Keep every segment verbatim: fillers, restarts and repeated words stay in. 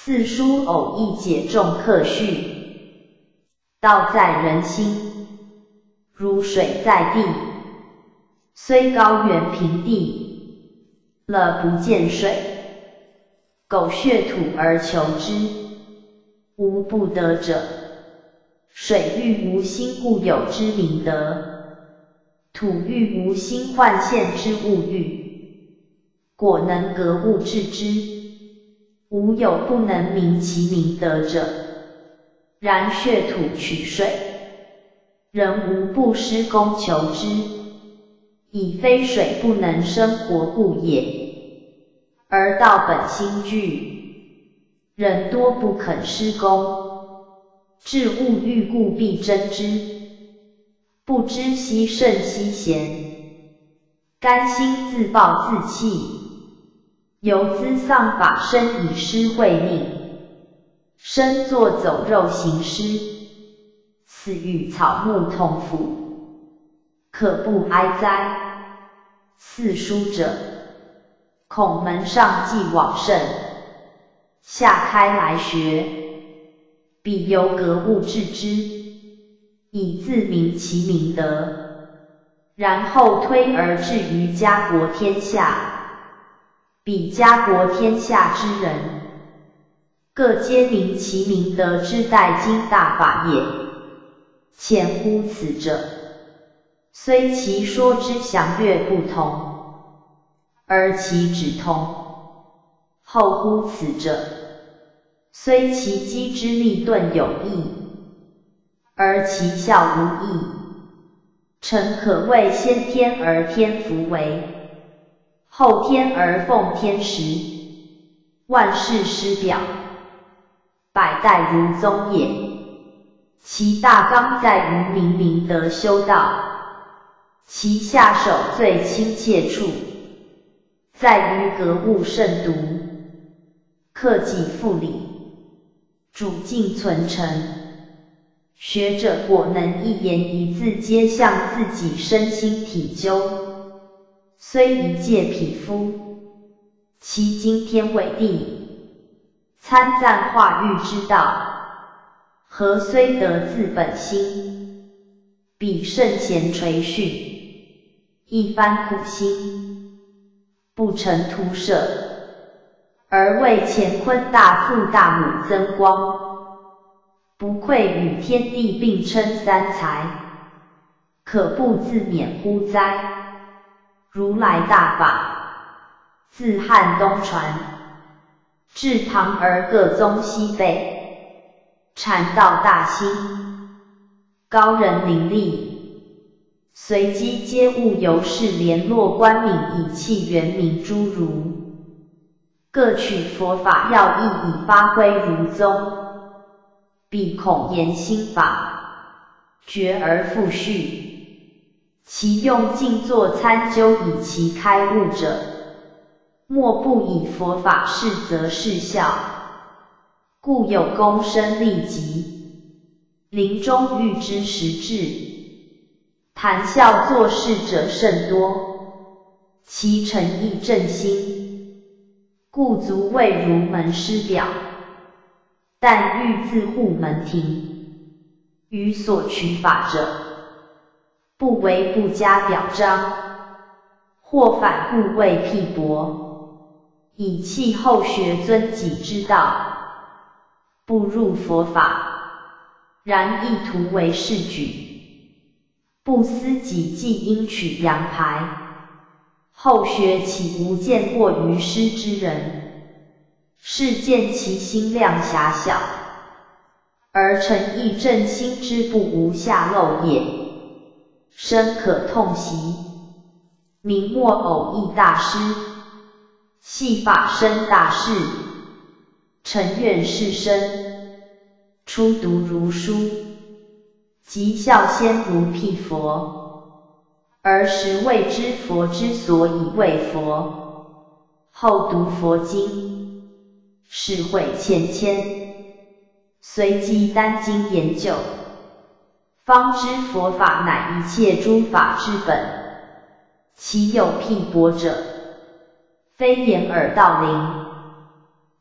四书偶义解众客序，道在人心，如水在地，虽高原平地，了不见水。苟血土而求之，无不得者。水欲无心，故有之明德；土欲无心，患现之物欲。果能格物致之，无有不能明其明德者。然血土取水，人无不施功求之，以非水不能生活故也。而道本心具，人多不肯施功，致物欲故必争之，不知惜胜惜贤，甘心自暴自弃，由兹丧法身以施惠命，身作走肉行尸，此与草木同腐，可不哀哉。四书者，孔门上继往圣，下开来学，必由格物致之，以自明其明德，然后推而至于家国天下，彼家国天下之人，各皆明其明德之代经大法也。浅乎此者，虽其说之详略不同，而其旨同；后乎此者，虽其机之利钝有异，而其效无异。臣可谓先天而天福为，后天而奉天时，万世师表，百代如宗也。其大纲在于明明德修道，其下手最亲切处，在于格物慎独，克己复礼，主敬存诚。学者果能一言一字皆向自己身心体究，虽一介匹夫，其惊天伟地，参赞化育之道，何虽得自本心，彼圣贤垂训，一番苦心，不成徒舍，而为乾坤大父大母增光，不愧与天地并称三才，可不自勉乎哉？如来大法，自汉东传，至唐而各宗西北，禅道大兴，高人林立，随机皆务由是联络官名以弃原名诸儒，各取佛法要义以发挥儒宗，必恐言心法，绝而复续，其用静坐参究以其开悟者，莫不以佛法是则是效，故有功深利极，临终欲知实质，谈笑做事者甚多，其诚意正心，故足谓儒门师表。但欲自护门庭，于所取法者，不为不加表彰，或反故为辟驳，以弃后学尊己之道，不入佛法，然意图为是举，不思己既应取阳排，后学岂无见过于师之人？是见其心量狭小，而诚意正心之不无下漏也，深可痛惜。明末偶义大师，系法身大士，诚愿是身，初读儒书，即效先如辟佛，而时未知佛之所以为佛，后读佛经，是会千千，随即单经研究，方知佛法乃一切诸法之本，其有辟驳者，非掩耳盗铃，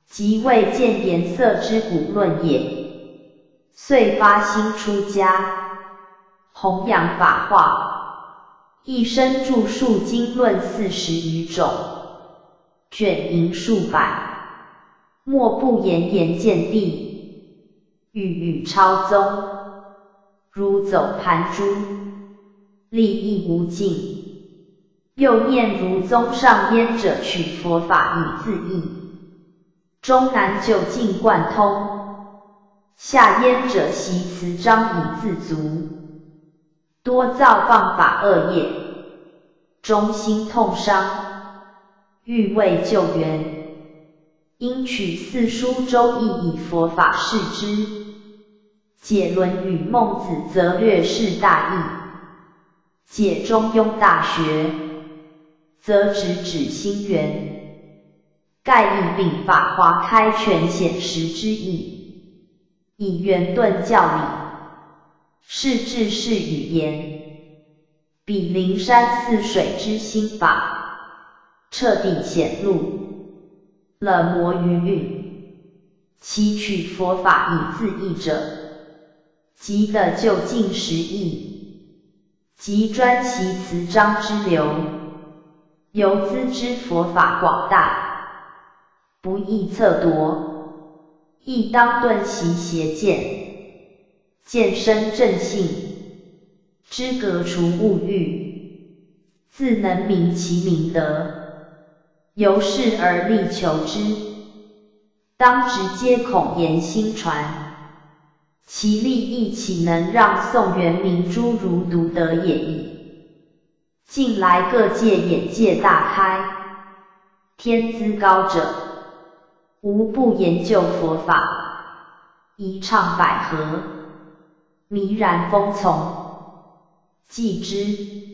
即未见颜色之古论也。遂发心出家，弘扬法化，一生著述经论四十余种，卷银数百，莫不言言见地，语语超宗，如走盘珠，利益无尽。又念如宗上焉者取佛法以自义，中南就近贯通，下焉者习词章以自足，多造谤法恶业，中心痛伤，欲为救援，应取四书周易以佛法示之，解论语孟子则略释大义，解中庸大学，则直指心源，盖亦并法华开权显实之意，以圆顿教理，是治世语言，比灵山似水之心法，彻底显露了魔于蕴。其取佛法以自义者，即得究竟实义，即专其词章之流，由资知佛法广大，不易测夺，亦当顿其邪见，见生正性，知革除物欲，自能明其明德，由是而力求之，当直接恐言心传，其利益岂能让宋元明诸儒独得也已。近来各界眼界大开，天资高者，无不研究佛法，一唱百合，迷然风从，继之。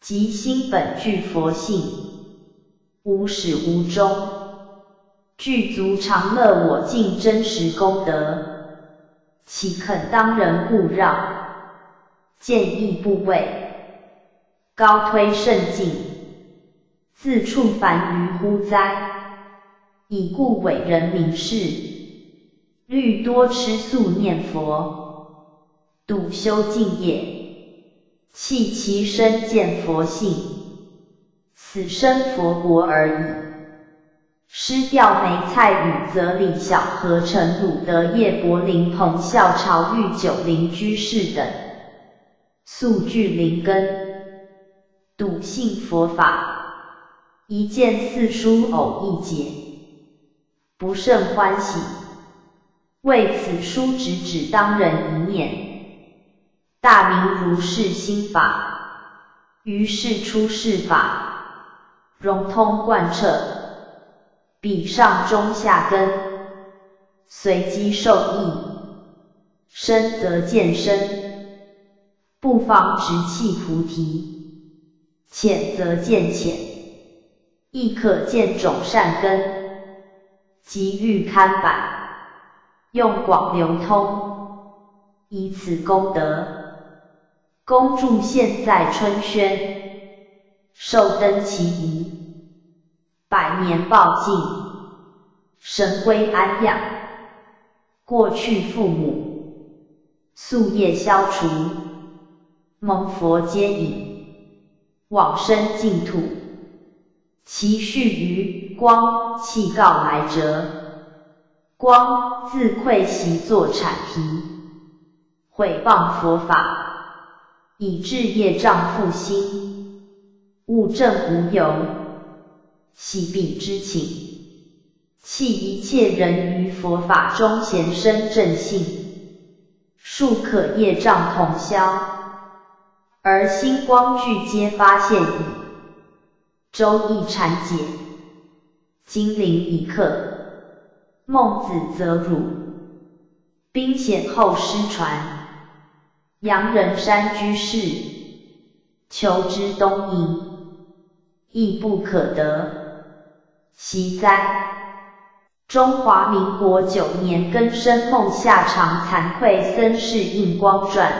即心本具佛性，无始无终，具足常乐我净真实功德，岂肯当人勿让？见义不为，高推甚进，自触凡愚乎哉？以故伟人明士，虑多吃素念佛，笃修净业，弃其身见佛性，此生佛国而已。失掉梅菜雨则李小合成鲁德叶柏林彭孝朝玉九龄居士等，素具灵根，笃信佛法，一见四书偶一解，不甚欢喜，为此书直指当人一面，大明如是心法，于是出世法，融通贯彻，比上中下根，随机受益，深则见深，不妨直弃菩提，浅则见浅，亦可见种善根，即欲堪板，用广流通，以此功德，恭祝现在春轩，寿登其仪，百年报尽，神归安养，过去父母，宿业消除，蒙佛接引，往生净土，其序于光气告来者，光自愧习作阐题，毁谤佛法，以致业障复兴，物证无有，喜彼之情，弃一切人于佛法中显生正性，庶可业障同消，而星光俱皆发现矣。周易阐解，金陵一刻，孟子则汝，兵显后失传，杨人山居士，求之东瀛，亦不可得。惜哉！中华民国九年庚申孟夏常惭愧僧士印光传，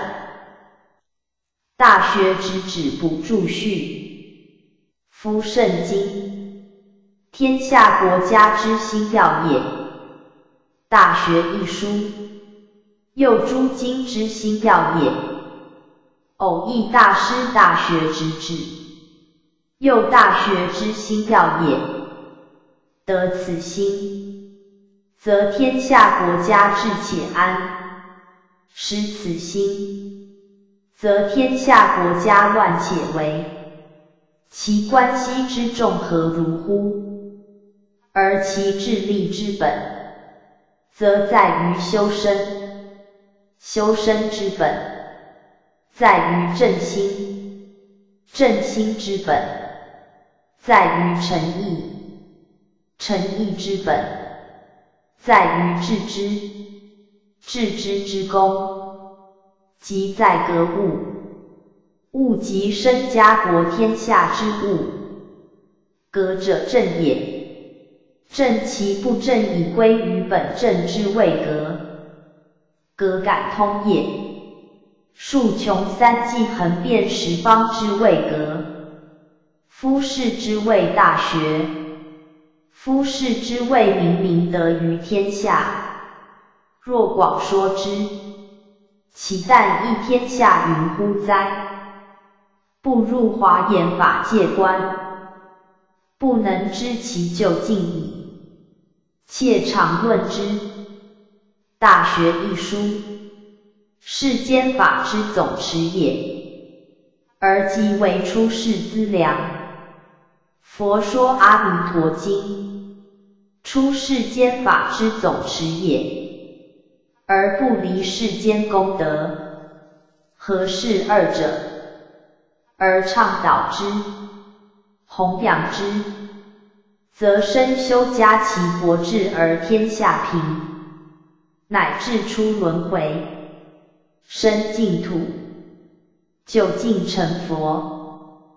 大学直指不注序，夫圣经，天下国家之心要也。大学一书，又诸经之心要也。偶益大师大学直指，又大学之心要也。得此心，则天下国家治且安；失此心，则天下国家乱且危。其关系之重何如乎？而其治理之本，则在于修身。修身之本，在于正心；正心之本，在于诚意。诚意之本，在于致知；致知之功，即在格物。物即身家国天下之物，格者正也。正其不正，以归于本正之谓格。格感通也。数穷三际横遍十方之谓格。夫士之谓大学。夫士之谓明明德于天下，若广说之，岂但益天下云乎哉？不入华严法界观，不能知其究竟矣。切常论之。大学一书，世间法之总持也，而即为出世资粮。佛说阿弥陀经，出世间法之总持也，而不离世间功德。何事二者？而倡导之，弘扬之，则身修家齐国治而天下平，乃至出轮回，生净土，究竟成佛。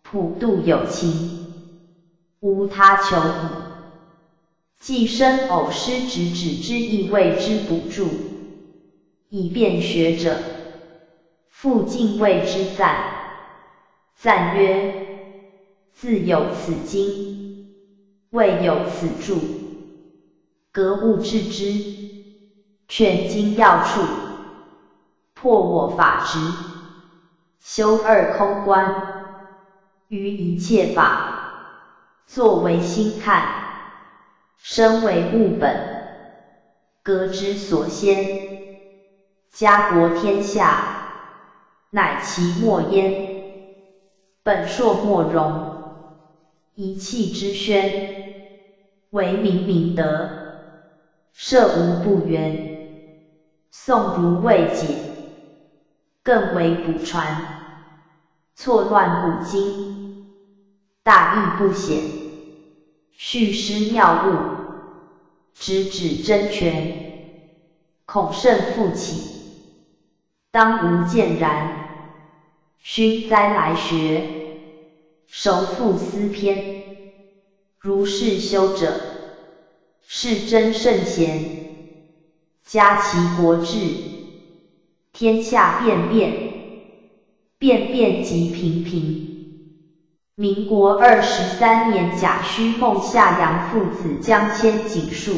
普度有情，无他求矣。既生偶失直指之意谓之补助，以便学者。复敬谓之赞。赞曰：自有此经，未有此注，格物致知，全经要处，破我法执，修二空观，于一切法，作为心看，身为物本，格之所先，家国天下，乃其末焉。本硕莫容，一气之宣，为明明德，摄无不圆。宋儒未解，更为补传，错乱古今，大义不显，叙施妙物，直指真诠，恐甚复起，当无见然。勋哉来学，熟复思篇。如是修者，是真圣贤，嘉其国志，天下变变，变变即平平。民国二十三年甲戌孟夏杨父子将迁景述。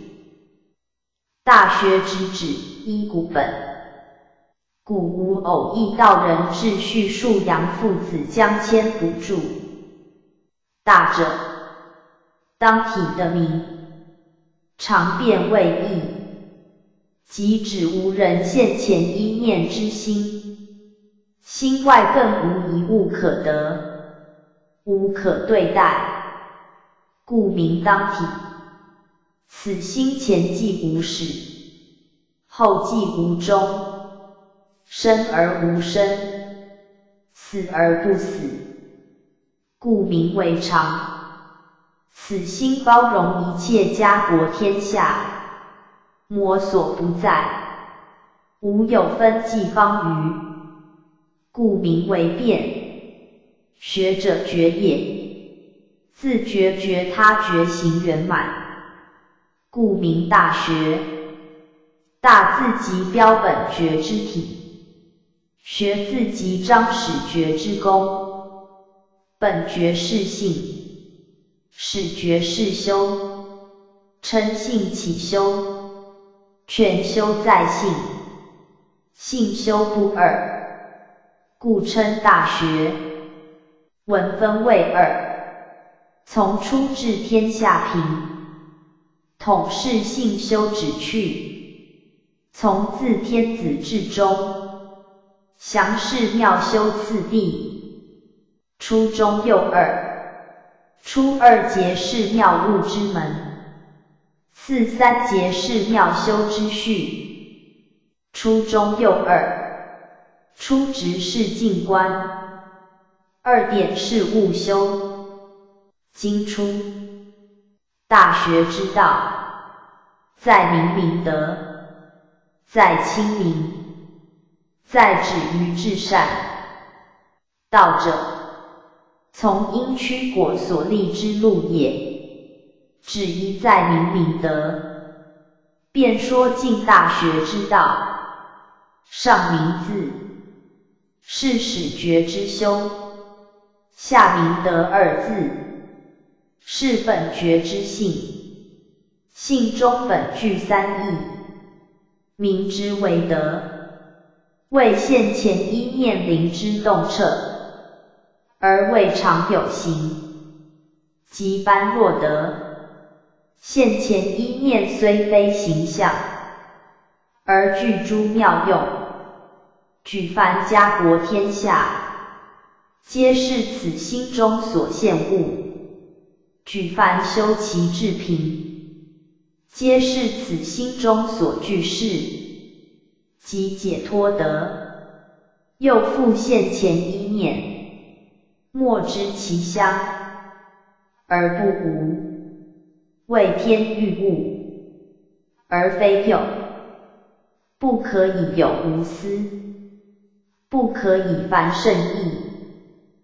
大学之旨，依古本。古无偶异道人志叙述杨父子将迁补助。大者，当体的名，常变谓义，即指无人现前一念之心，心外更无一物可得，无可对待，故名当体。此心前既无始，后既无终，生而无生，死而不死，故名为常。此心包容一切家国天下，魔所不在，无有分际方隅，故名为变。学者觉也，自觉觉他觉行圆满，故名大学。大字即标本觉之体，学字即彰始觉之功。本觉是性，始觉是修，称性起修，全修在性，性修不二，故称大学。文分为二，从出至天下平，统是性修旨趣；从自天子至终，详是妙修次第。初中又二，初二节是妙悟之门，次三节是妙修之序。初中又二，初直是静观，二点是悟修。经出大学之道，在明明德，在亲民，在止于至善。道者，从因驱果所立之路也，只一在明明德。便说尽大学之道，上明字，是始觉之修；下明德二字，是本觉之性。性中本具三义，明之为德，为现前一念灵之动彻，而未常有形，即般若德。现前一念虽非形象，而具诸妙用，举凡家国天下，皆是此心中所现物；举凡修其至平，皆是此心中所具事，即解脱得。又复现前一念，莫知其相，而不无。谓天欲物，而非有。不可以有无私，不可以凡圣意。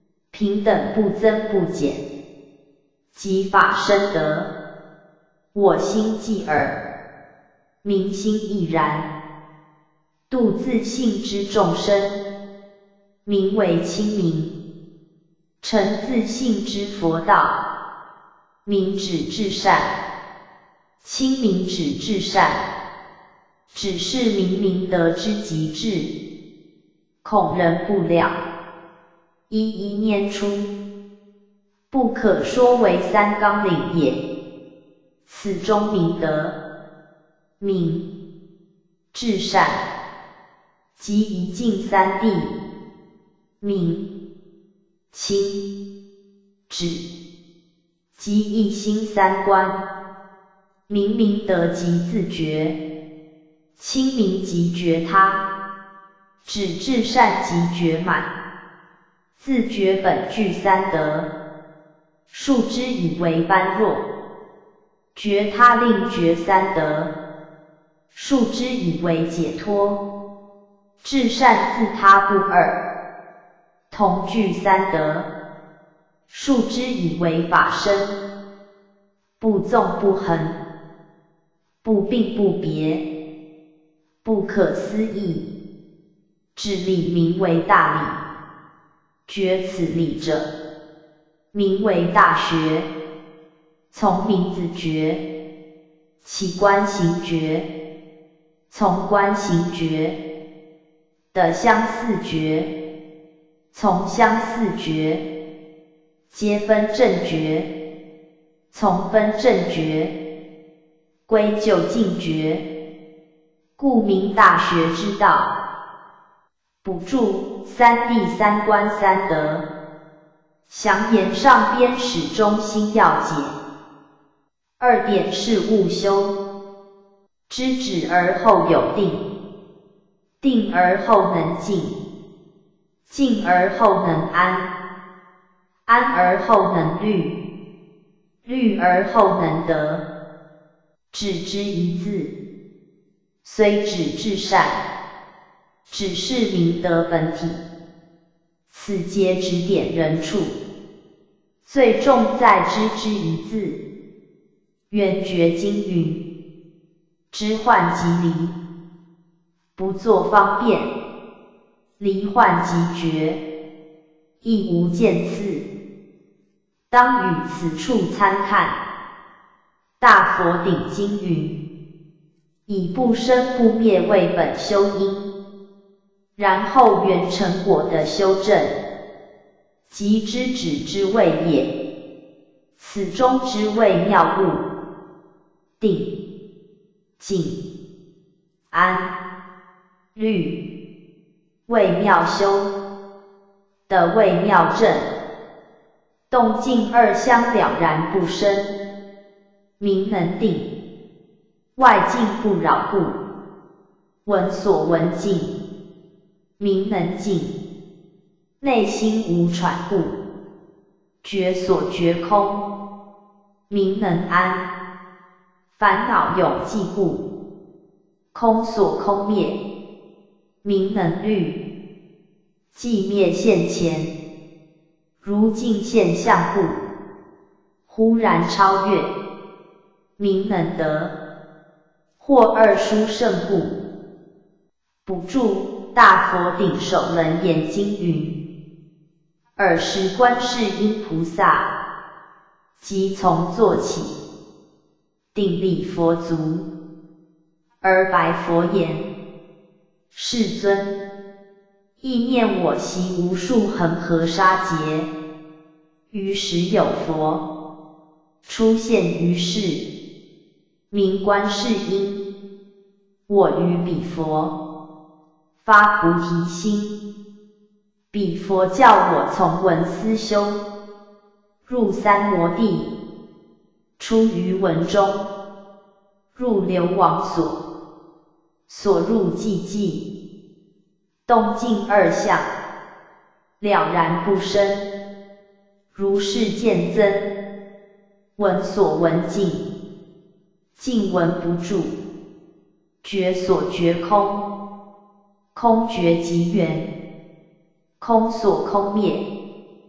平等不增不减，即法身德。我心寂尔，明心亦然。度自性之众生，名为清明；成自性之佛道，名指至善。清明指至善，只是明明德之极致，恐人不了，一一念出，不可说为三纲领也。此中明德、明、至善，即一境三谛，明、清、止，即一心三观。明明德即自觉，清明即觉他，止至善即觉满。自觉本具三德，数之以为般若；觉他另觉三德，数之以为解脱。至善自他不二，同具三德，数之以为法身。不纵不横，不并不别，不可思议，至理名为大理。觉此理者，名为大学。从名字觉，起观行觉，从观行觉的相似觉，从相似觉皆分正觉，从分正觉归究竟觉，故名大学之道。补注：三谛三观三德，详言上边始终心要解。二点是务修，知止而后有定，定而后能静，静而后能安，安而后能虑，虑而后能得。止之一字，虽止至善，只是明德本体，此皆指点人处。最重在知之一字。圆觉经云：知幻即离，不作方便；离幻即觉，亦无见次。当与此处参看。大佛顶经云：以不生不灭为本修因，然后圆成果的修正，即知止之谓也。此中之谓妙物。定、静、安、虑，谓妙修的谓妙正，动静二相了然不生，名能定。外境不扰故，闻所闻静，名能静。内心无喘故，觉所觉空，名能安。烦恼永寂故，空所空灭，名能虑。寂灭现前，如镜现象故，忽然超越，名能得。或二殊胜故。补注：大佛顶首楞严经云：尔时观世音菩萨，即从坐起，定立佛足，而白佛言：世尊，意念我习无数恒河沙劫，于时有佛出现于世，名观世音。我于彼佛发菩提心，彼佛教我从闻思修，入三摩地，出于文中，入流王所，所入寂寂，动静二相，了然不生，如是见增，闻所闻尽，尽闻不住，觉所觉空，空觉即圆，空所空灭，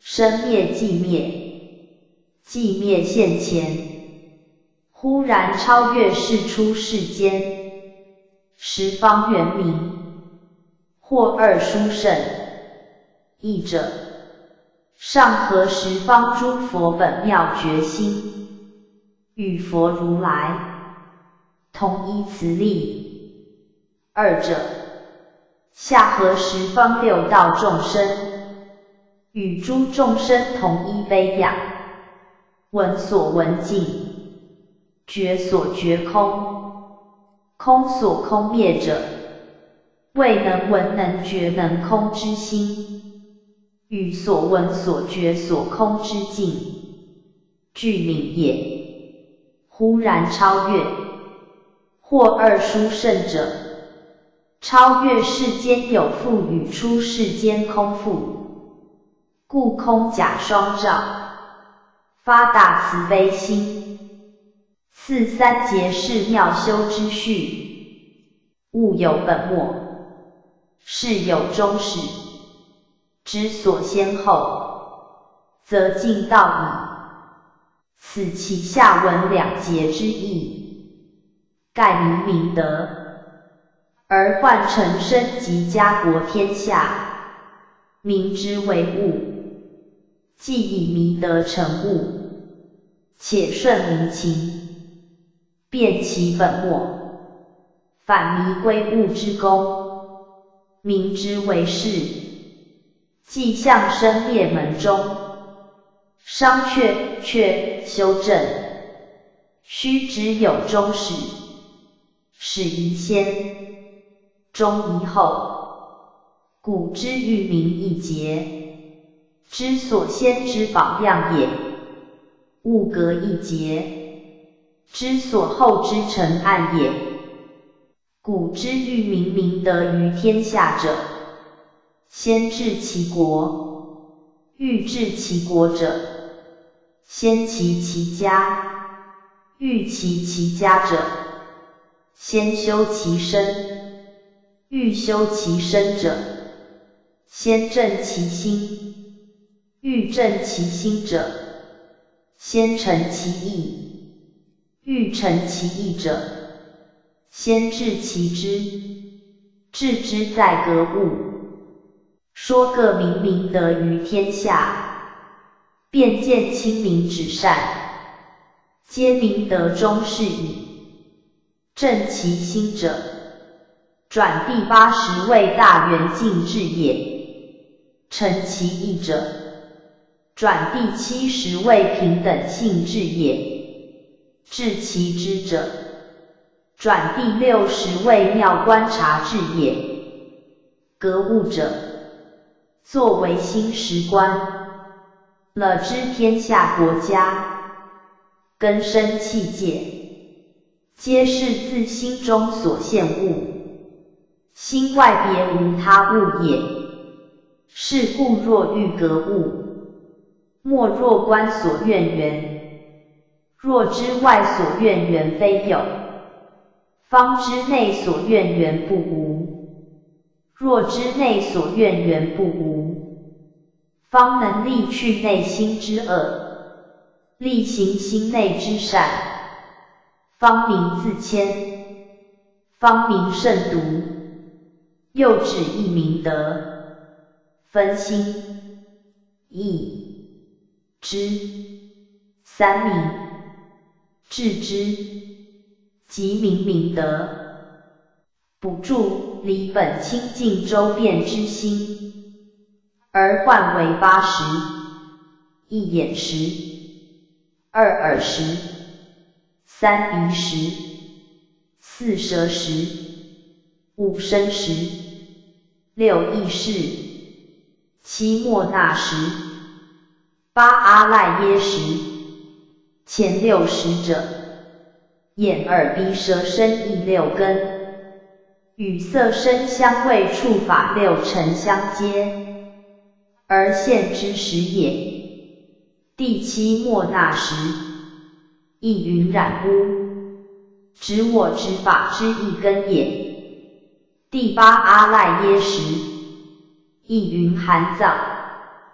生灭寂灭，寂灭现前，忽然超越世出世间，十方圆明，或二殊胜。译者：上合十方诸佛本妙觉心，与佛如来同一慈力；二者，下合十方六道众生，与诸众生同一悲仰，闻所闻尽，觉所觉空，空所空灭者，未能闻能觉能空之心，与所闻所觉所空之境，俱泯也。忽然超越，或二殊胜者，超越世间有复与出世间空复，故空假双照，发大慈悲心，四三劫是妙修之序，物有本末，事有终始，知所先后，则近道矣。此其下文两节之意，盖明明德，而换成身及家国天下，明之为物，既以迷德成物，且顺民情，辨其本末，反迷归物之功，明之为事，既向生灭门中，商榷却修正，须知有终始，始宜先，终宜后，古之欲明一节，知所先之榜样也；物隔一节，知所后之成案也。古之欲明明德于天下者，先治其国；欲治其国者，先齐其家；欲齐其家者，先修其身；欲修其身者，先正其心；欲正其心者，先诚其意；欲诚其意者，先治其知。治之在格物。说各明明德于天下，便见清明止善，皆明德中是矣。正其心者，转第八十位大圆净智也；诚其意者，转第七十位平等性智也；治其知者，转第六十位妙观察智也。格物者，作为心识观，了知天下国家，根深器界，皆是自心中所现物，心外别无他物也。是故若欲格物，莫若观所愿缘；若知外所愿缘非有，方知内所愿缘不无；若知内所愿缘不无，方能力去内心之恶，力行心内之善，方明自谦，方明慎独，又指一明德。分心、意、知三明，致知，即明明德。补助离本清净周遍之心，而换为八识：一眼识，二耳识，三鼻识，四舌识，五身识，六意识，七末那识，八阿赖耶识。前六识者，眼耳鼻舌身意六根，与色声香味触法六尘相接，而现之识也。第七末那识，亦云染污，指我执法之一根也。第八阿赖耶识，亦云含藏，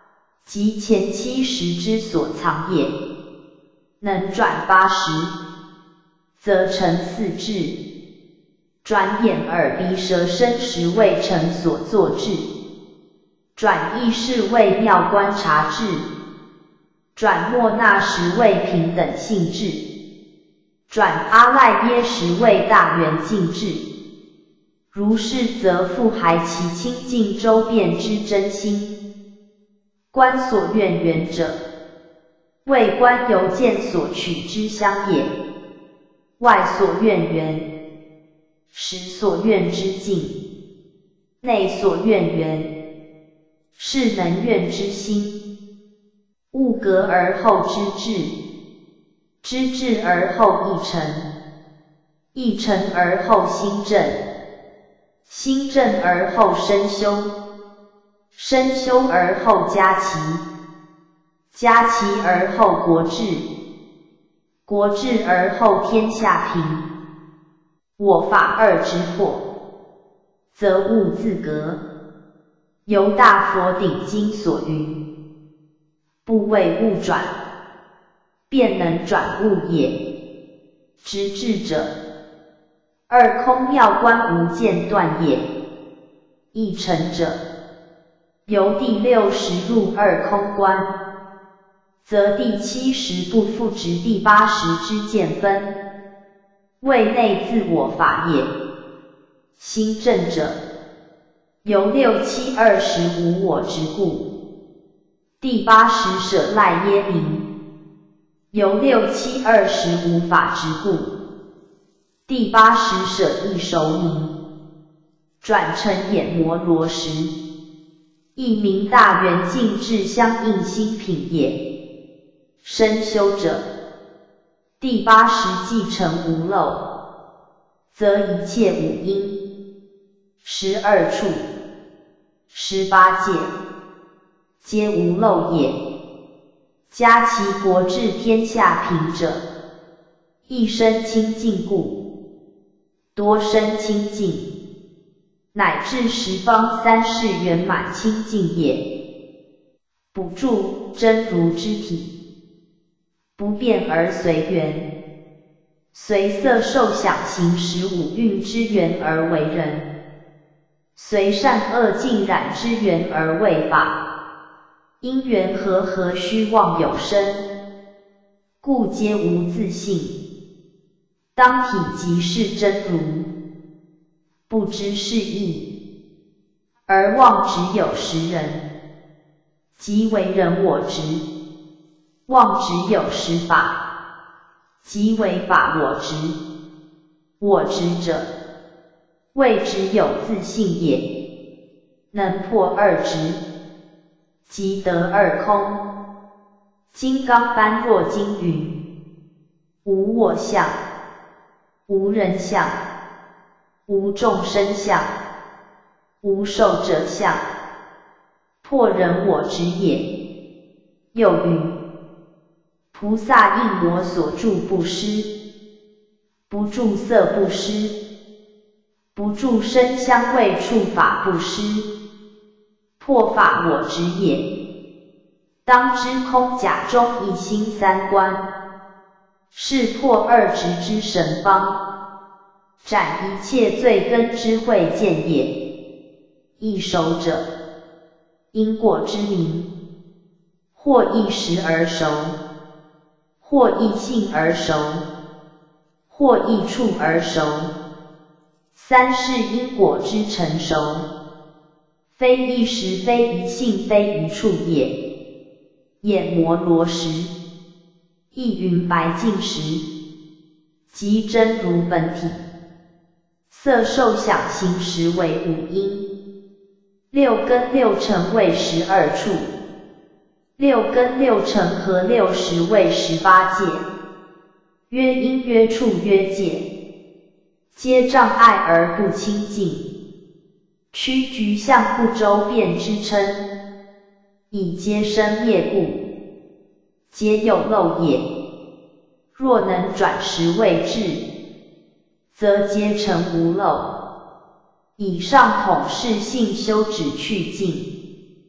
即前七十之所藏也。能转八十，则成四智。转眼耳鼻舌身识未成所作智。转意识为妙观察智。转莫那识为平等性智。转阿赖耶识为大圆净智。如是则复还其清净周遍之真心。观所愿缘者，为观由见所取之相也。外所愿缘，实所愿之境；内所愿缘，是能愿之心。物格而后知至，知至而后意成，意成而后心正，心正而后身修，身修而后家齐，家齐而后国治，国治而后天下平。我法二之惑，则物自格。由大佛顶经所云，不为物转，便能转物也。直至者，二空妙观无间断也。意成者，由第六识入二空观，则第七识不复执第八识之见分，谓内自我法也。心正者，由六七二十无我之故，第八识舍赖耶名；由六七二十无法之故，第八识舍异熟名。转成眼摩罗识，亦名大圆净智相应心品也。身修者，第八识既成无漏，则一切五阴、十二处、十八界，皆无漏也。加其国治天下平者，一身清净故，多身清净，乃至十方三世圆满清净也。不住真如之体，不变而随缘，随色受想行识五蕴之缘而为人，随善恶尽染之缘而为法。因缘和合虚妄有生，故皆无自性。当体即是真如，不知是义，而妄执有实人，即为人我执；妄执有实法，即为法我执。我执者，谓执有自性也。能破二执，即得二空。金刚般若经云：无我相，无人相，无众生相，无寿者相，破人我执也。又云：菩萨应我所住不失，不住色不失，不住声香味触法不失，破法我执也。当知空假中一心三观，是破二执之神方，斩一切罪根之慧见也。易熟者，因果之名，或一时而熟，或一性而熟，或一处而熟，三是因果之成熟，非一时非一性非一处也。眼摩罗识，亦云白净识，即真如本体。色受想行识为五阴，六根六尘为十二处，六根六尘合六识为十八界，曰因曰处曰界，皆障碍而不清净，屈局相不周遍之称，以皆生灭故，皆有漏也。若能转识为智，则皆成无漏。以上统是性修止去净。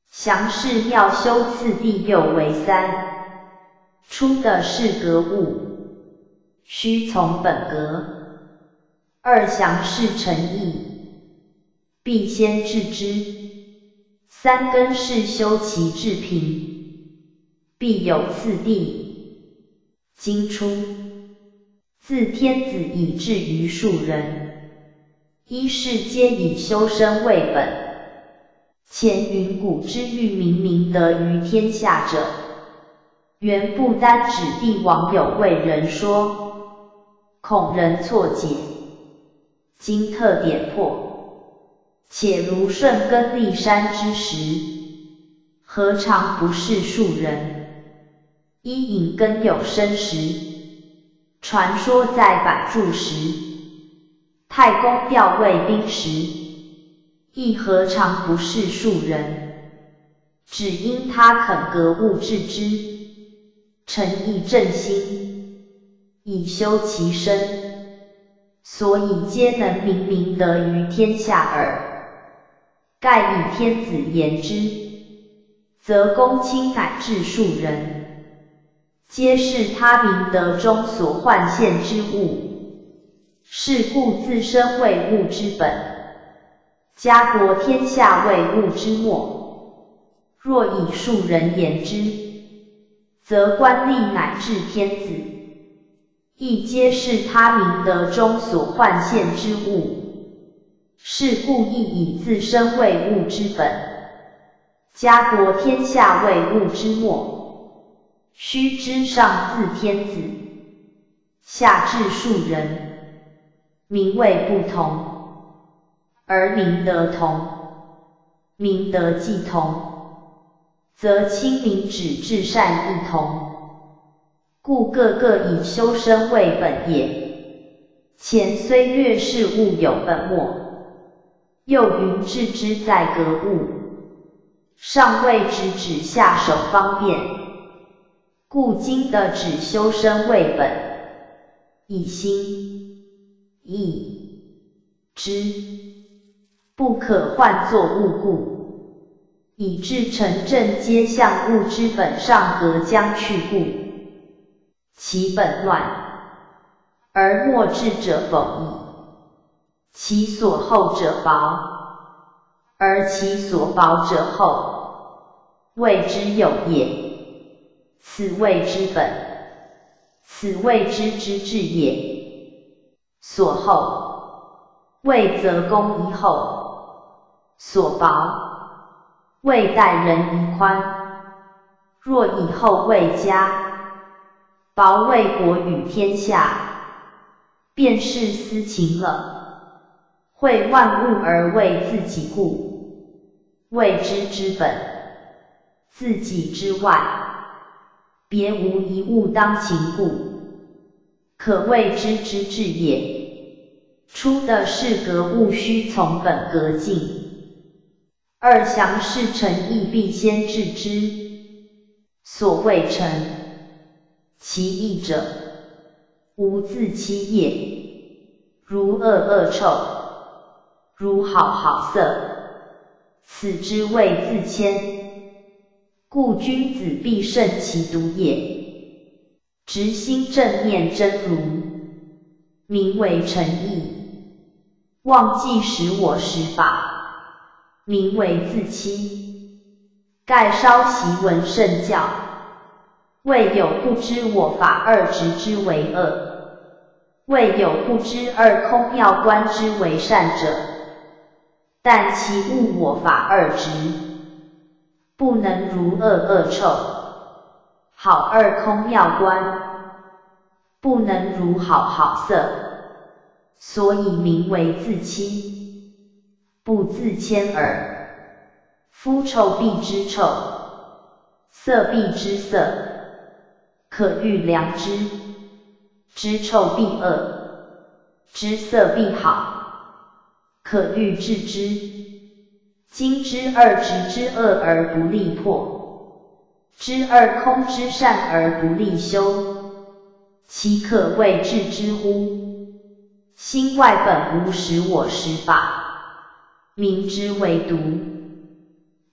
详是妙修次第又为三。出的是格物，须从本格。二详是诚意，必先致之。三根是修其至平，必有次第。经出，自天子以至于庶人，一是皆以修身为本。前云古之欲明明德于天下者，原不单指帝王有为人说，恐人错解。今特点破，且如顺根立山之时，何尝不是庶人？一引根有生时，传说在百柱时，太公调卫兵时，亦何尝不是庶人？只因他肯格物致之，诚意正心，以修其身，所以皆能明明德于天下耳。盖以天子言之，则公卿乃至庶人，皆是他明德中所幻现之物，是故自身为物之本，家国天下为物之末。若以庶人言之，则官吏乃至天子，亦皆是他明德中所幻现之物，是故亦以自身为物之本，家国天下为物之末。须知上自天子，下至庶人，名位不同，而明德同。明德既同，则亲民止至善亦同，故个个以修身为本也。前虽略是物有本末，又云致之在格物，上谓之指下手方便，故今的指修身为本，以心意之，不可换作物故。以至成正皆向物之本上格将去故，其本乱，而末至者否矣。其所厚者薄，而其所薄者厚，谓之有也。此谓之本，此谓之知至也。所厚，谓则公宜厚；所薄，谓待人宜宽。若以厚为家，薄为国与天下，便是私情了。惠万物而为自己故，谓之之本。自己之外，别无一物当勤故，可谓之知至也。出的是格物须从本格进。二详是诚意必先致之。所谓诚，其义者，无自欺也。如恶恶臭，如好好色，此之谓自谦。故君子必慎其独也。直心正念真如，名为诚意。忘记使我实法，名为自欺。盖稍习闻圣教，未有不知我法二执之为恶，未有不知二空妙观之为善者。但其误我法二执，不能如恶恶臭，好二空妙观，不能如好好色，所以名为自欺，不自谦耳。夫臭必之臭，色必之色，可欲量之。知臭必恶，知色必好，可欲治之。今知二执之恶而不力破，知二空之善而不力修，其可谓治之乎？心外本无使我实法，名之为独。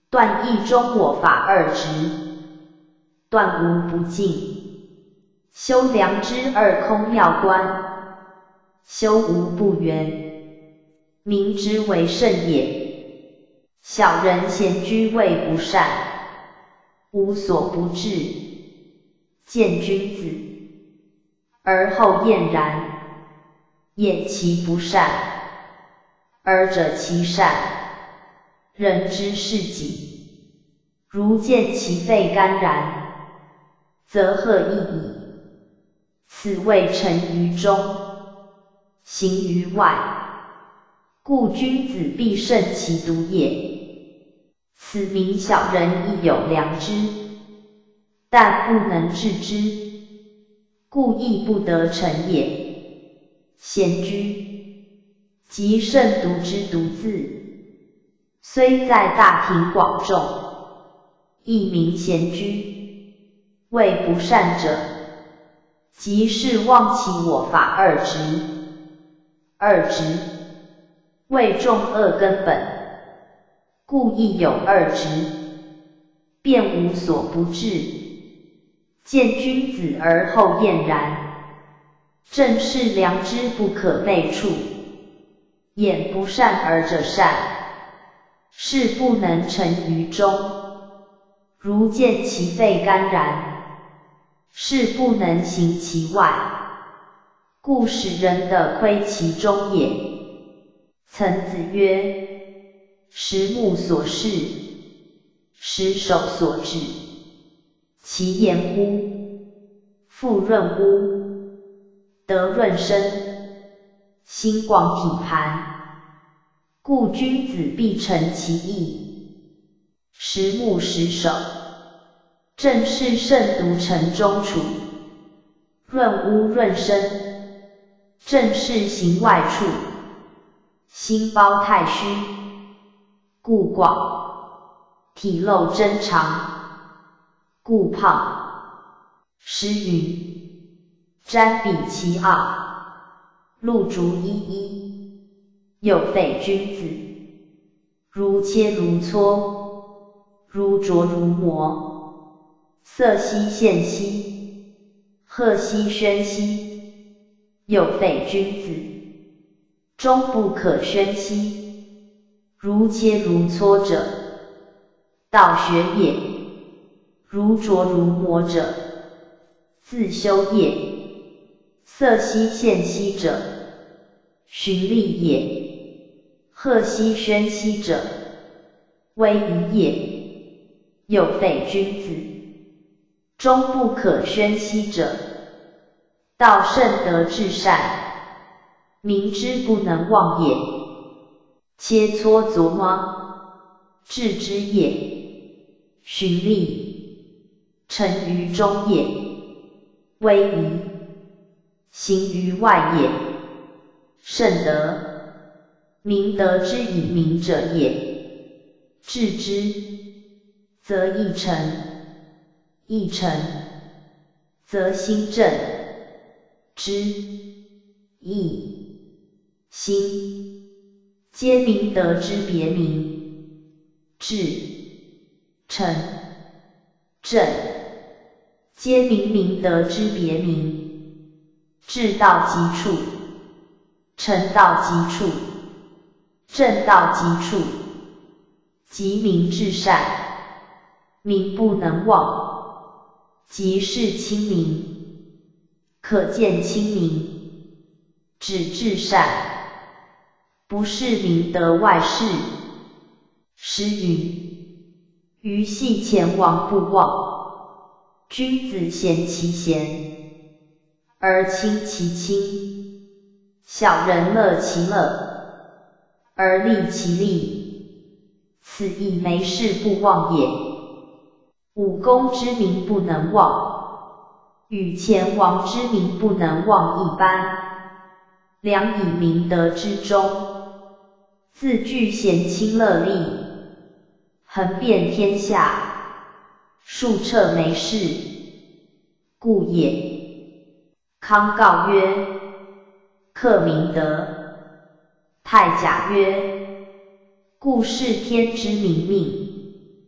断一中我法二执，断无不尽，修良知二空妙观，修无不圆，明之为圣也。小人闲居谓不善，无所不至，见君子，而后厌然，厌其不善，而者其善，人之视己，如见其肺肝然，则贺意矣。此谓沉于中，行于外，故君子必慎其独也。此名小人亦有良知，但不能致之，故亦不得成也。闲居，即慎独之独自，虽在大庭广众，亦名闲居。谓不善者，即是忘其我法二执。二执，谓众恶根本，故亦有二执，便无所不至，见君子而后厌然，正是良知不可昧处。眼不善而者善，是不能成于中，如见其肺肝然，是不能行其外，故使人得窥其中也。曾子曰：十目所视，十手所指，其言乎？复润乎？得润身，心广体盘，故君子必诚其意。十目十手，正是慎独城中处；润屋润身，正是行外处。心包太虚，故广；体露真长，故胖。诗云：瞻彼其傲，露竹依依，有匪君子。如切如磋，如琢如磨，色兮宪兮，赫兮宣兮，有匪君子。终不可宣兮，如切如磋者，道学也；如琢如磨者，自修也。色兮宪兮者，循吏也；赫兮宣兮者，威仪也。有匪君子，终不可宣兮者，道甚德至善，明之不能忘也。切磋琢磨，致之也；循吏，成于中也；威仪，行于外也。甚德，明德之以明者也。致之，则意诚；意诚，则心正。知、意、心，皆明德之别名。至、诚、正，皆明明德之别名。至到极处，诚到极处，正到极处，即明至善。明不能忘，即是亲明。可见亲明，指至善，不是明德外事。诗云：鱼戏前王不忘，君子贤其贤，而亲其亲；小人乐其乐，而利其利。此亦没事不忘也。武功之名不能忘，与前王之名不能忘一般。良以明德之中，自具贤亲乐利，横遍天下，数彻没事，故也。康诰曰：克明德。太甲曰：故是天之明命。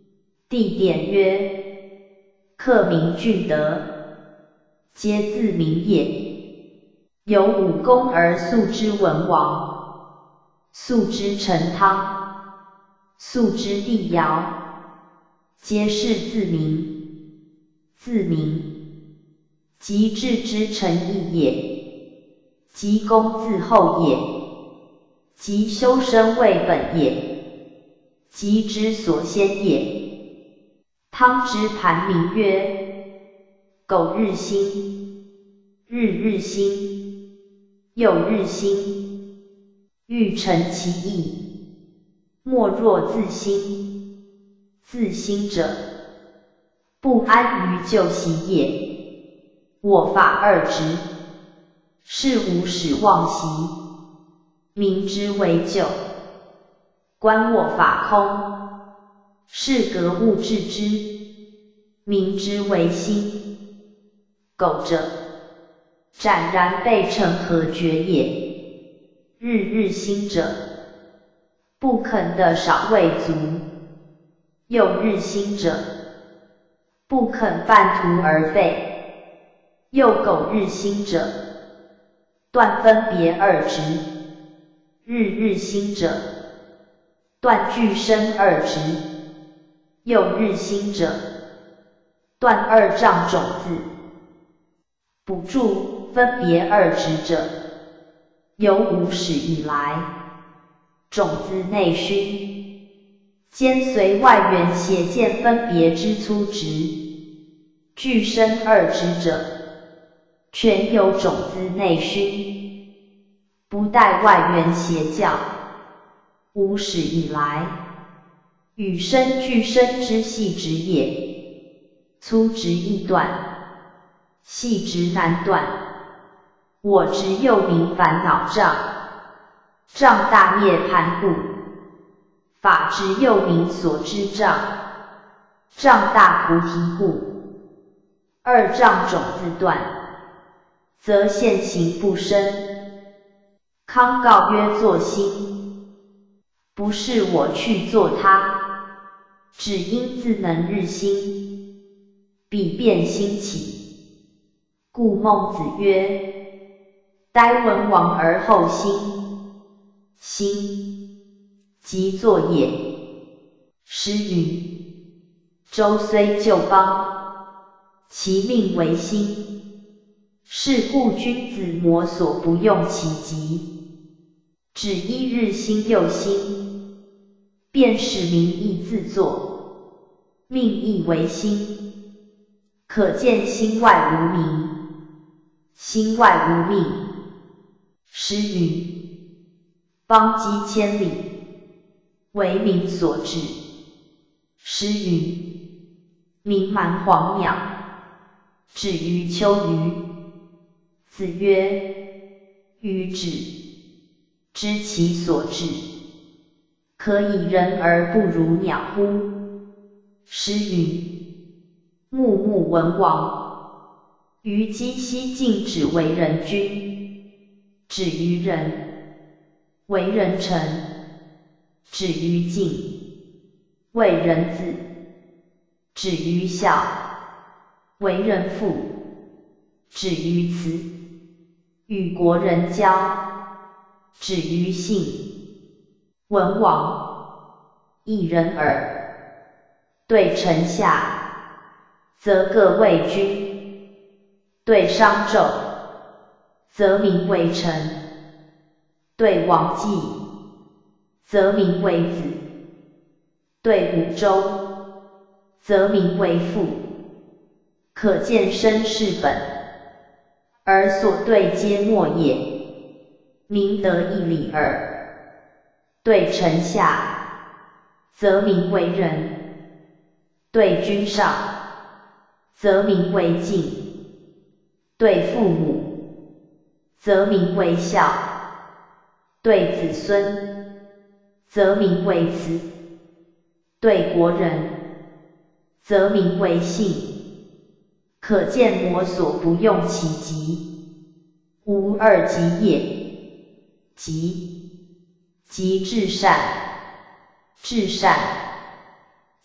地点曰：克明俊德，皆自明也。有武功而素之文王，素之陈汤，素之帝尧，皆是自明。自明，即治之诚意也，即功自厚也，即修身为本也，即之所先也。汤之盘名曰：苟日新，日日新，又日新，欲成其意，莫若自新。自新者，不安于旧习也。我法二执，是无始妄习，名之为旧；观我法空，是格物致之，名之为新。苟者，斩然被成何绝也。日日新者，不肯的少未足；又日新者，不肯半途而废。又苟日新者，断分别二执；日日新者，断俱生二执；又日新者，断二障种子。补助分别二执者，由无始以来，种子内熏，兼随外缘邪见分别之粗执。俱生二执者，全由种子内熏，不待外缘邪教。无始以来，与生俱生之细执也。粗执易断，细执难断。我执又名烦恼障，障大涅槃故；法执又名所知障，障大菩提故。二障种子断，则现行不生。康告曰：作心，不是我去做他，只因自能日新，彼便兴起。故孟子曰：待文王而后兴。兴，即作也。诗云：周虽旧邦，其命维新。是故君子摩所不用其极，只一日新又新，便使民意自作，命亦维新。可见心外无名，心外无命。诗云：邦畿千里，为民所治。诗云：民蛮黄鸟，止于秋鱼。子曰：予止，知其所至，可以人而不如鸟乎？诗云：穆穆文王，于鸡西晋止为人君。止于人，为人臣；止于敬，为人子；止于孝，为人父；止于慈，与国人交；止于信，文王一人耳。对臣下，则各为君；对商纣，则民为臣；对王季，则民为子；对武周，则民为父。可见身是本，而所对皆末也，民得一理耳。对臣下，则民为仁；对君上，则民为敬；对父母，则民为孝；对子孙，则民为慈；对国人，则民为信。可见摩所不用其极，无二极也。极，即至善，至善，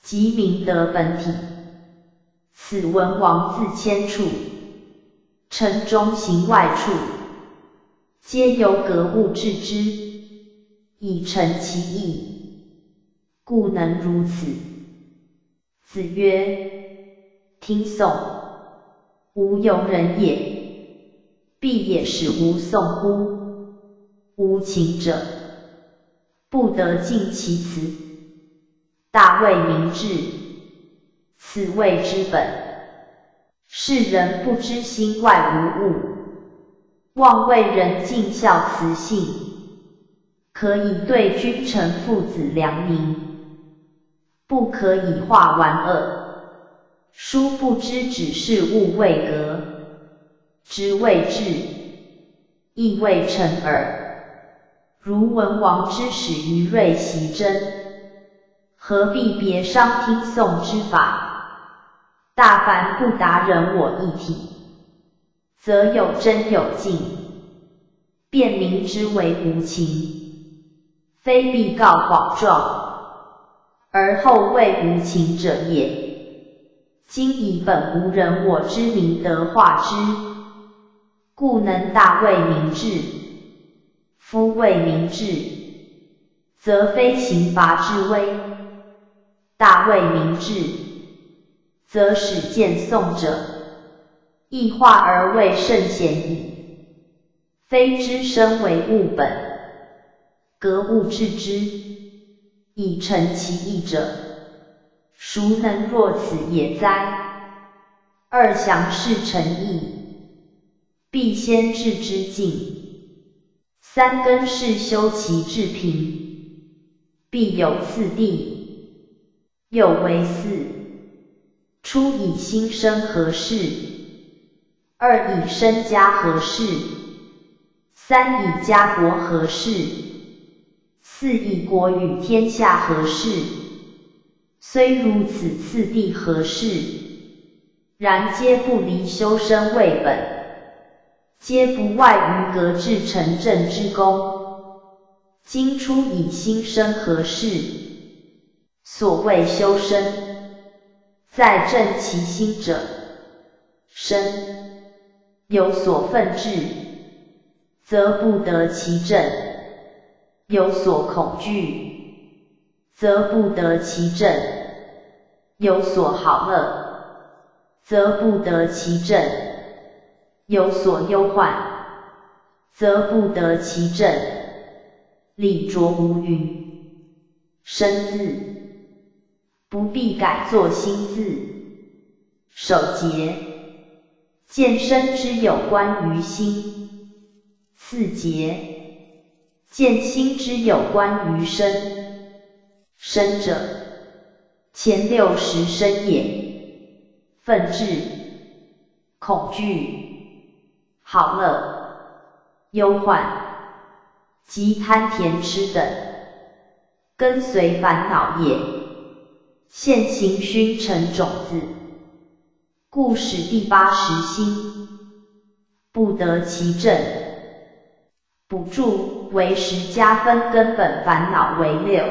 即明德本体。此文王自千处，称中行外处，皆由格物致之，以成其意，故能如此。子曰：听讼，无由人也，必也使无讼乎？无情者，不得尽其辞。大谓明志，此谓之本。世人不知心外无物，妄为人尽孝慈信，可以对君臣父子良民，不可以化玩恶。殊不知只是物未格，知未至，亦未成耳。如文王之始于锐袭真，何必别伤听讼之法？大凡不达人我一体，则有真有净，便明之为无情，非必告广状，而后谓无情者也。今以本无人我之明德化之，故能大谓明志。夫谓明志，则非刑罚之威；大谓明志，则使见讼者，亦化而为圣贤矣。非知身为物本，格物致之，以成其意者，孰能若此也哉？二详事成义，必先治之尽。三根是修其至平，必有次第。又为四：初以心生何事？二以身家何事？三以家国何事？四以国与天下何事？虽如此次第何事？然皆不离修身为本，皆不外于格致成正之功。今初以心生何事？所谓修身，在正其心者。身有所愤志，则不得其正；有所恐惧，则不得其正；有所好乐，则不得其正；有所忧患，则不得其正。礼着无余，身字不必改作心字。首节见身之有关于心，次节见心之有关于身。身者，前六识身也。愤志、恐惧、好乐、忧患及贪甜痴等，跟随烦恼也，现行熏成种子，故使第八识心不得其正。补注为十加分根本烦恼为六，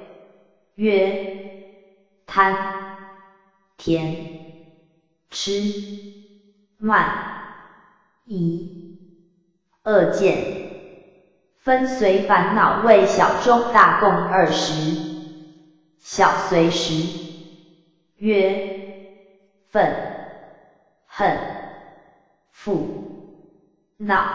曰贪、甜、痴、慢、疑、恶见，分随烦恼为小中大共二十。小随十，曰愤、恨、覆、恼、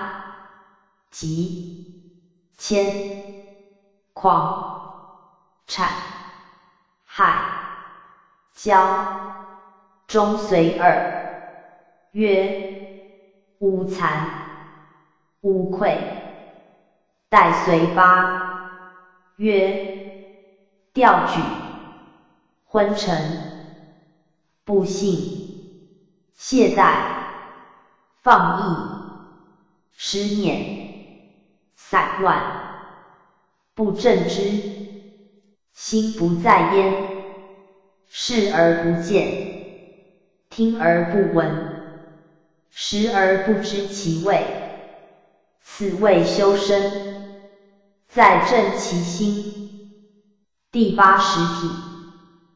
急、迁、狂、谄、害、骄。中随二，曰无惭、无愧。待随八，曰调举、昏沉、不信、懈怠、放逸、失念、散乱、不正之。心不在焉，视而不见，听而不闻，食而不知其味，此谓修身，在正其心。第八识体，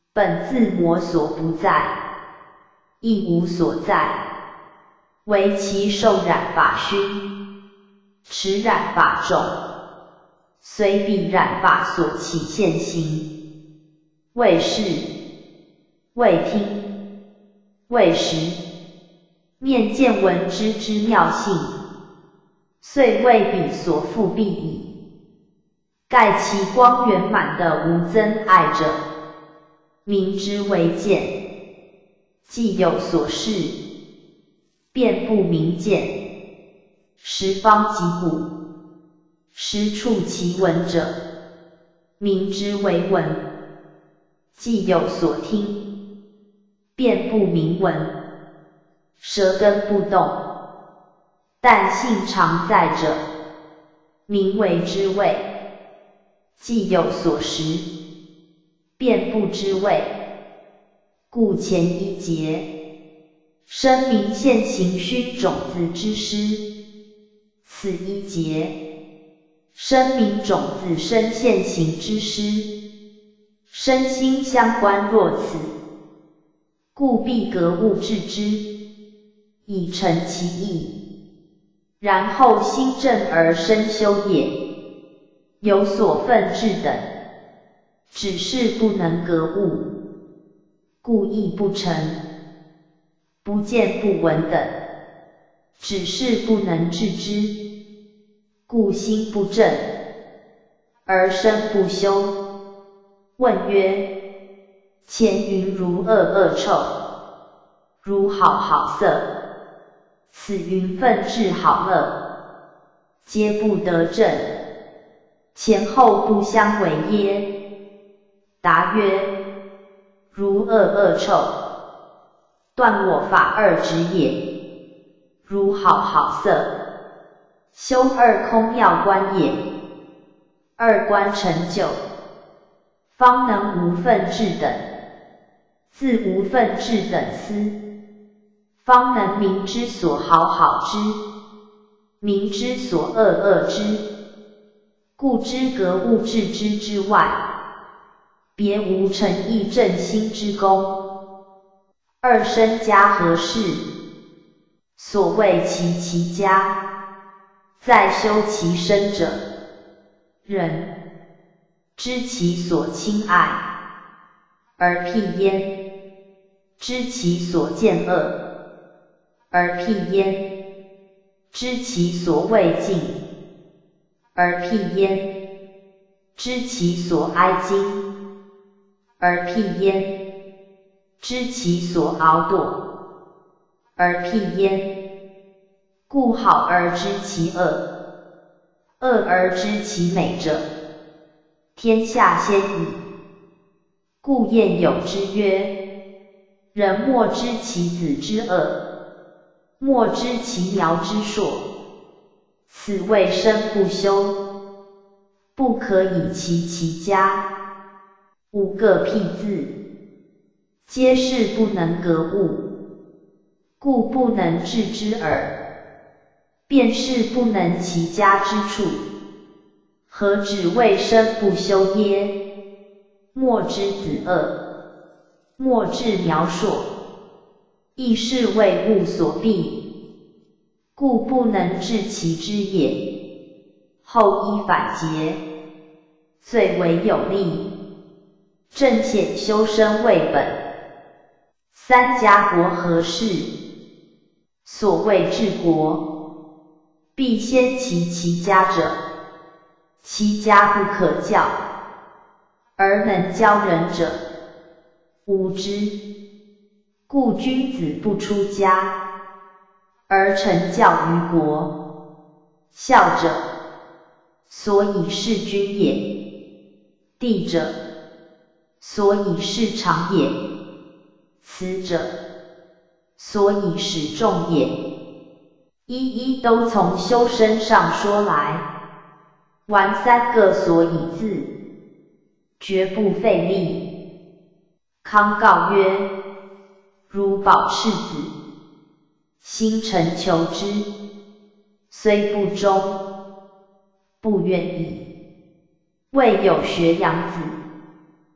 本自魔所不在，亦无所在，唯其受染法熏，持染法众，虽彼染法所起现行，为视，为听，为识，面见闻知之妙性，遂为彼所复必矣。盖其光圆满的无增碍者，明之为见，既有所示，便不明见，十方极古，实处其闻者，明之为闻，既有所听，便不明闻，舌根不动，但性常在者，名为知味，既有所识，便不知味，故前一节，声明现行熏种子之师，此一节，声明种子生现行之师，身心相关若此，故必格物致之，以成其意，然后心正而身修也。有所分智等，只是不能格物，故亦不成；不见不闻等，只是不能致之，故心不正，而身不修。问曰：前云如恶恶臭，如好好色，此云分智好乐，皆不得正，前后不相违耶？答曰：如恶恶臭，断我法二执也；如好好色，修二空妙观也。二观成就，方能无分智等，自无分智等思，方能明之所好好知，明之所恶恶知。故知格物致知之外，别无诚意正心之功。二身家何事？所谓其其家，在修其身者，人知其所亲爱，而辟焉；知其所见恶，而辟焉；知其所畏敬，而辟焉；知其所哀矜，而辟焉；知其所傲惰，而辟焉。故好而知其恶，恶而知其美者，天下先矣。故谚有之曰：人莫知其子之恶，莫知其苗之硕，此谓身不修，不可以齐其家。五个辟字，皆是不能格物，故不能致之耳。便是不能齐家之处，何止为身不修耶？莫知子恶，莫知苗硕，亦是为物所避，故不能致其之也。后依反诘，最为有力，正显修身为本。三家国何事？所谓治国，必先齐其家者，其家不可教，而能教人者，无之。故君子不出家，而成教于国。孝者，所以事君也；弟者，所以事长也；慈者，所以使众也。一一都从修身上说来，完三个所以字，绝不费力。康告曰：如保赤子，心诚求之，虽不忠，不愿意。未有学养子，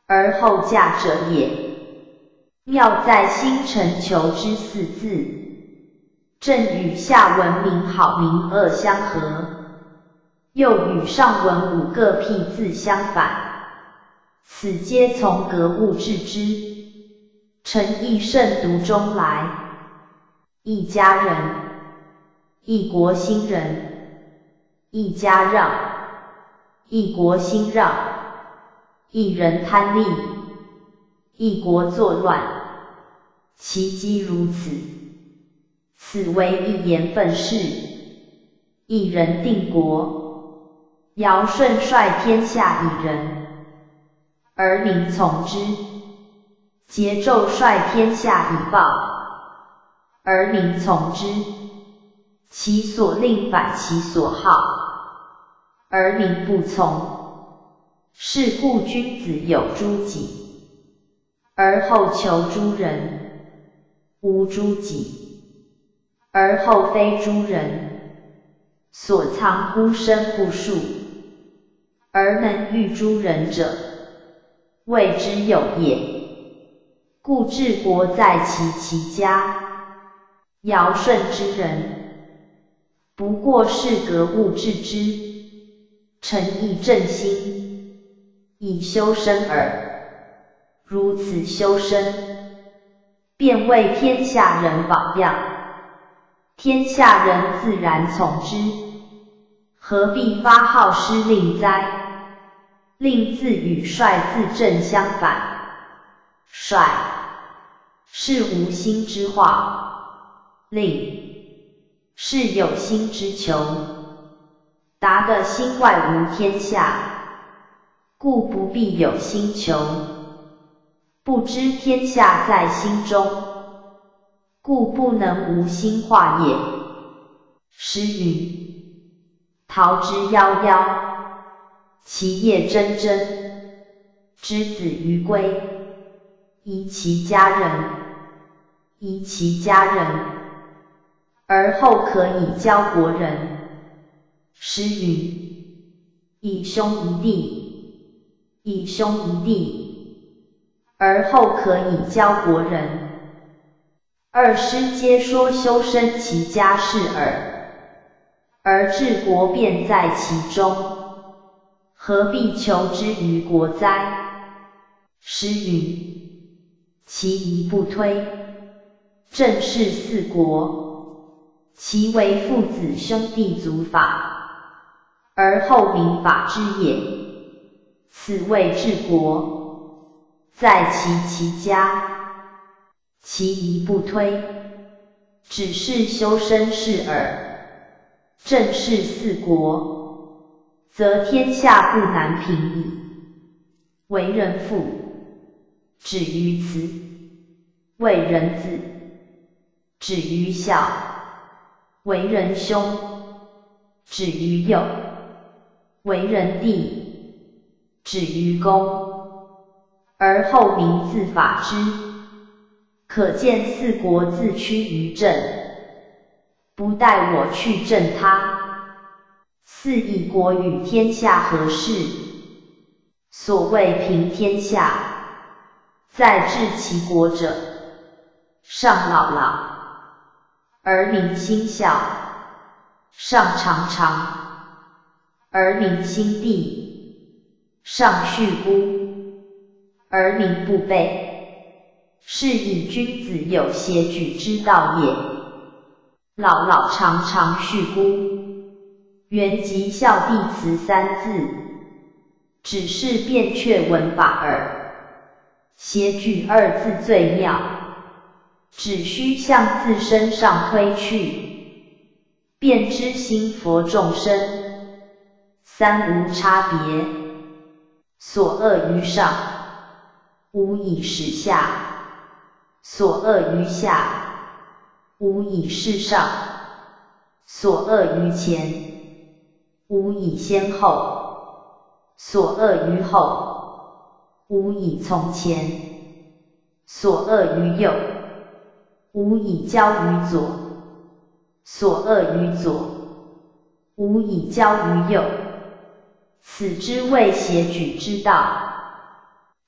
而后驾者也。妙在星辰求之四字，正与下文名好名恶相合，又与上文五个辟字相反，此皆从格物致之。诚意慎读中来，一家人，一国兴人，一家让，一国兴让，一人贪利，一国作乱，其机如此。此为一言愤世，一人定国。尧舜率天下以仁，而民从之；桀纣率天下以暴，而民从之。其所令反其所好，而民不从。是故君子有诸己，而后求诸人；无诸己，而后非诸人。所藏孤深不数，而能御诸人者，谓之有也。故治国在其其家。尧舜之人，不过是格物致之，诚意正心，以修身耳。如此修身，便为天下人榜样，天下人自然从之。何必发号施令哉？令字与率字正相反。率是无心之化，令是有心之求。达的心外无天下，故不必有心求。不知天下在心中，故不能无心化也。诗云：桃之夭夭，其叶蓁蓁。之子于归，宜其家人，宜其家人，而后可以教国人。诗云：以兄一弟，以兄一弟，而后可以教国人。二诗皆说修身齐家事耳，而治国便在其中，何必求之于国哉？诗云：其仪不推，正是四国。其为父子兄弟族法，而后民法之也。此谓治国，在其其家。其仪不推，只是修身事耳。正是四国，则天下不难平矣。为人父，止于慈；为人子，止于孝；为人兄，止于友；为人弟，止于恭。而后民自法之。可见四国自趋于正，不待我去正他。四以国与天下合适。所谓平天下，在治其国者，上老老，而民兴孝；上长长，而民兴弟；上恤孤，而民不备。是以君子有协举之道也。老老长长恤孤，原即孝弟慈三字，只是变却文法耳。协举二字最妙，只需向自身上推去，便知心佛众生，三无差别。所恶于上，无以始下；所恶于下，无以事上；所恶于前，无以先后；所恶于后，无以从前；所恶于右，无以交于左；所恶于左，无以交于右。此之谓协举之道。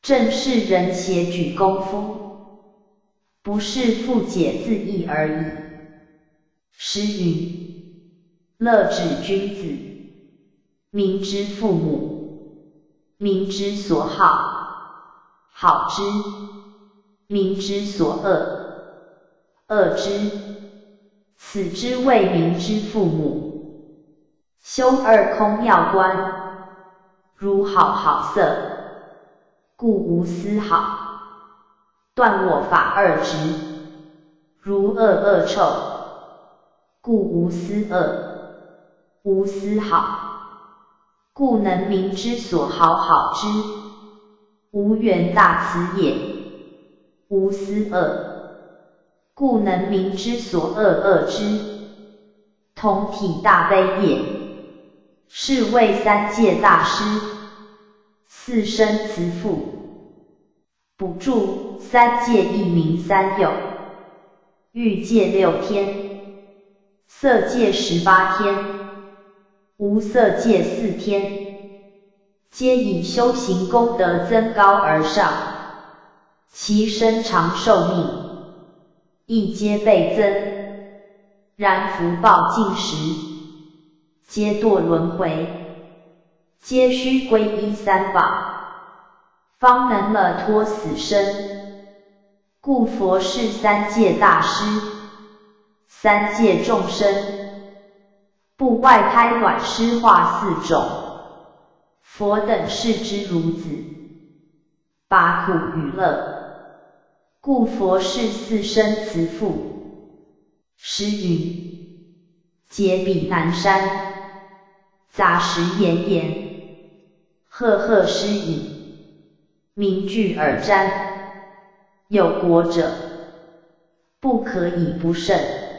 正是人协举功夫，不是复解字义而已。诗云：乐止君子，民之父母，民之所好，好之；民之所恶，恶之。此之谓民之父母。修二空妙观，如好好色，故无丝好；断我法二执，如恶恶臭，故无丝恶。无丝好，故能民之所好好之，无缘大慈也；无丝恶，故能民之所恶恶之，同体大悲也。是谓三界大师，四生慈父。补注：三界亦名三有，欲界六天，色界十八天，无色界四天，皆以修行功德增高而上，其身长寿命亦皆倍增。然福报尽时，皆堕轮回，皆须皈依三宝，方能了脱死生。故佛是三界大师，三界众生不外胎卵湿化四种，佛等视之如子，拔苦与乐，故佛是四生慈父。诗云：解彼南山，杂石岩岩，赫赫诗隐，名具尔瞻。有国者，不可以不慎。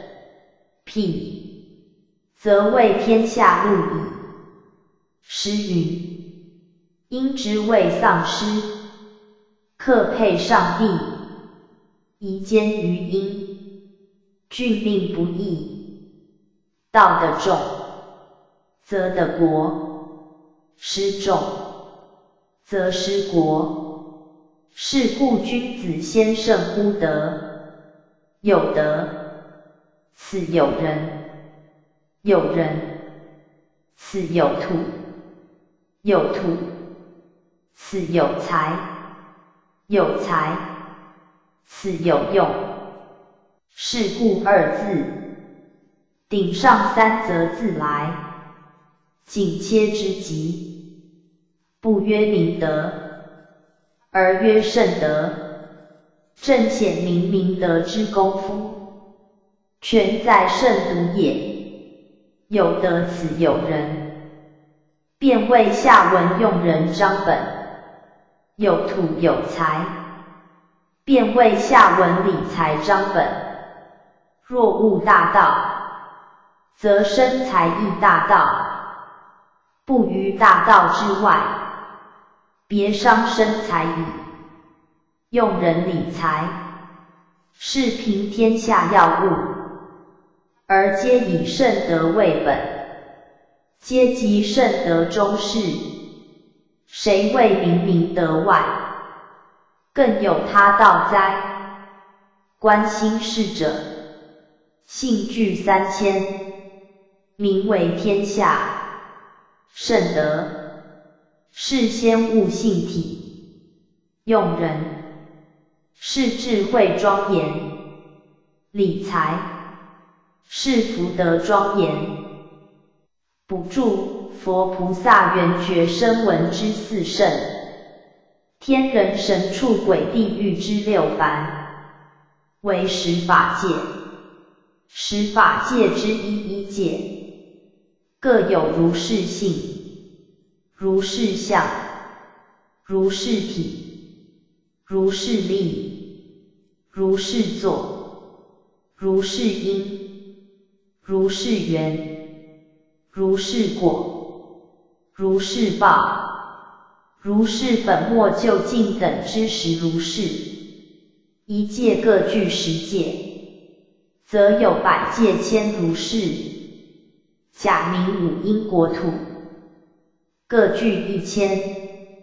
辟，则为天下路矣。诗云：鹰之谓丧尸，克配上帝，夷坚于鹰，峻令不义。道得重，则得国；失重，则失国。是故君子先胜乎德。有德，此有仁；有仁，此有土；有土，此有财；有财，此有用。是故二字，顶上三则自来，紧切之极，不曰明德，而曰圣德。正显明明德之功夫，全在圣笃也。有德此有仁，便为下文用人章本；有土有财，便为下文理财章本。若悟大道，则生财亦大道，不于大道之外，别伤生财矣。用人理财，是平天下要务，而皆以圣德为本，皆集圣德中事。谁谓明明德外，更有他道哉？观心事者，信具三千，名为天下。圣德，是先悟性体；用人，是智慧庄严；理财，是福德庄严。补注：佛菩萨缘觉声闻之四圣，天人神畜鬼地狱之六凡，为十法界。十法界之一一界，各有如是性，如是相，如是体，如是力，如是作，如是因，如是缘，如是果，如是报，如是本末究竟等之实如是。一界各具十界，则有百界千如是。假名五因国土，各具一千，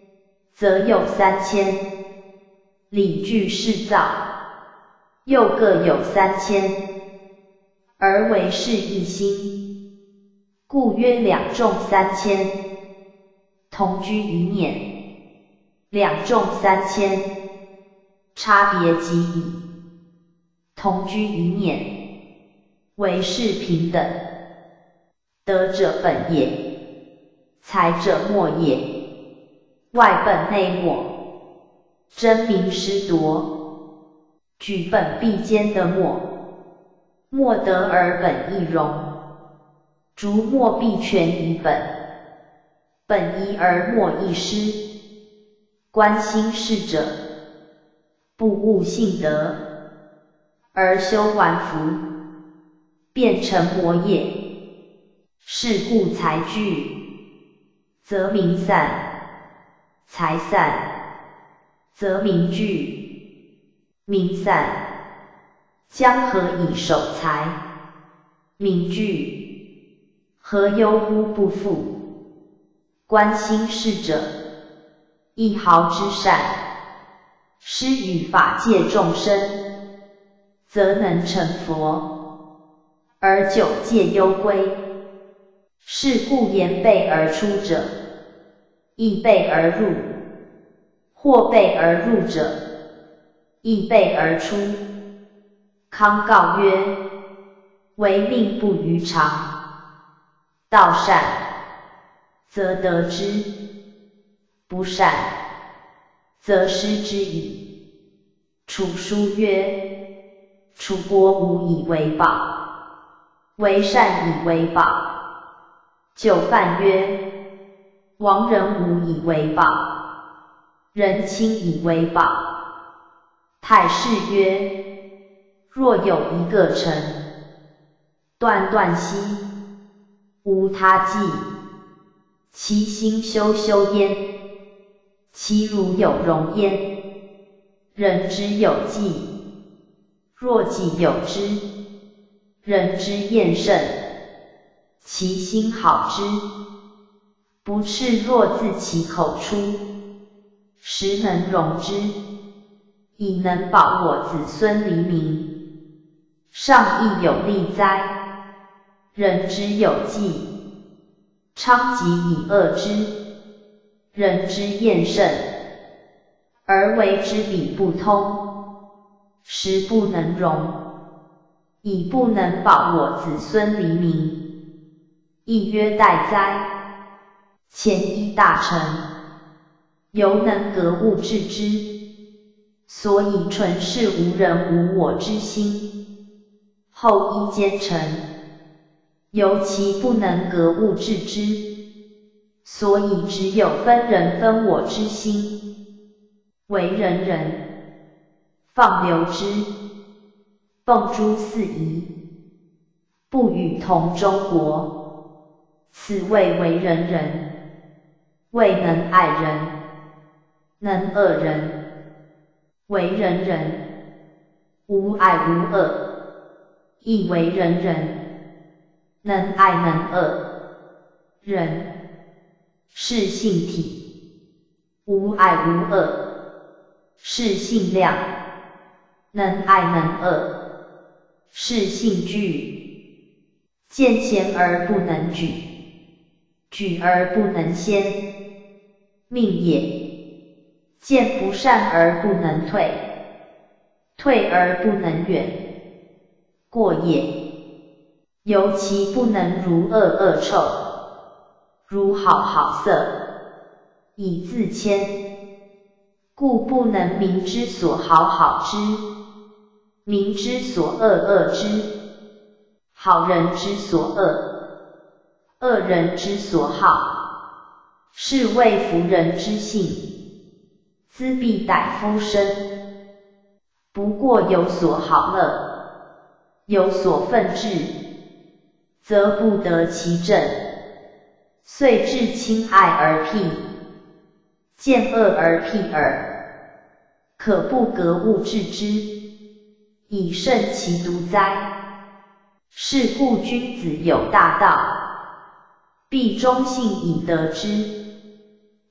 则有三千，理具事造，又各有三千，而为是一心，故曰两众三千，同居一念，两众三千，差别极矣。同居一念，为是平等，德者本也，才者末也，外本内末，争名失夺，举本必兼的末，末得而本亦荣，逐末必全于本，本移而末亦失，观心事者，不悟性德，而修顽服，变成魔业，是故财聚，则民散，财散，则民聚，民散，将何以守财？民聚，何忧乎不富？观心事者，一毫之善，施与法界众生，则能成佛，而九界幽归。是故言备而出者，亦备而入；或备而入者，亦备而出。康告曰：唯命不于常，道善，则得之；不善，则失之矣。楚书曰：楚国无以为宝，为善以为宝。就范曰：亡人无以为宝，人亲以为宝。太史曰：若有一个臣，断断兮，无他计，其心修修焉，其如有容焉。人之有计，若己有之，人之厌甚，其心好之，不赤若自其口出，实能容之，以能保我子孙黎民。上亦有利哉！人之有计，昌吉以恶之，人之厌甚，而为之理不通，实不能容，以不能保我子孙黎民。亦曰殆哉！前一大臣，犹能格物致之，所以纯是无人无我之心。后一奸臣，犹其不能格物致之，所以只有分人分我之心。为人人，放流之，迸诸四夷，不与同中国。此谓为人人，未能爱人，能恶人。为人人，无爱无恶，亦为人人，能爱能恶。人，是性体，无爱无恶，是性量，能爱能恶，是性具。见贤而不能举，举而不能先，命也；见不善而不能退，退而不能远，过也。尤其不能如恶恶臭，如好好色，以自谦，故不能民之所好好之，民之所恶恶之，好人之所恶，恶人之所好，是谓夫人之性，兹必逮夫身。不过有所好乐，有所愤志，则不得其正，遂至亲爱而辟，见恶而辟耳，可不格物致之，以胜其独哉？是故君子有大道，必忠信以得之。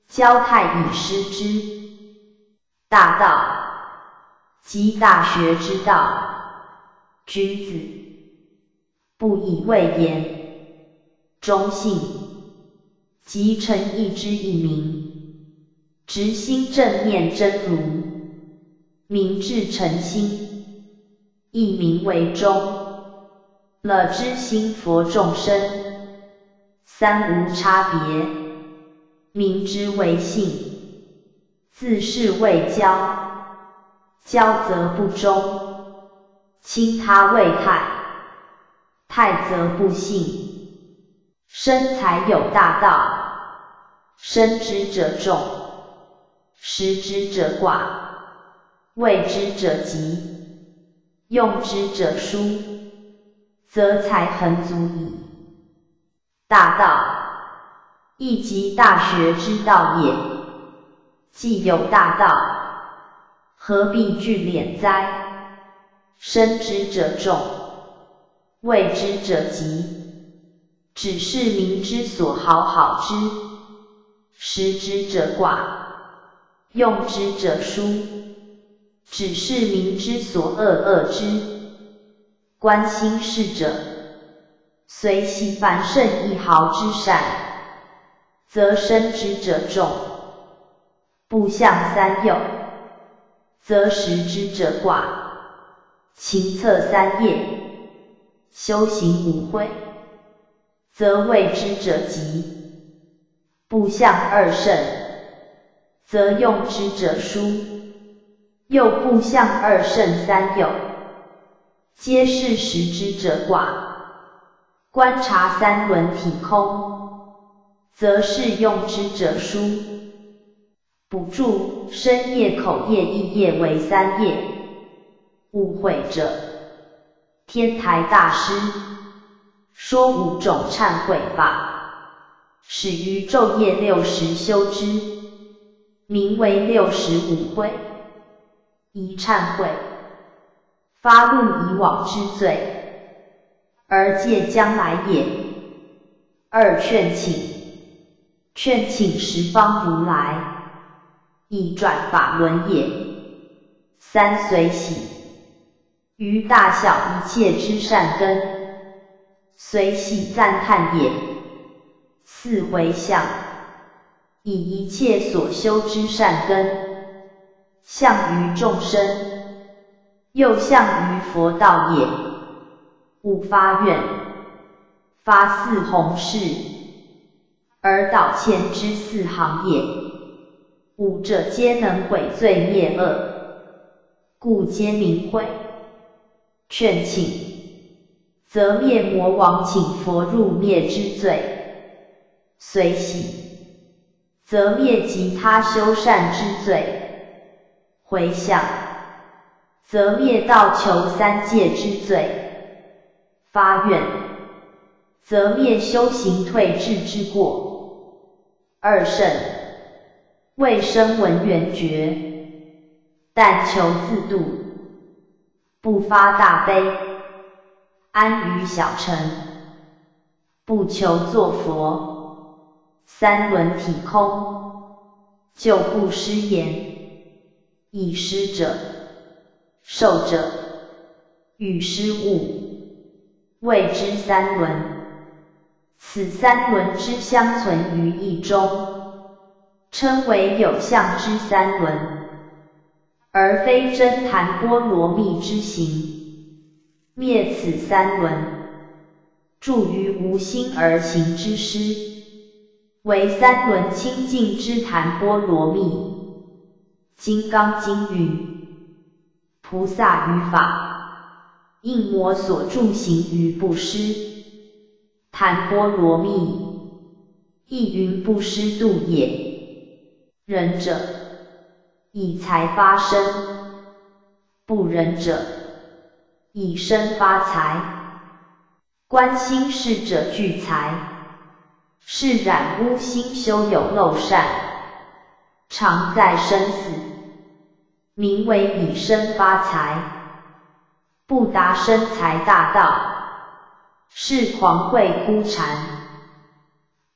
交太以失之。大道，即大学之道。君子，不以位言。忠信，即诚意之以明。直心正念真如，明至诚心，一名为忠。了知心佛众生，三无差别。明之为信，自是谓交。交则不忠，亲他谓泰。泰则不信。生财有大道，生之者众，识之者寡，谓之者急，用之者疏，则财恒足矣。大道，亦即大学之道也。既有大道，何必聚敛哉？生之者众，谓之者急。只是民之所好好之，识之者寡，用之者疏。只是民之所恶恶之。观心事者，虽系凡圣一毫之善，则生之者众。不向三有，则识之者寡。勤策三业，修行无悔，则谓之者急。不向二圣，则用之者疏。又不向二圣三有，皆是识之者寡。观察三轮体空，则是用之者疏。补注：身业、口业、意业为三业。误会者，天台大师说五种忏悔法，始于昼夜六时修之，名为六十五会。一忏悔，发露以往之罪，而戒将来也。二劝请，劝请十方如来，以转法轮也。三随喜，于大小一切之善根，随喜赞叹也。四回向，以一切所修之善根，向于众生，又向于佛道也。五发愿，发四弘誓，而导前之四行也。五者皆能毁罪灭恶，故皆名讳。劝请，则灭魔王请佛入灭之罪。随喜，则灭其他修善之罪。回向，则灭道求三界之罪。发愿，则灭修行退志之过。二圣，为声闻缘觉，但求自度，不发大悲，安于小乘，不求作佛。三轮体空，就不失言。以施者，受者，与施物，谓之三轮。此三轮之相存于一中，称为有相之三轮，而非真檀波罗蜜之行。灭此三轮，住于无心而行之施，为三轮清净之檀波罗蜜。金刚经云：菩萨于法，应魔所住行于布施。檀波罗蜜，亦云布施度也。仁者，以财发身；不仁者，以身发财。观心事者聚财，是染污心修有漏善，常在生死，名为以身发财。不达生财大道，是狂慧枯禅。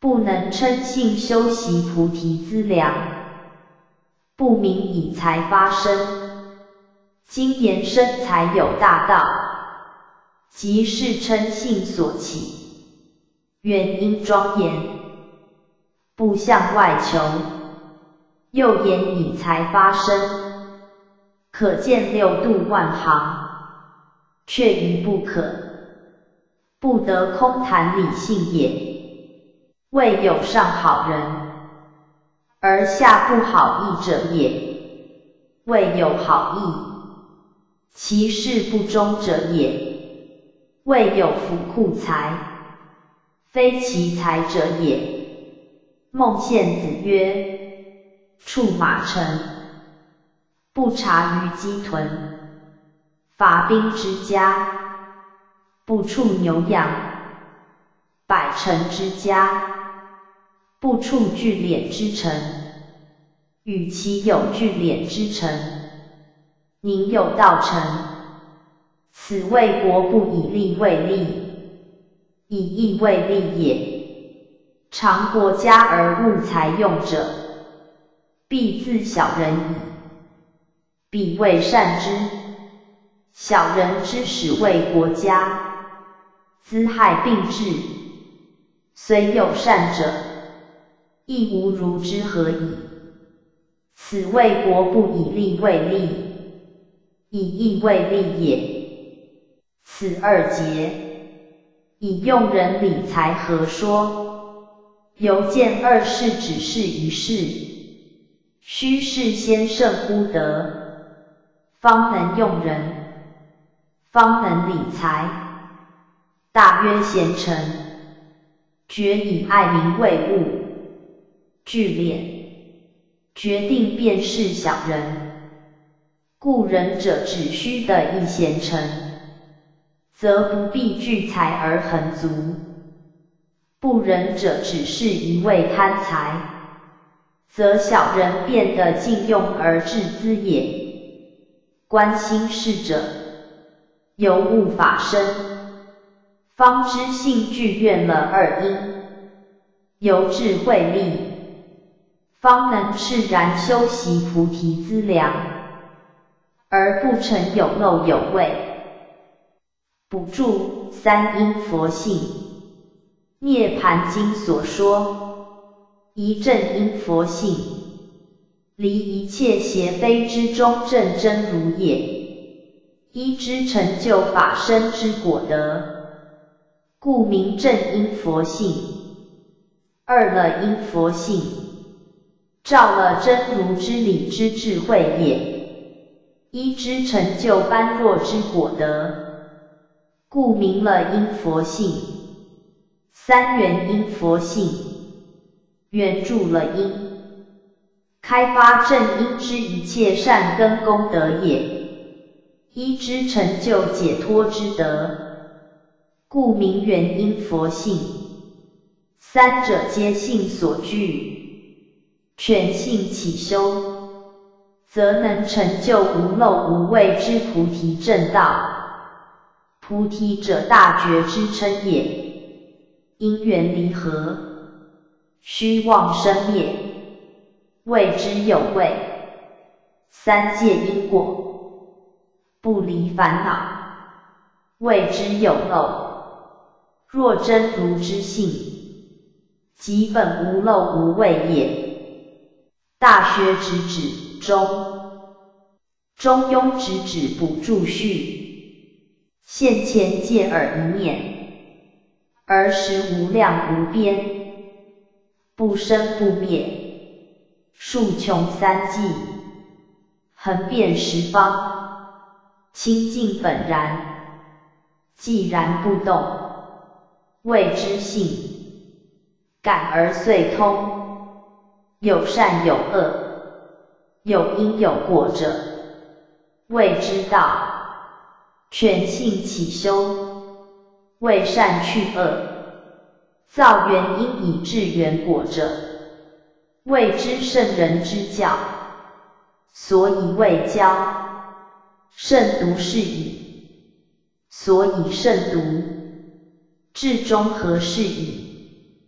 不能称性修习菩提资粮，不明以财发生，今言生财有大道，即是称性所起，原因庄严，不向外求。又言以财发生，可见六度万行，却于不可，不得空谈理性也。谓有上好人，而下不好义者也。谓有好义，其事不忠者也。谓有福库财，非其财者也。孟献子曰：畜马乘，不察于鸡豚；伐兵之家，不处牛羊；百乘之家，不处聚敛之臣。与其有聚敛之臣，宁有道成？此谓国不以利为利，以义为利也。常国家而务财用者，必自小人矣。彼谓善之。小人之始为国家，资害并至，虽有善者，亦无如之何矣。此谓国不以利为利，以义为利也。此二节，以用人理财合说，犹见二事只是一事，须事先胜乎德，方能用人，方能理财。大曰贤臣，决以爱民为务，聚敛，决定便是小人。故仁者只须得一贤臣，则不必聚财而恒足；不仁者只是一味贪财，则小人变得尽用而致资也。观心事者，犹悟法身，方知性具愿了二因，由智慧力，方能释然修习菩提资粮，而不成有漏有味。补注：三因佛性，涅盘经所说，一正因佛性，离一切邪非之中正真如也。一之成就法身之果德，故名正因佛性。二了因佛性，照了真如之理之智慧也。一之成就般若之果德，故名了因佛性。三元因佛性，援助了因，开发正因之一切善根功德也。一之成就解脱之德，故名原因佛性。三者皆性所具，全性起修，则能成就无漏无畏之菩提正道。菩提者大觉之称也。因缘离合，虚妄生灭，谓之有味。三界因果，不离烦恼，谓之有漏。若真如之性，即本无漏无畏也。大学直指中，中庸直指补助序，现前界耳一念，而实无量无边，不生不灭，数穷三际，横遍十方，清净本然，寂然不动，谓之性。感而遂通，有善有恶，有因有果者，谓之道。全性起修，为善去恶，造原因以致原果者，谓之圣人之教。所以谓教，圣独是矣。所以圣独，至中和是矣。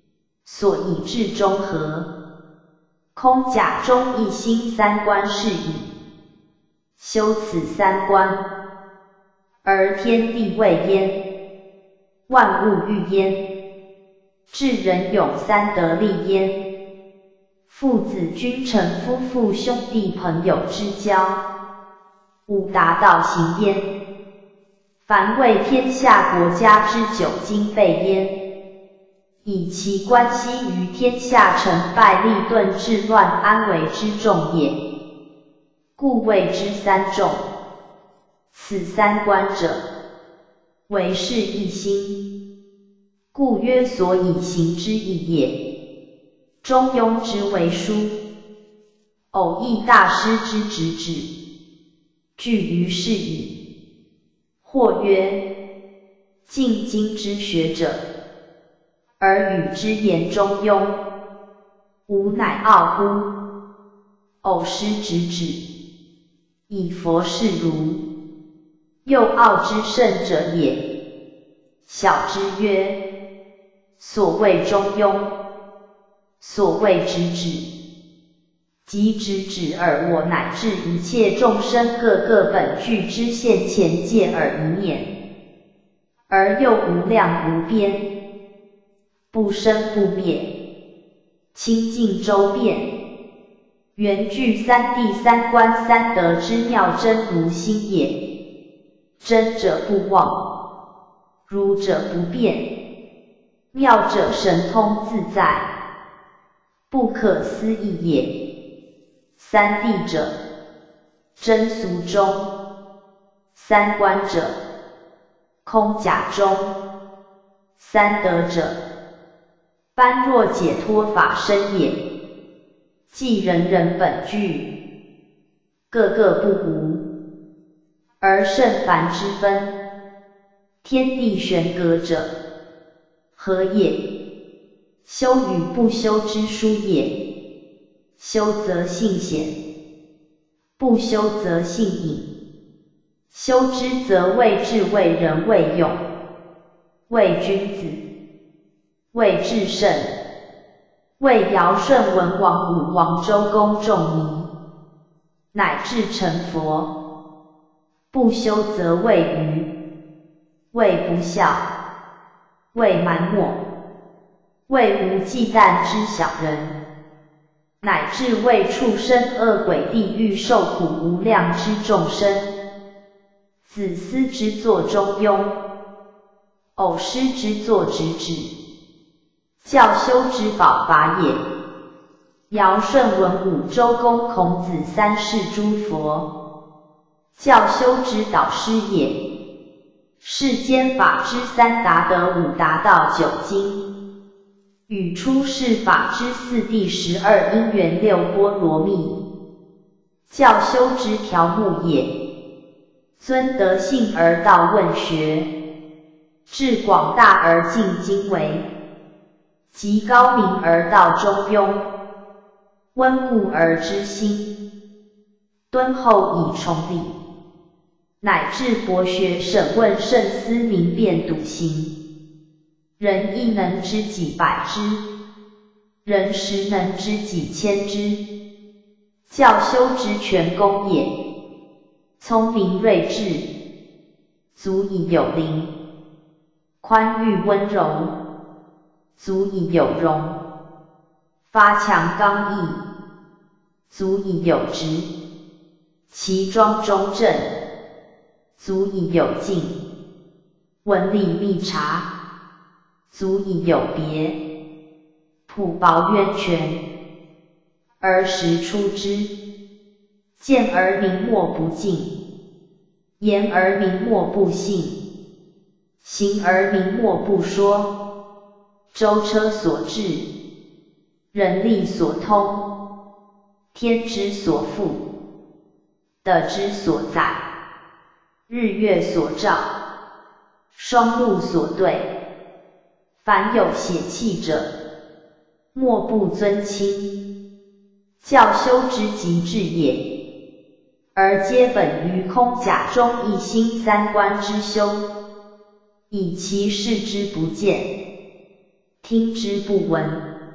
所以至中和。空假中一心三观是矣。修此三观，而天地未焉，万物欲焉，至人永三得利焉。父子君臣夫妇兄弟朋友之交，吾达道行焉。凡为天下国家之久经备焉，以其关系于天下成败利钝治乱安危之重也，故谓之三重。此三观者，为是一心，故曰所以行之义也。中庸之为书，偶益大师之直指，据于是矣。或曰：尽经之学者，而与之言中庸，吾乃傲乎？偶师直指，以佛是儒，又傲之甚者也。小之曰：所谓中庸，所谓直指，即直指而我乃至一切众生各个本具之现前界而一念，而又无量无边，不生不灭，清净周遍，原具三谛三观三德之妙真如心也。真者不妄，如者不变，妙者神通自在，不可思议也。三谛者，真俗中；三观者，空假中；三德者，般若解脱法身也。即人人本具，个个不无，而圣凡之分，天地玄隔者，何也？修与不修之殊也。修则性显，不修则性隐。修之则谓智为人为用，为君子，为至圣，为尧舜文王武王周公仲尼，乃至成佛。不修则谓愚，谓不孝，谓蛮貊，谓无忌惮之小人，乃至为畜生恶鬼地狱受苦无量之众生。子思之作中庸，偶师之作直指，教修之宝法也。尧舜文武周公孔子三世诸佛，教修之导师也。世间法之三达得五达道九经，与出世法之四谛十二因缘六波罗蜜，教修之条目也。尊德性而道问学，至广大而尽经纬，极高明而道中庸，温故而知新，敦厚以崇礼，乃至博学审问慎思明辨笃行。人亦能知己百之，人十能知己千之，教修之全功也。聪明睿智，足以有灵；宽裕温柔，足以有容；发强刚毅，足以有直；其庄中正，足以有敬；文理密察，足以有别；朴薄渊泉，而实出之。见而明默不敬，言而明默不信，行而明默不说。舟车所至，人力所通，天之所覆，地之所在，日月所照，双陆所对。凡有邪气者，莫不尊亲，教修之极致也。而皆本于空假中一心三观之修，以其视之不见，听之不闻，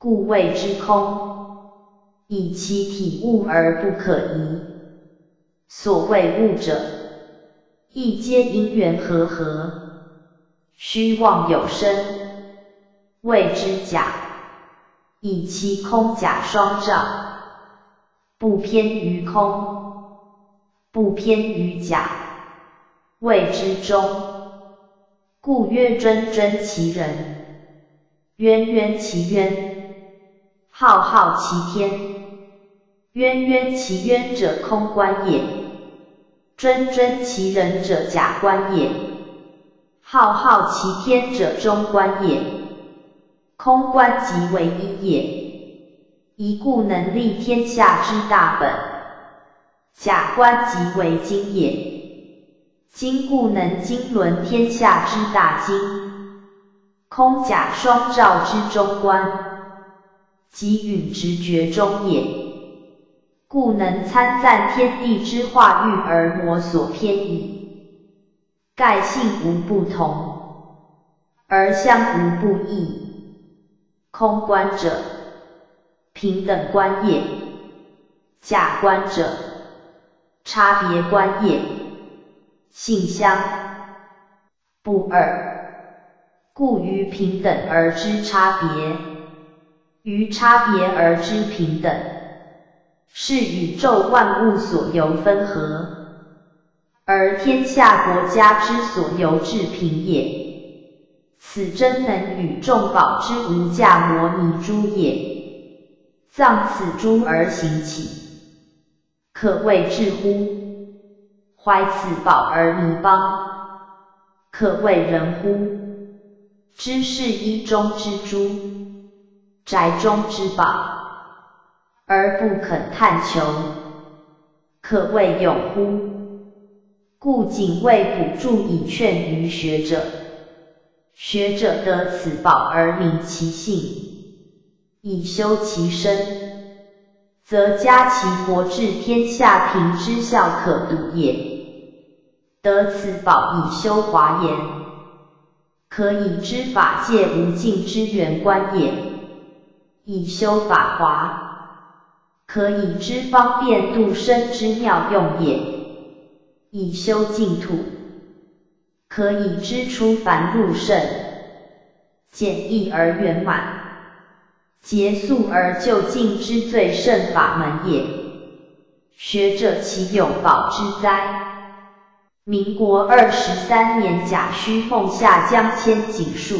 故谓之空，以其体物而不可移。所谓物者，亦皆因缘和合，虚妄有生，谓之假。以其空假双照，不偏于空，不偏于假，谓之中。故曰真真其人，渊渊其渊，浩浩其天。渊渊其渊者空观也，真真其人者假观也，浩浩其天者中观也。空观即为一也，一故能立天下之大本。假观即为经也，经故能经纶天下之大经。空假双照之中观，即允直觉中也，故能参赞天地之化育而魔所偏倚。盖性无不同，而相无不异。空观者，平等观也；假观者，差别观也。性相不二，故于平等而知差别，于差别而知平等，是宇宙万物所由分合，而天下国家之所由治平也。此真能与众宝之无价摩尼珠也，藏此珠而行起，可谓智乎？怀此宝而弥邦，可谓人乎？知是衣中之珠，宅中之宝，而不肯探求，可谓有乎？故仅为补助以劝于学者。学者得此宝而明其性，以修其身，则加其国治天下平之效可睹也。得此宝以修华严，可以知法界无尽之圆观也；以修法华，可以知方便度生之妙用也；以修净土，可以知出凡入圣，简易而圆满，结束而就近之最胜法门也。学者其有宝之哉？民国二十三年甲戌奉下江千景树，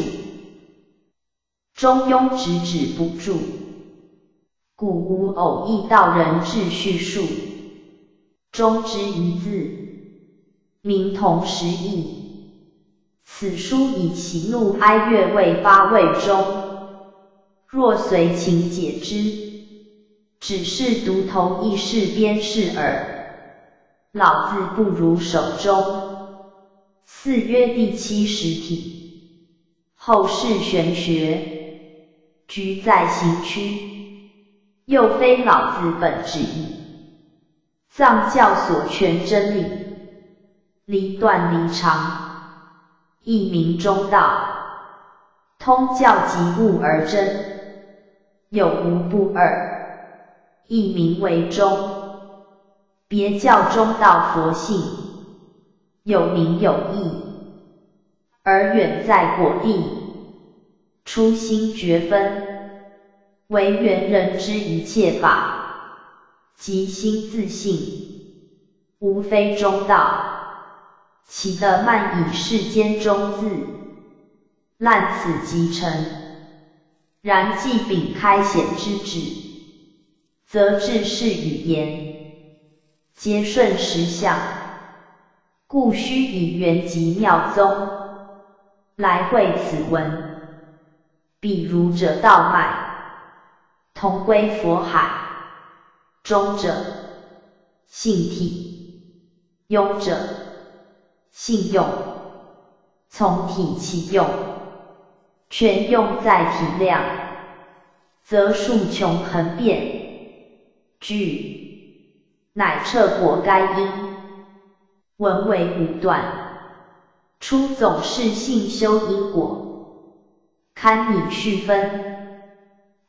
中庸直指不住，古无偶异道人志叙述，中之一字，名同时异。此书以喜怒哀乐为发为中，若随情解之，只是读头意事边事耳。老字不如手中。四曰第七实体，后世玄学，居在行区，又非老子本旨意。藏教所全真理，离断离常。一名中道，通教即物而真，有无不二，一名为中。别教中道佛性，有名有义，而远在果地，初心觉分，为原人之一切法，即心自性，无非中道。其得慢以世间中字，滥此即成。然既秉开显之旨，则治事语言，皆顺实相，故须以原籍妙宗来会此文。比如者道脉，同归佛海；中者性体，庸者性用，从体起用，全用在体量，则数穷恒变，具乃彻果该因，文为五段，出总是性修因果，堪以序分，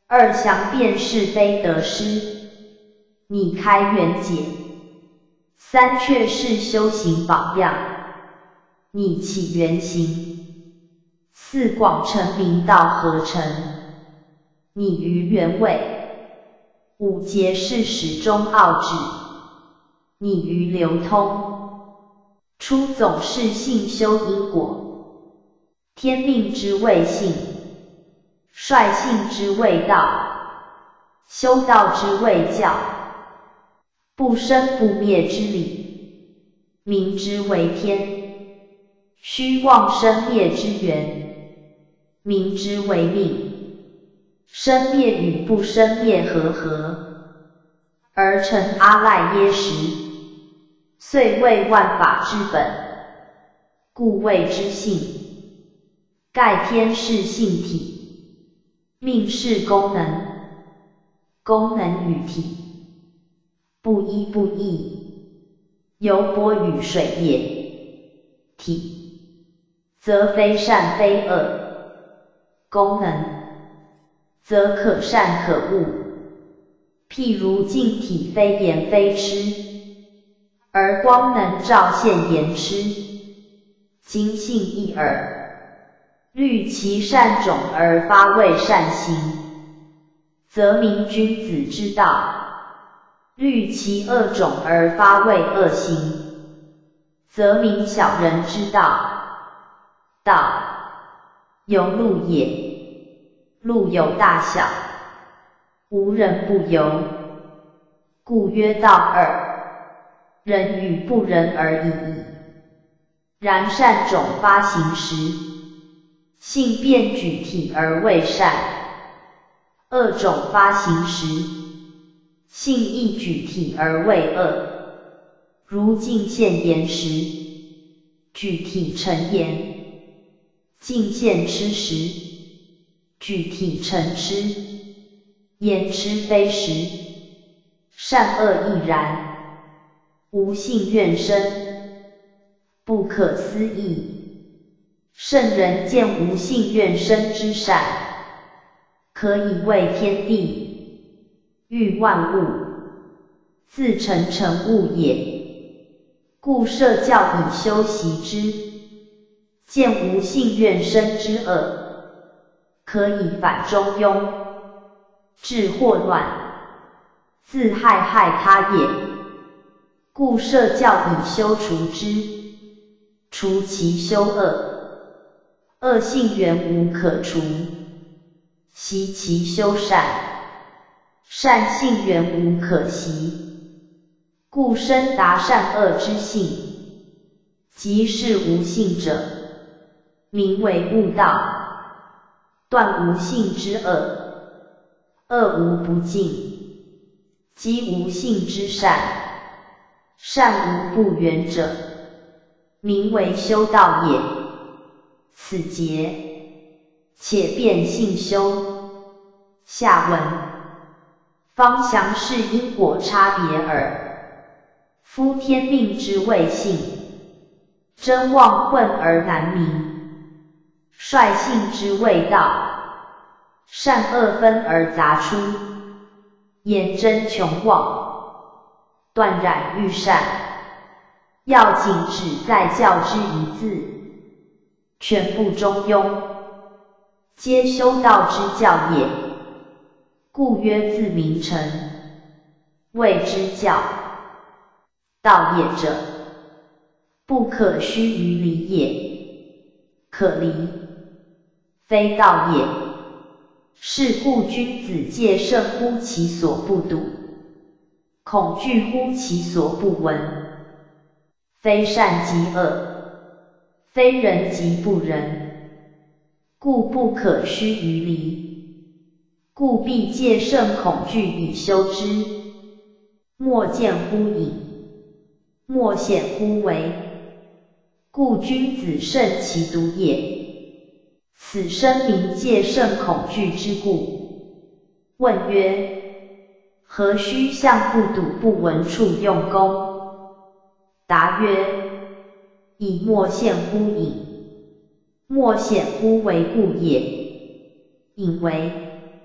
二详辨是非得失，拟开圆解。三确是修行榜样，拟起原形。四广成明道合成，拟于原位。五结是始终奥旨，拟于流通。初总是性修因果，天命之谓性，率性之谓道，修道之谓教。不生不灭之理，名之为天；虚妄生灭之源，名之为命。生灭与不生灭和合，而成阿赖耶识，遂为万法之本，故谓之性。盖天是性体，命是功能，功能与体不一不异，犹波与水也。体则非善非恶，功能则可善可恶。譬如镜体非言非痴，而光能照现言痴，今性一耳。虑其善种而发为善行，则名君子之道；虑其恶种而发为恶行，则名小人之道。道由路也，路有大小，无人不由，故曰道二，人与不仁而已矣。然善种发行时，性便举体而为善；恶种发行时，性亦举体而为恶。如镜现言时，举体成言；镜现痴时，举体成痴。言痴非实，善恶亦然。无性愿生，不可思议。圣人见无性愿生之善，可以为天地，育万物，自成成物也。故设教以修习之。见无性愿生之恶，可以反中庸，致祸乱，自害害他也。故设教以修除之，除其修恶，恶性原无可除；习其修善，善性原无可习。故深达善恶之性，即是无性者，名为悟道。断无性之恶，恶无不尽；积无性之善，善无不圆者，名为修道也。此节且辨性修。下文方详是因果差别耳。夫天命之谓性，真妄混而难明；率性之谓道，善恶分而杂出，言真穷妄，断染欲善。要紧只在教之一字，全部中庸，皆修道之教也。故曰自名成，谓之教。道也者，不可须臾离也，可离，非道也。是故君子戒慎乎其所不睹，恐惧乎其所不闻。非善即恶，非仁即不仁，故不可须臾离。故必戒慎恐惧以修之。莫见乎隐，莫显乎微，故君子慎其独也。此生名戒慎恐惧之故。问曰：何须向不睹不闻处用功？答曰：以莫现乎隐，莫显乎微故也。隐为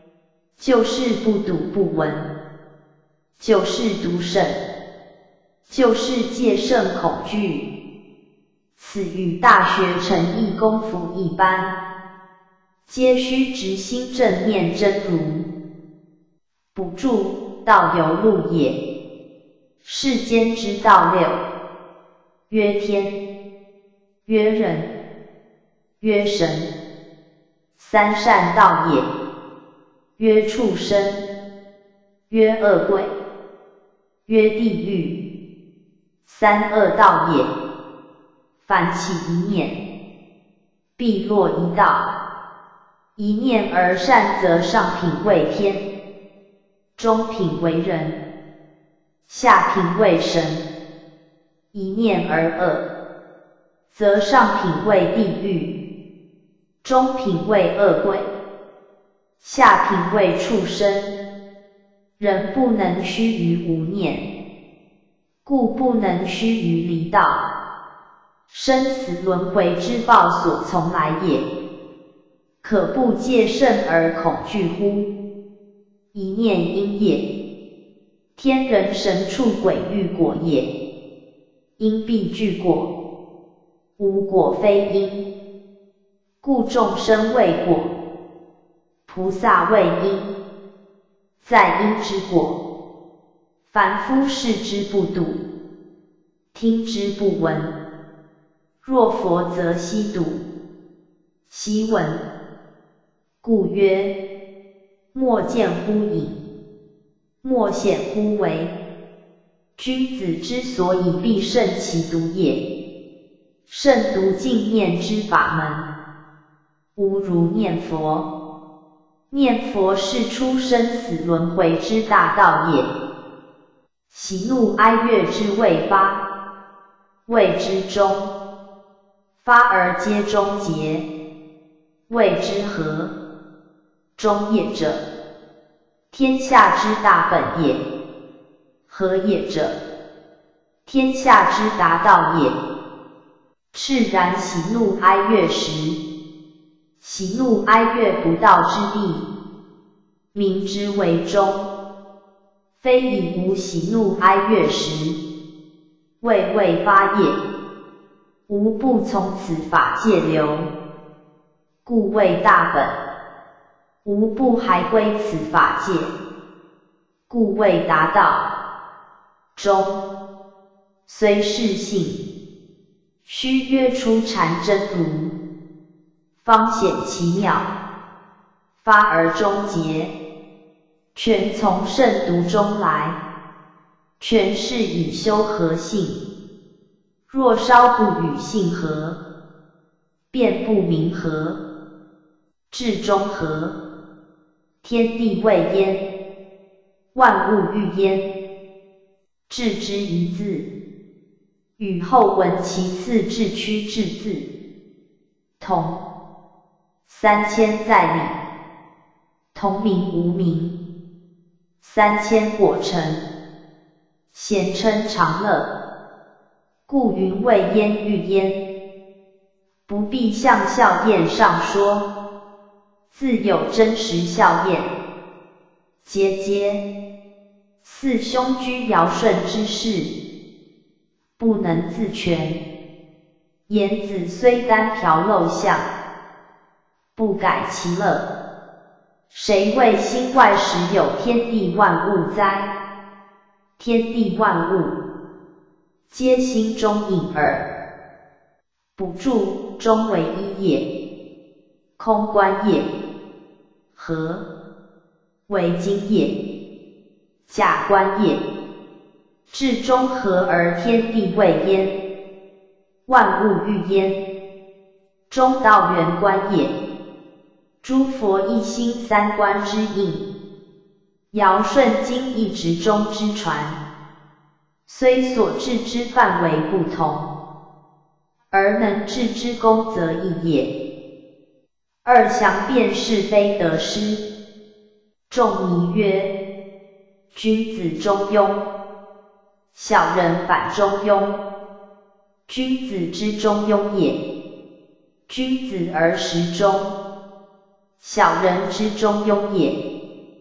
就是不睹不闻，就是独审，就是戒慎恐惧。此与大学诚意功夫一般，皆须直心正念真如。补注：道由路也。世间之道六，曰天，曰人，曰神。三善道也，曰畜生，曰恶鬼，曰地狱。三恶道也，凡起一念，必落一道。一念而善，则上品为天，中品为人，下品为神；一念而恶，则上品为地狱，中品为恶鬼，下品为畜生。人不能须于无念，故不能须于离道。生死轮回之报所从来也，可不戒慎而恐惧乎？一念因也，天人神畜鬼欲果也。因必具果，无果非因，故众生为果，菩萨为因。在因之果，凡夫视之不睹，听之不闻。若佛则悉睹，悉闻。故曰：莫见乎隐，莫显乎微。君子之所以必慎其独也，慎独净念之法门，无如念佛。念佛是出生死轮回之大道也。喜怒哀乐之未发，谓之中；发而皆终结，谓之和。中也者，天下之大本也；和也者，天下之达道也。赤然喜怒哀乐时，喜怒哀乐不道之地，名之为中；非以无喜怒哀乐时，谓未发也。吾不从此法界流，故谓大本；吾不还归此法界，故谓达道。中虽是性，须约出禅真如，方显其妙。发而终结，全从慎独中来，全是以修和性。若稍不与性合，便不明和。至中和，天地未焉，万物欲焉。至之一字，与后闻其次至屈至字同。三千在理，同名无名。三千果成，咸称常乐。故云谓焉欲焉，不必向效验上说，自有真实效验。阶阶似凶居尧舜之事，不能自全。言子虽单嫖陋巷，不改其乐。谁谓心外实有天地万物哉？天地万物，皆心中隐耳。补注：中为一也，空观也；和为今也，假观也。至中和而天地未焉，万物欲焉，中道圆观也。诸佛一心三观之应，尧舜今一直中之传，虽所至之范围不同，而能治之功则异也。二详辨是非得失。仲尼曰：君子中庸，小人反中庸。君子之中庸也，君子而时中；小人之中庸也，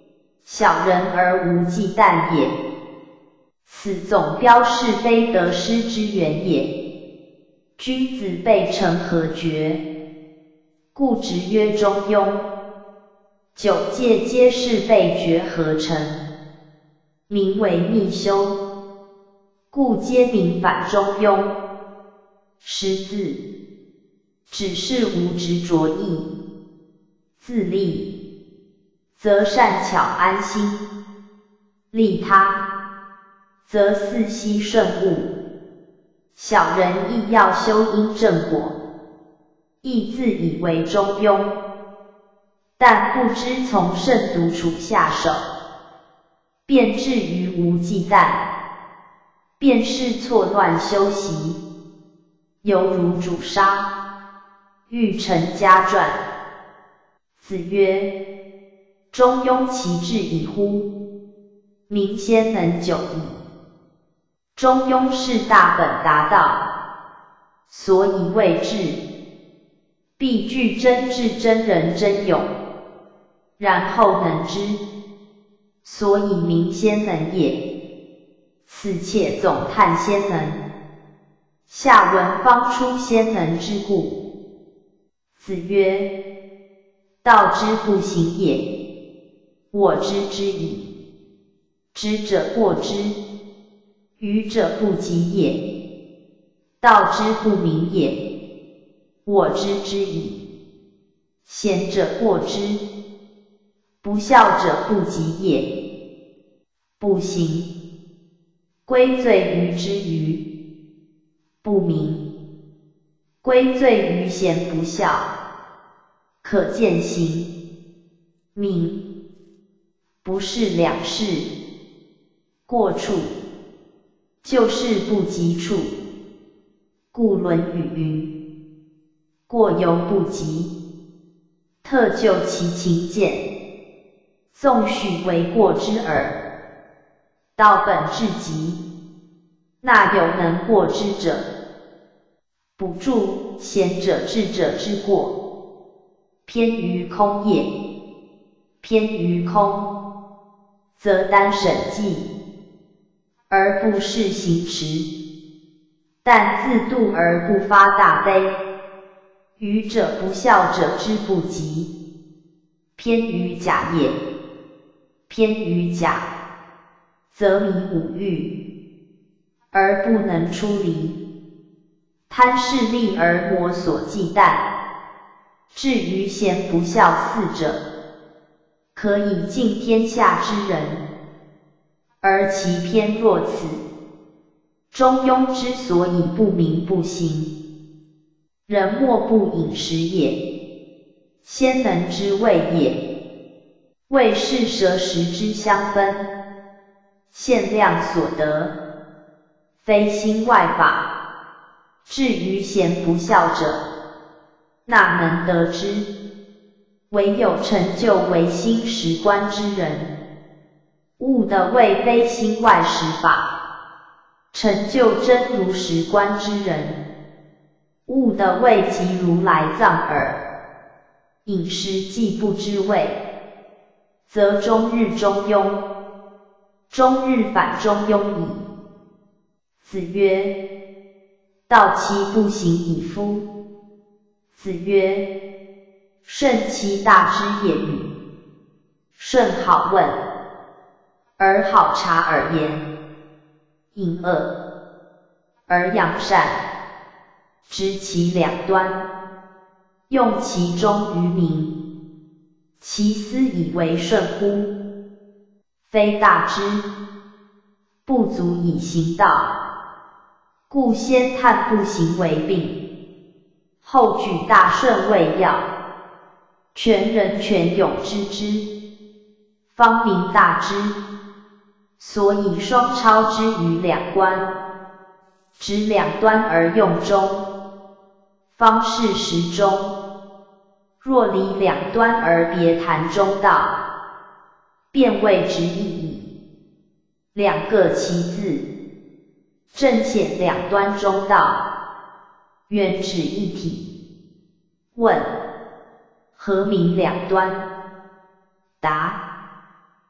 小人而无忌惮也。此总标是非得失之源也。君子备成何绝？故直曰中庸。九界皆是被绝合成，名为密修，故皆名反中庸。识字，只是无执着意，自利，则善巧安心；利他，则似息顺物。小人亦要修因正果，亦自以为中庸，但不知从慎独处下手，便至于无忌惮，便是错乱修习，犹如主杀，欲成家传。子曰：中庸其志矣乎！民先能久矣。中庸是大本达道，所以谓智，必具真智真人真勇，然后能知，所以民先能也。此且总叹先能，下文方出先能之故。子曰：道之不行也，我知之矣。知者过之，愚者不及也。道之不明也，我知之矣。贤者过之，不孝者不及也。不行，归罪于之愚；不明，归罪于贤不孝。可见行、明不是两事，过处就是不及处。故《论语》云：过犹不及，特就其情见，纵许为过之耳。道本至极，那有能过之者？补助贤者智者之过，偏于空也。偏于空，则单审计，而不事行持。但自度而不发大悲，愚者不孝者之不及，偏于假也。偏于假，则迷五欲，而不能出离，贪势利而魔所忌惮。至于贤不孝四者，可以尽天下之人，而其偏若此。中庸之所以不明不行，人莫不饮食也。先能之谓也，谓是舌食之相分，限量所得，非心外法。至于贤不孝者，那能得之？唯有成就唯心识观之人，悟的谓非心外识法。成就真如实观之人，悟的谓即如来藏耳。饮食既不知味，则终日中庸，终日反中庸矣。子曰：道其不行矣夫。子曰：圣其大之也与？圣好问，而好察而言。隐恶而扬善，知其两端，用其中于民，其斯以为顺乎？非大之，不足以行道。故先探不行为病，后举大顺为要。全人全勇知之，方明大之。所以双超之于两端，指两端而用中，方是实中。若离两端而别谈中道，便谓之异矣。两个其字，正显两端中道，原指一体。问：何名两端？答：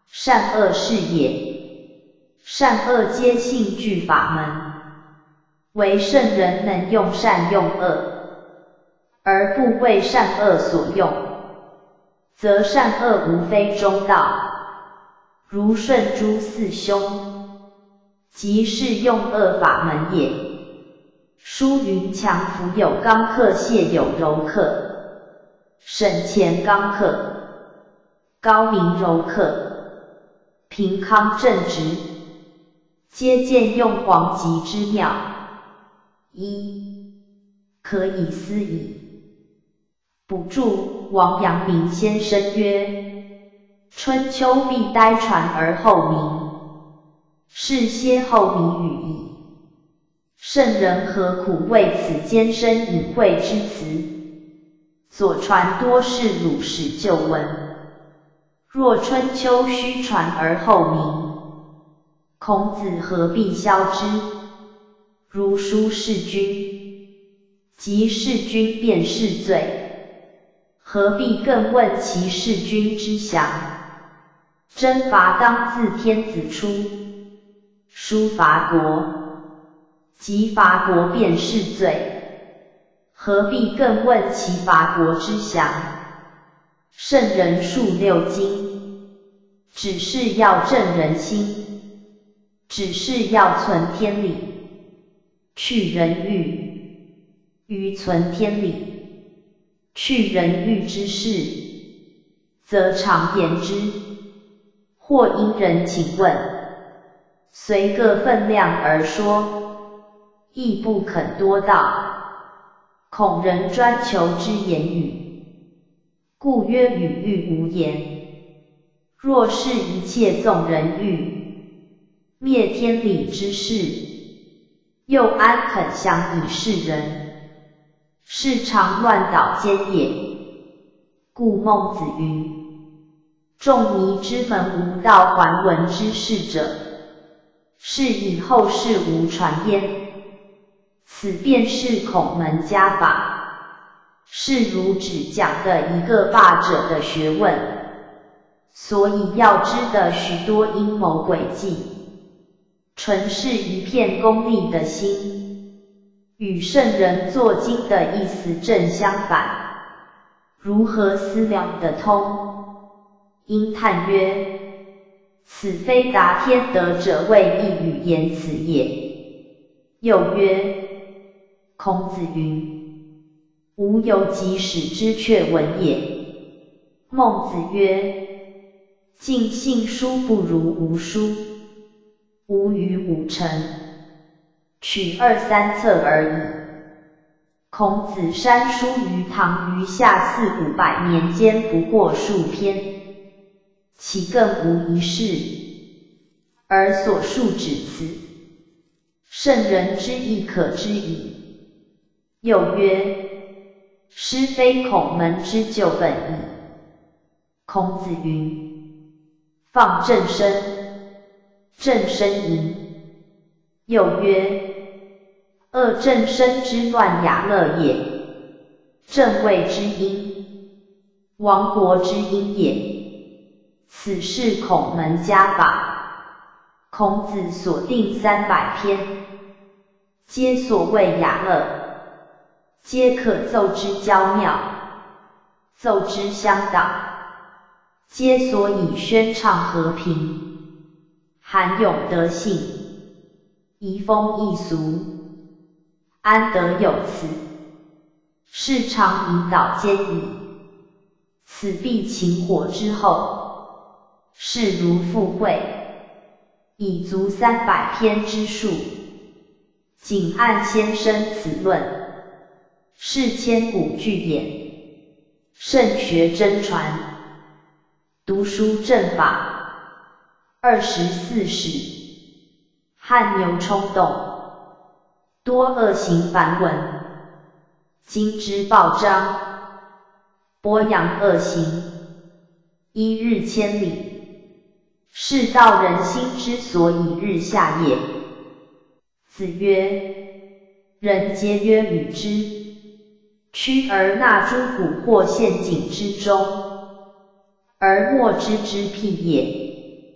善恶是也。善恶皆性具法门，唯圣人能用善用恶，而不为善恶所用，则善恶无非中道。如顺诸四凶，即是用恶法门也。书云：强扶有刚克，谢有柔克，沈乾刚克，高明柔克，平康正直，皆见用黄极之妙。一可以思矣。补注：王阳明先生曰：春秋必呆传而后明，是歇后谜语矣。圣人何苦为此艰深隐晦之词？所传多是鲁史旧闻。若春秋须传而后明，孔子何必消之？如书弑君，即弑君便是罪，何必更问其弑君之详？征伐当自天子出，书伐国，即伐国便是罪，何必更问其伐国之详？圣人述六经，只是要正人心，只是要存天理，去人欲，于存天理，去人欲之事，则常言之，或因人请问，随各分量而说，亦不肯多道，恐人专求之言语，故曰语欲无言。若是一切纵人欲，灭天理之事，又安肯详以示人？是常乱导间也。故孟子云：仲尼之门无道还文之士者，是以后世无传焉。此便是孔门家法，是儒只讲的一个霸者的学问，所以要知的许多阴谋诡计，纯是一片功利的心，与圣人作经的意思正相反，如何思量得通？因叹曰：此非达天德者谓一语言辞也。又曰：孔子云：无有及始之阙文也。孟子曰：尽信书不如无书，无与五成，取二三册而已。孔子删书于唐余下四五百年间不过数篇，其更无一事，而所述只此，圣人之意可知矣。又曰：诗非孔门之旧本矣。孔子云：放正声，正声淫。又曰：恶正声之乱雅乐也，正位之音，亡国之因也。此是孔门家法。孔子所定三百篇，皆所谓雅乐，皆可奏之娇妙，奏之相当，皆所以宣畅和平，含咏德性，移风易俗，安得有此？是常引导间矣。此必秦火之后，是如附会，已足三百篇之数。仅按先生此论，是千古巨典，圣学真传，读书正法，二十四史，汗牛充栋，多恶行繁文，今之报章，播扬恶行，一日千里，是道人心之所以日下也。子曰：人皆曰与之，趋而纳诸蛊惑陷阱之中，而莫知之辟也。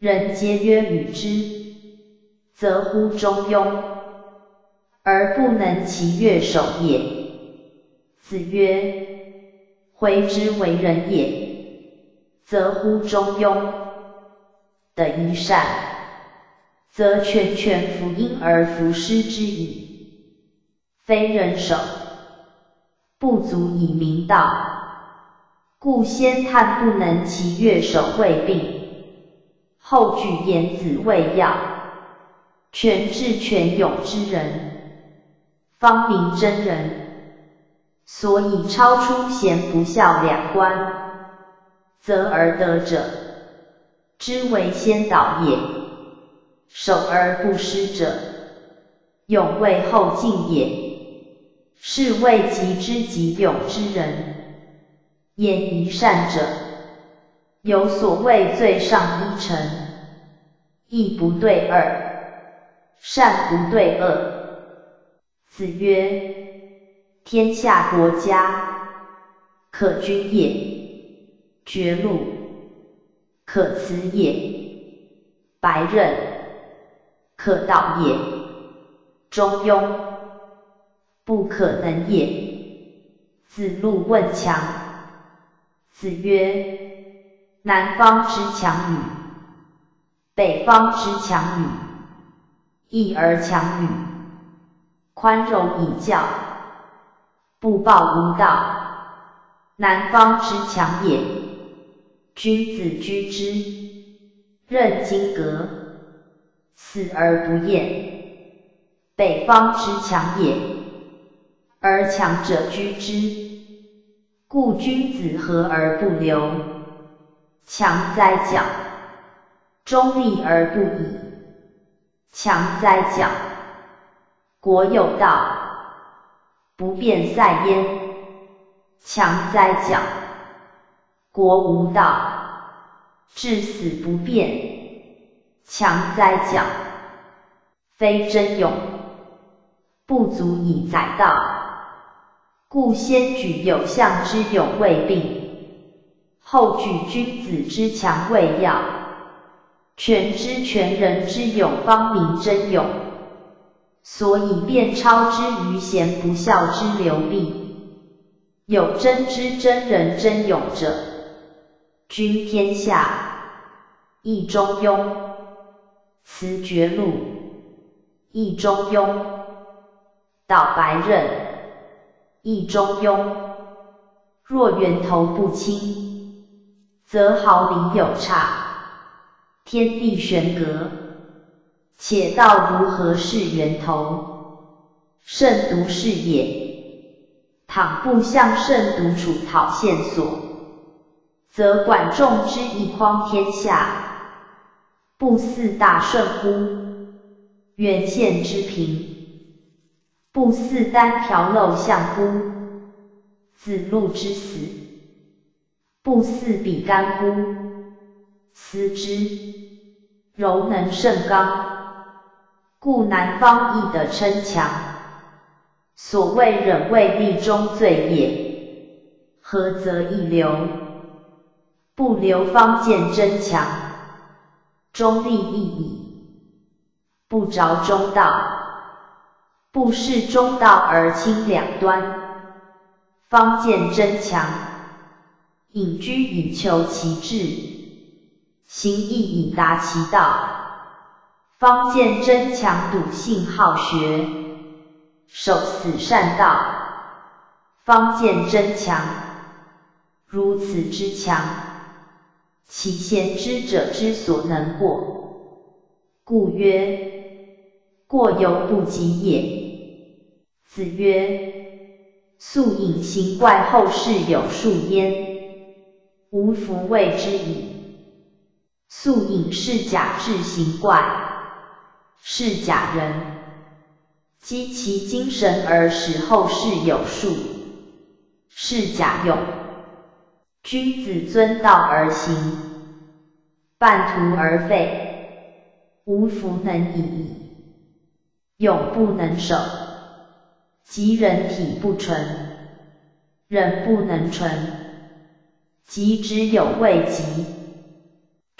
人皆曰与之，则乎中庸，而不能其乐守也。子曰：回之为人也，则乎中庸。的一善，则全权服因而服师之矣。非人守，不足以明道。故先叹不能其乐守未病，后举言子谓要。权智权勇之人，方名真人。所以超出贤不肖两观，则而得者，知为先导也。守而不失者，勇为后进也。是谓极之极勇之人。言宜善者，有所谓最上一诚，义不对二，善不对恶。子曰：天下国家，可君也；绝路，可辞也；白刃，可导也；中庸，不可能也。子路问强。子曰：南方之强与，北方之强与，义而强与，宽容以教，不暴无道。南方之强也，君子居之，任经革，死而不厌。北方之强也，而强者居之，故君子和而不流，强哉矫！中立而不倚，强哉矫！国有道，不变赛焉，强哉矫！国无道，至死不变，强哉矫！非真勇，不足以载道。故先举有象之勇为病，后举君子之强为要。权之权人之勇方名真勇，所以辩超之于贤不肖之流弊。有真之真人真勇者，君天下，义中庸；辞绝路，义中庸；导白刃，义中庸。若源头不清，则毫厘有差，天地悬隔。且道如何是源头？慎独是也。倘不向慎独处讨线索，则管仲之以匡天下，不似大顺乎？原宪之平，不似单瓢漏象乎？子路之死，不似比干乎？思之，柔能胜刚。故南方邑的称强，所谓忍为利中罪也。合则易流，不流方见真强。中立亦矣，不着中道，不视中道而清两端，方见真强。隐居以求其志，行义以达其道，方见真强。笃信好学，守死善道，方见真强。如此之强，其贤之者之所能过。故曰：过犹不及也。子曰：素隐形怪，后世有数焉，吾弗谓之矣。素隐是假智形怪，是假人，积其精神而使后世有数，是假勇。君子遵道而行，半途而废，吾弗能已矣。勇不能守，即人体不纯，人不能纯，即之有未及。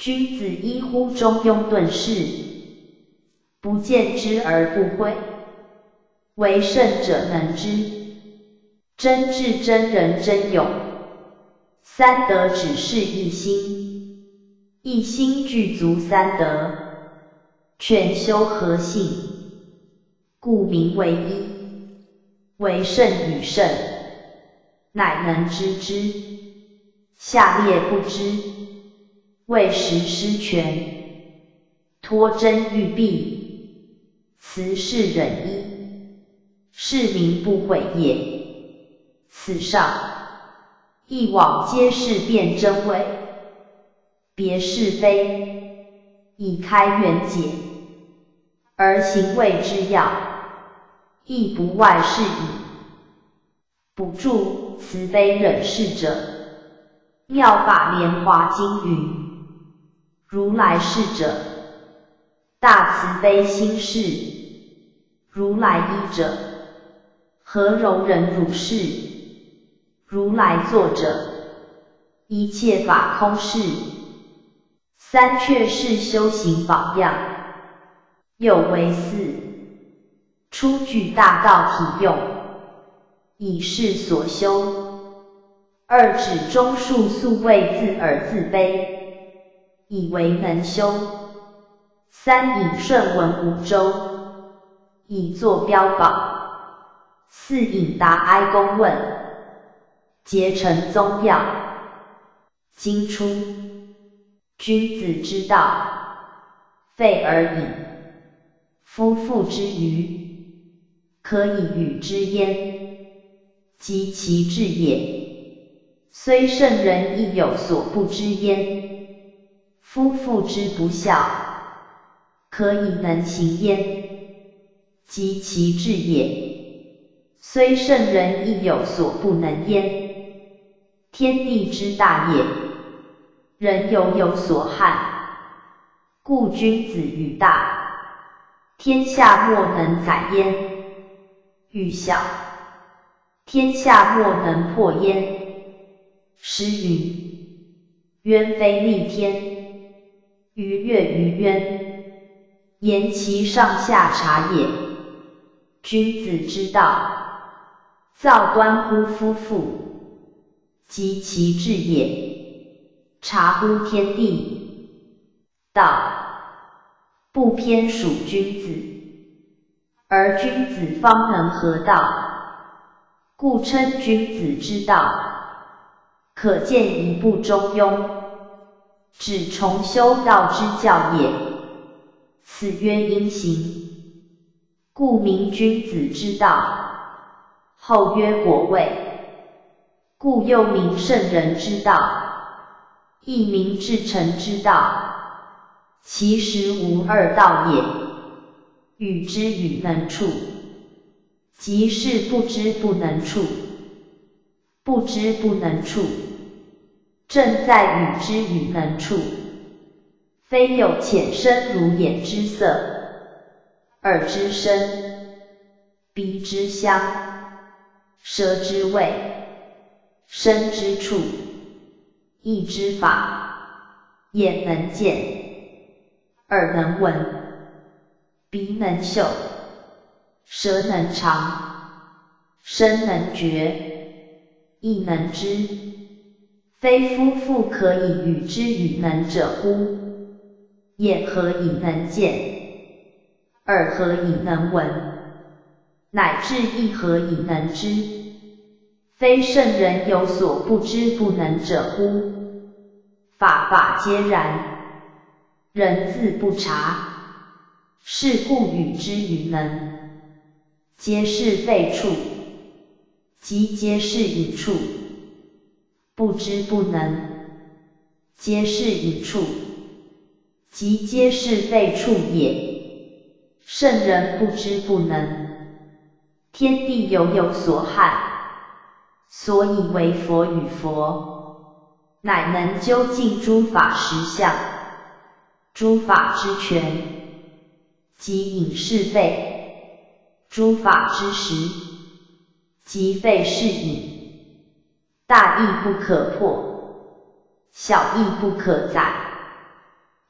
君子一乎中庸顿释，不见之而不讳，为圣者能之。真智真仁真勇，三德只是一心，一心具足三德，全修合性，故名为一。为圣与圣，乃能知之。下列不知，谓实失权，脱真欲蔽，此是忍一，是名不悔也。此上一往皆是辨真伪，别是非，以开元解，而行谓之要，亦不外是矣。补注：慈悲忍世者，妙法莲华经云：如来是者，大慈悲心事。如来一者，何容忍辱事？如来作者，一切法空事。三却是修行榜样，又为四，初具大道体用，以是所修。二指中数素为自尔自卑，以为能修。三引顺文五周，以作标榜。四引答哀公问，结成宗要。经出，君子之道，废而隐。夫妇之愚，可以与之焉，及其智也。虽圣人亦有所不知焉。夫妇之不孝，可以能行焉，及其智也。虽圣人亦有所不能焉。天地之大也，人犹有所憾，故君子与大，天下莫能载焉；与小，天下莫能破焉。诗云：渊非立天，鱼跃于渊，言其上下察也。君子之道，造端乎夫妇，及其智也。察乎天地，道不偏属君子，而君子方能合道，故称君子之道。可见一不中庸，指重修道之教也。此曰因行，故名君子之道。后曰果位，故又名圣人之道，亦名至诚之道。其实无二道也，与之与能处，即是不知不能处。不知不能处，正在与之与能处。非有浅深如眼之色，耳之声，鼻之香，舌之味，身之触，意之法，眼能见，耳能闻，鼻能嗅，舌能尝，身能觉，亦能知。非夫妇可以与之与能者乎？眼何以能见？耳何以能闻？乃至意何以能知？非圣人有所不知不能者乎？法法皆然，人自不察。是故与之与能，皆是废处，即皆是隐处。不知不能，皆是隐处，即皆是废处也。圣人不知不能，天地犹有所憾，所以为佛与佛，乃能究竟诸法实相，诸法之权，即隐是废，诸法之实，即废是隐。大义不可破，小义不可载，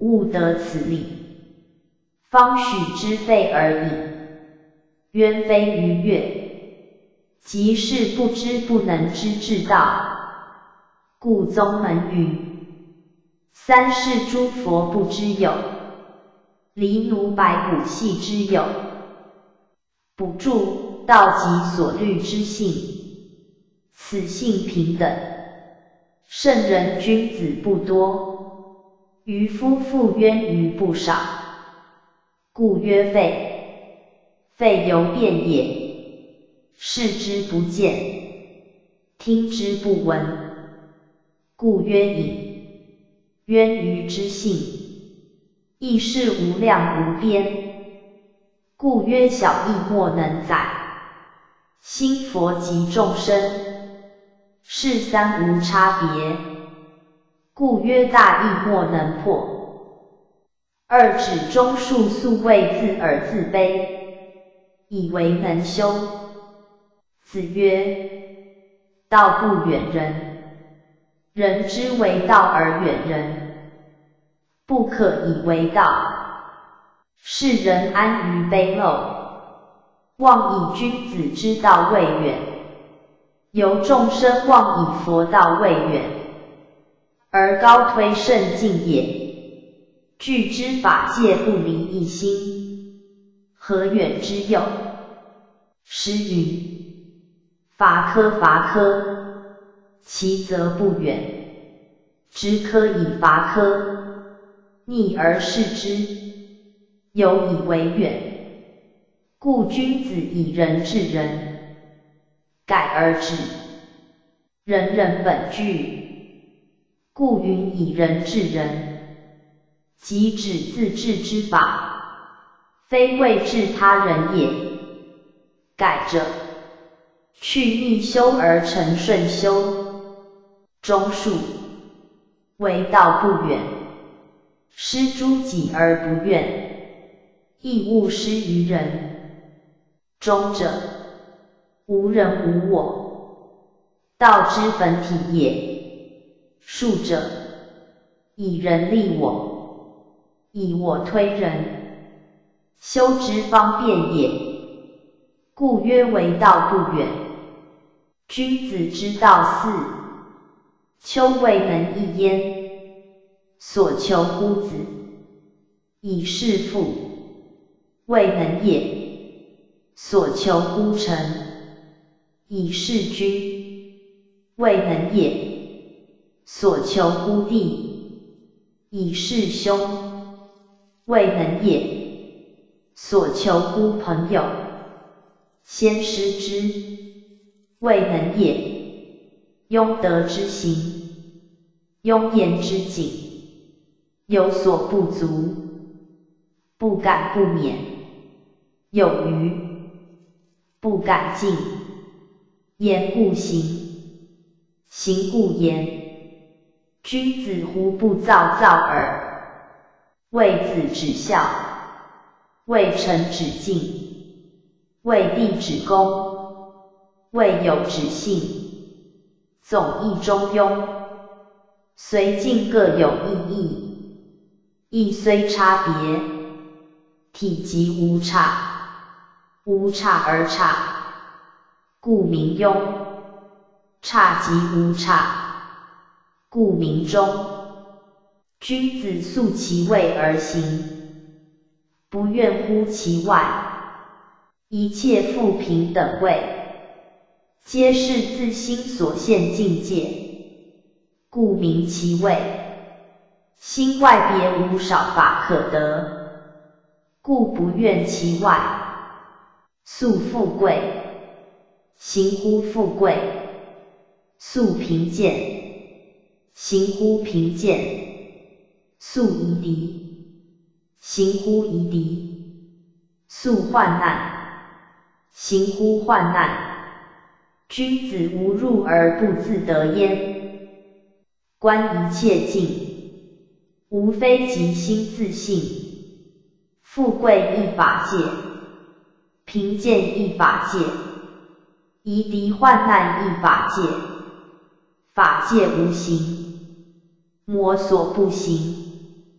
悟得此理，方许之废而已。渊非于越，即是不知不能之至道。故宗门云：三世诸佛不知有，离奴白骨系之有。补注：道即所虑之性，此性平等。圣人君子不多，渔夫妇渊鱼不少，故曰废。废犹辩也，视之不见，听之不闻，故曰隐。渊鱼之性，亦是无量无边，故曰小义莫能载。心佛及众生，是三无差别，故曰大义莫能破。二指中数素为自而自卑，以为能修。子曰：道不远人，人之为道而远人，不可以为道。世人安于卑陋，妄以君子之道为远，由众生妄以佛道为远，而高推圣境也。具之法界不离一心，何远之有？诗云：伐柯伐柯，其则不远。知柯以伐柯，逆而视之，犹以为远。故君子以仁治人，改而止。人人本具，故云以仁治人。即指自治之法，非为治他人也。改者，去逆修而成顺修。中数，为道不远，施诸己而不怨，亦勿施于人。中者，无人无我，道之本体也。数者，以人利我，以我推人，修之方便也。故曰为道不远。君子之道四，丘未能一焉。所求乎子，以事父，未能也；所求乎臣，以事君，未能也；所求乎弟，以事兄，未能也；所求乎朋友，先师之，未能也。庸德之行，庸言之谨，有所不足，不敢不勉；有余，不敢进。言故行，行故言。君子乎不躁躁耳。为子止孝，为臣止敬，为弟止恭，为友止信。总义中庸，虽尽各有异义，义虽差别，体即无差，无差而差，故名庸；差即无差，故名中。君子素其位而行，不怨乎其外，一切复平等位。皆是自心所现境界，故名其位。心外别无少法可得，故不怨其外。素富贵，行乎富贵；素贫贱，行乎贫贱；素夷狄，行乎夷狄；素患难，行乎患难。君子无入而不自得焉。观一切境，无非即心自性。富贵亦法界，贫贱亦法界，夷狄患难亦法界。法界无形，魔所不行。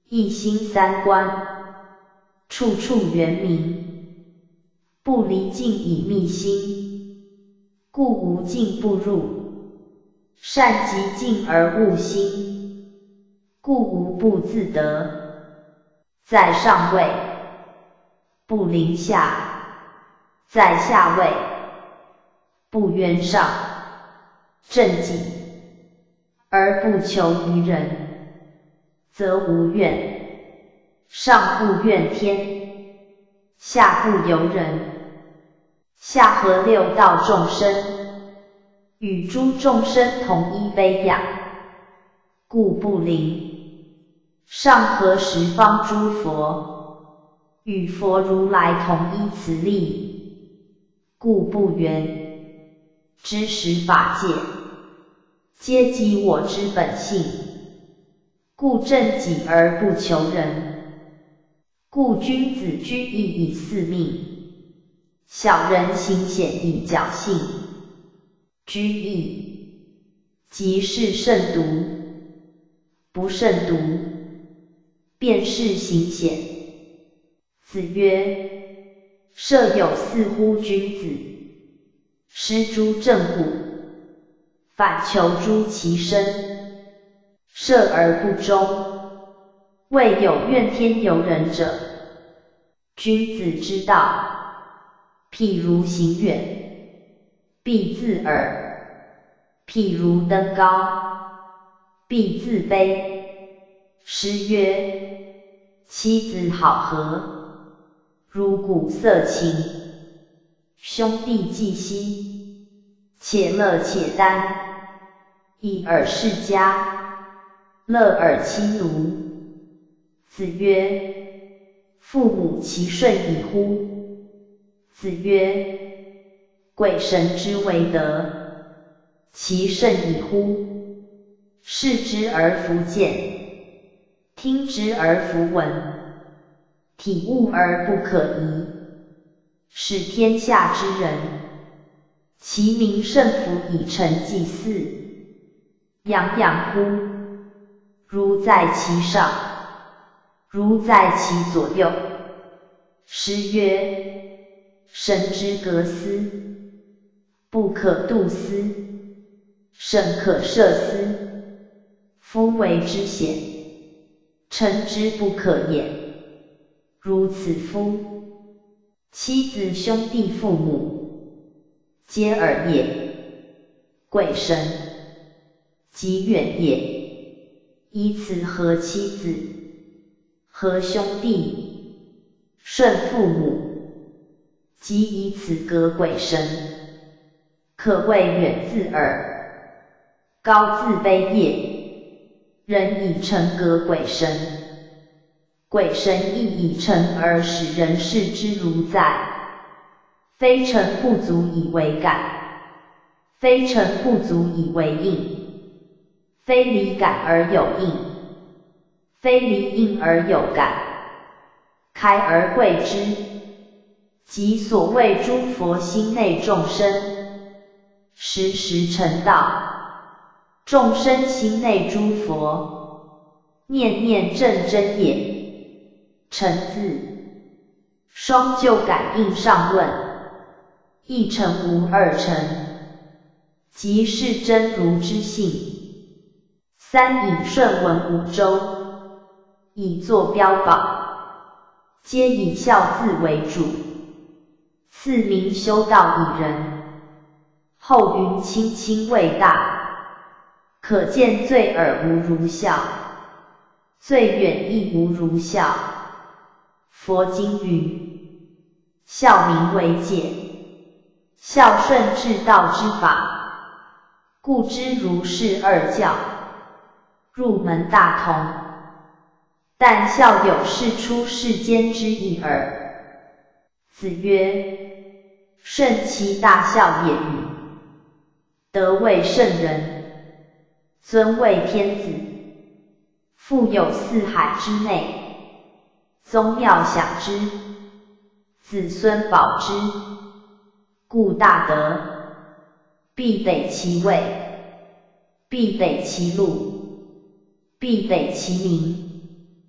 一心三观，处处圆明，不离境以密心，故无境不入，善极境而悟心，故无不自得，在上位，不临下，在下位，不渊上，正己，而不求于人，则无怨，上不怨天，下不尤人，下合六道众生，与诸众生同一悲仰，故不临，上合十方诸佛，与佛如来同一慈力，故不圆，知识法界，皆即我之本性，故正己而不求人，故君子居易以四命，小人行险以侥幸。居易，即是慎独，不慎独，便是行险。子曰：设有四乎君子，失诸正骨，反求诸其身，设而不忠，未有怨天尤人者。君子之道，譬如行远，必自耳；譬如登高，必自卑。诗曰：妻子好合，如鼓瑟琴；兄弟既息，且乐且耽。以尔世家，乐尔亲奴。子曰：父母其顺矣乎？子曰：鬼神之为德，其甚矣乎？视之而弗见，听之而弗闻，体悟而不可移，使天下之人，其名胜服以成祭祀，洋洋乎！如在其上，如在其左右。诗曰：神之革斯，不可度斯，审可涉斯。夫为之险，臣之不可也。如此夫，妻子兄弟父母，皆尔也。鬼神，即远也。依此合妻子，合兄弟，顺父母，即以此革鬼神，可谓远自耳，高自卑也。人以成革鬼神，鬼神亦以成而使人视之如在。非成不足以为感，非成不足以为应，非离感而有应，非离应而有感，开而会之，即所谓诸佛心内众生，时时成道。众生心内诸佛，念念正真也。成字，双就感应上问，一成无二成，即是真如之性。三引顺文五周，以作标榜，皆以孝字为主。四名修道以人，后云亲亲为大。可见最耳无如孝，最远亦无如孝。佛经云：孝民为戒，孝顺治道之法，故知如是二教，入门大同。但孝有是出世间之意耳。子曰：顺其大孝也与？德为圣人，尊为天子，富有四海之内，宗庙享之，子孙保之，故大德，必得其位，必得其禄，必得其名，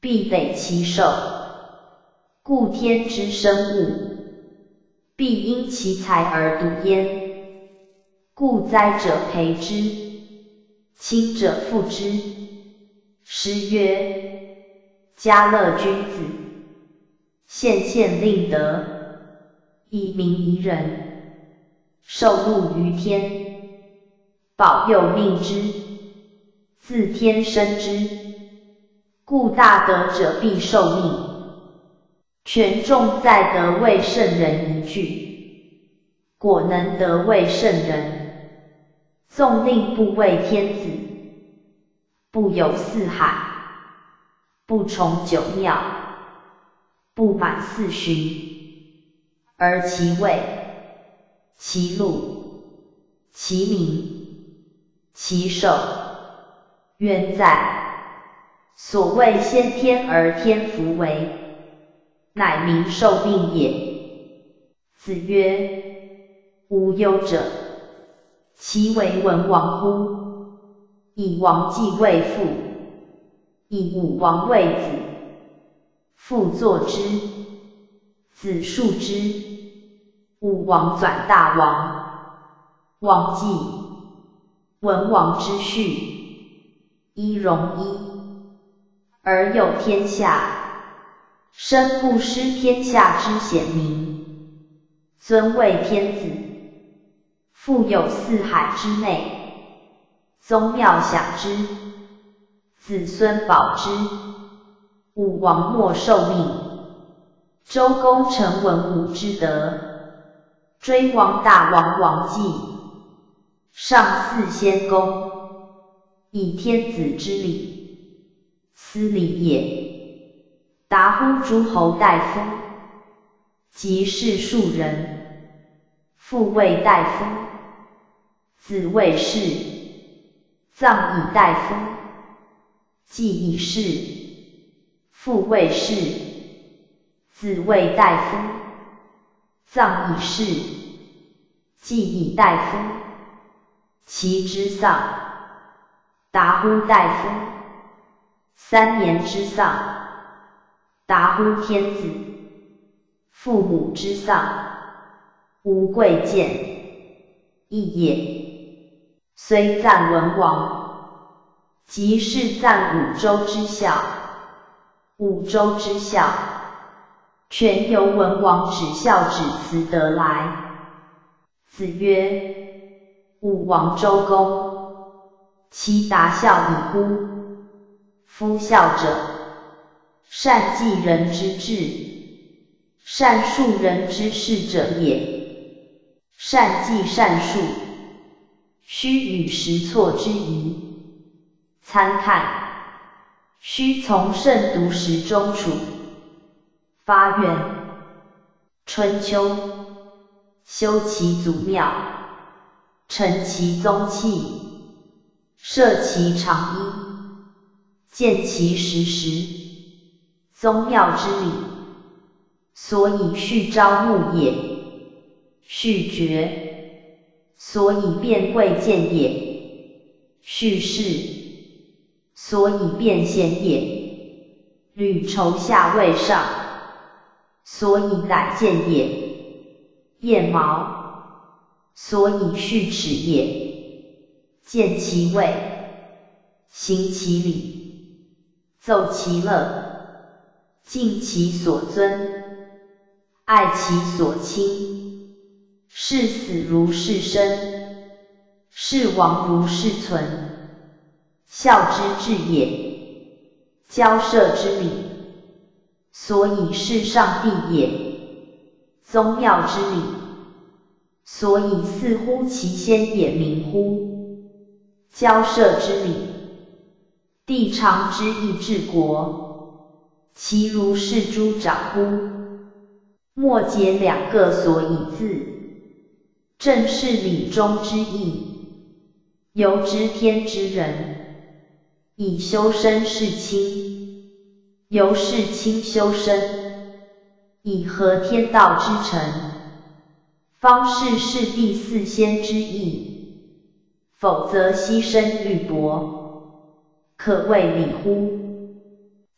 必累其寿。故天之生物，必因其才而独焉。故灾者培之，亲者附之。诗曰：嘉乐君子，献献令德，以民夷人，受禄于天，保佑命之，自天生之。故大德者必受命。权重在得为圣人一句，果能得为圣人，纵令不为天子，不游四海，不崇九庙，不满四旬，而其位、其禄、其名、其寿，渊在。所谓先天而天福为，乃民受命也。子曰：无忧者，其为文王乎？以王继为父，以武王为子。父作之，子述之。武王转大王，王继，文王之序，一荣一，而有天下。身不失天下之显明，尊为天子，富有四海之内，宗庙享之，子孙保之。武王莫受命，周公成文武之德，追王大王王继，上祀先公，以天子之礼，斯礼也。达乎诸侯大夫，即是庶人，父为大夫，子为士，葬以大夫，祭以士，父为士，子为大夫，葬以士，祭以大夫。其之丧，达乎大夫，三年之丧，达乎天子。父母之丧，无贵贱，义也。虽赞文王，即是赞武周之孝。武周之孝，全由文王指孝指辞得来。子曰：武王周公，其达孝矣乎？夫孝者，善继人之志，善述人之事者也。善继善述，须与时错之宜。参看，须从慎独时中处。发愿，春秋，修其祖庙，承其宗器，设其常衣，建其实时。宗庙之礼，所以序朝暮也；序爵，所以变贵贱也；序士，所以变贤也；履酬下位上，所以改见也；燕毛，所以序齿也。见其位，行其礼，奏其乐，敬其所尊，爱其所亲，视死如视生，视亡如视存，孝之至也，交涉之礼，所以是上帝也。宗庙之礼，所以似乎其先也明乎？交涉之礼，帝常之意治国，其如是诸长乎？末节两个所以字，正是礼中之意。由知天之人，以修身事亲；由事亲修身，以合天道之诚。方是是第四先之意，否则牺牲玉帛，可谓礼乎？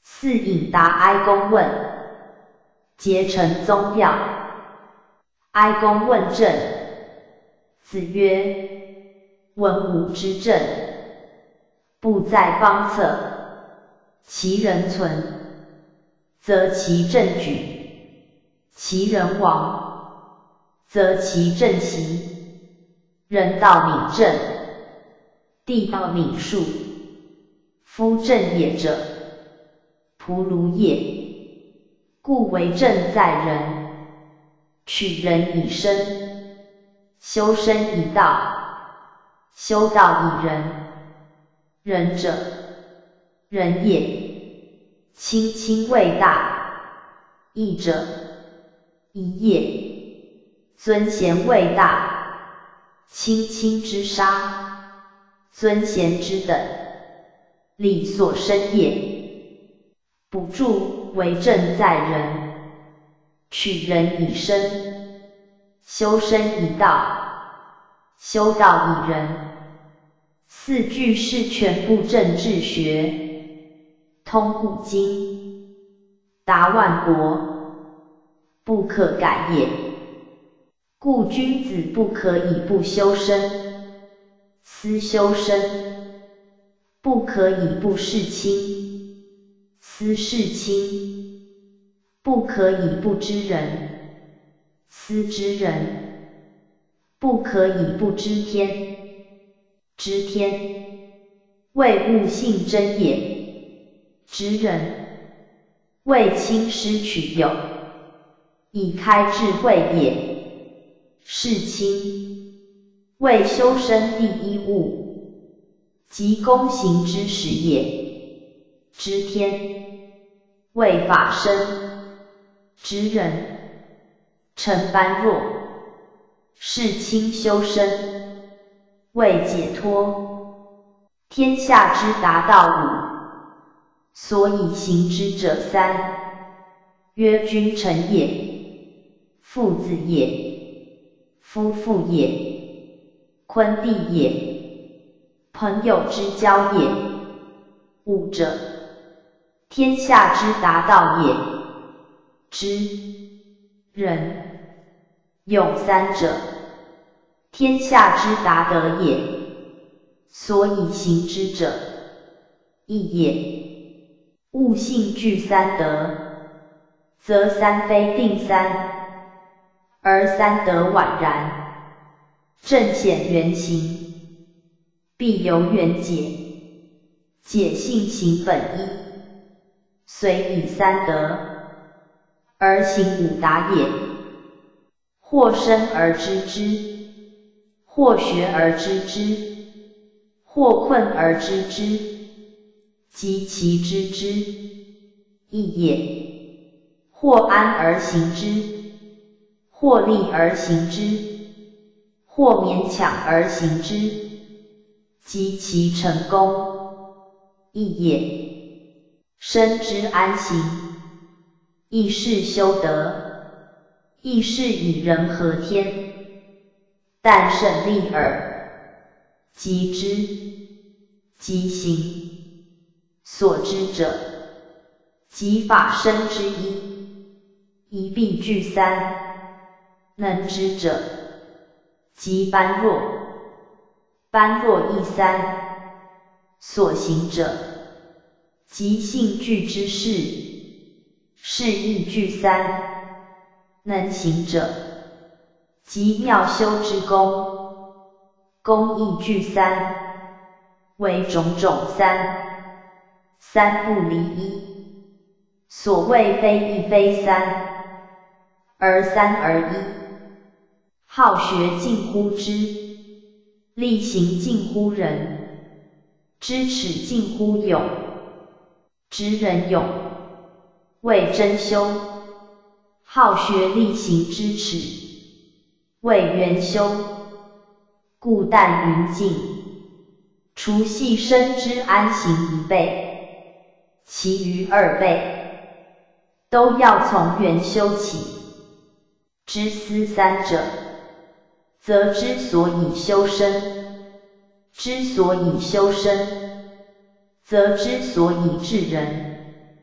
四引答哀公问，结成宗要。哀公问政，子曰：文武之政，不在方策，其人存，则其政举；其人亡，则其政息。人道敏政，地道敏术。夫政也者，仆庐也。故为政在人，取人以身，修身以道，修道以仁。仁者，仁也。亲亲为大，义者，义也。尊贤为大，亲亲之杀，尊贤之等，理所生也。补助为政在人，取人以身，修身以道，修道以仁。四句是全部政治学，通古今，达万国，不可改也。故君子不可以不修身，思修身；不可以不事亲，思事亲；不可以不知人，思知人；不可以不知天，知天。谓物性真也。知人，谓亲师取友，以开智慧也。事亲，谓修身第一物，即躬行之始也。知天，谓法身。知人，诚般若。事亲修身，谓解脱。天下之达道五，所以行之者三，曰君臣也，父子也，夫妇也，坤弟也，朋友之交也。五者，天下之达道也。知、仁、勇三者，天下之达德也。所以行之者，义也。物性具三德，则三非定三，而三德宛然。正显原形，必由原解。解性行本一，虽以三德，而行五达也。或生而知之，或学而知之，或困而知之，及其知之，义也。或安而行之，或利而行之，或勉强而行之，及其成功，义也。身之安行，亦是修德，亦是以人和天。但胜利耳。即知，即行，所知者，即法身之一，一必具三。能知者，即般若，般若亦三。所行者，即性具之事，事亦具三。能行者，即妙修之功，功亦具三。为种种三，三不离一。所谓非一非三，而三而一。好学近乎知，力行近乎仁，知耻近乎勇，知人勇，谓真修。好学力行之耻，谓元修。故但云尽，除系身之安行一倍，其余二倍，都要从元修起。知思三者，则之所以修身；之所以修身，则之所以治人；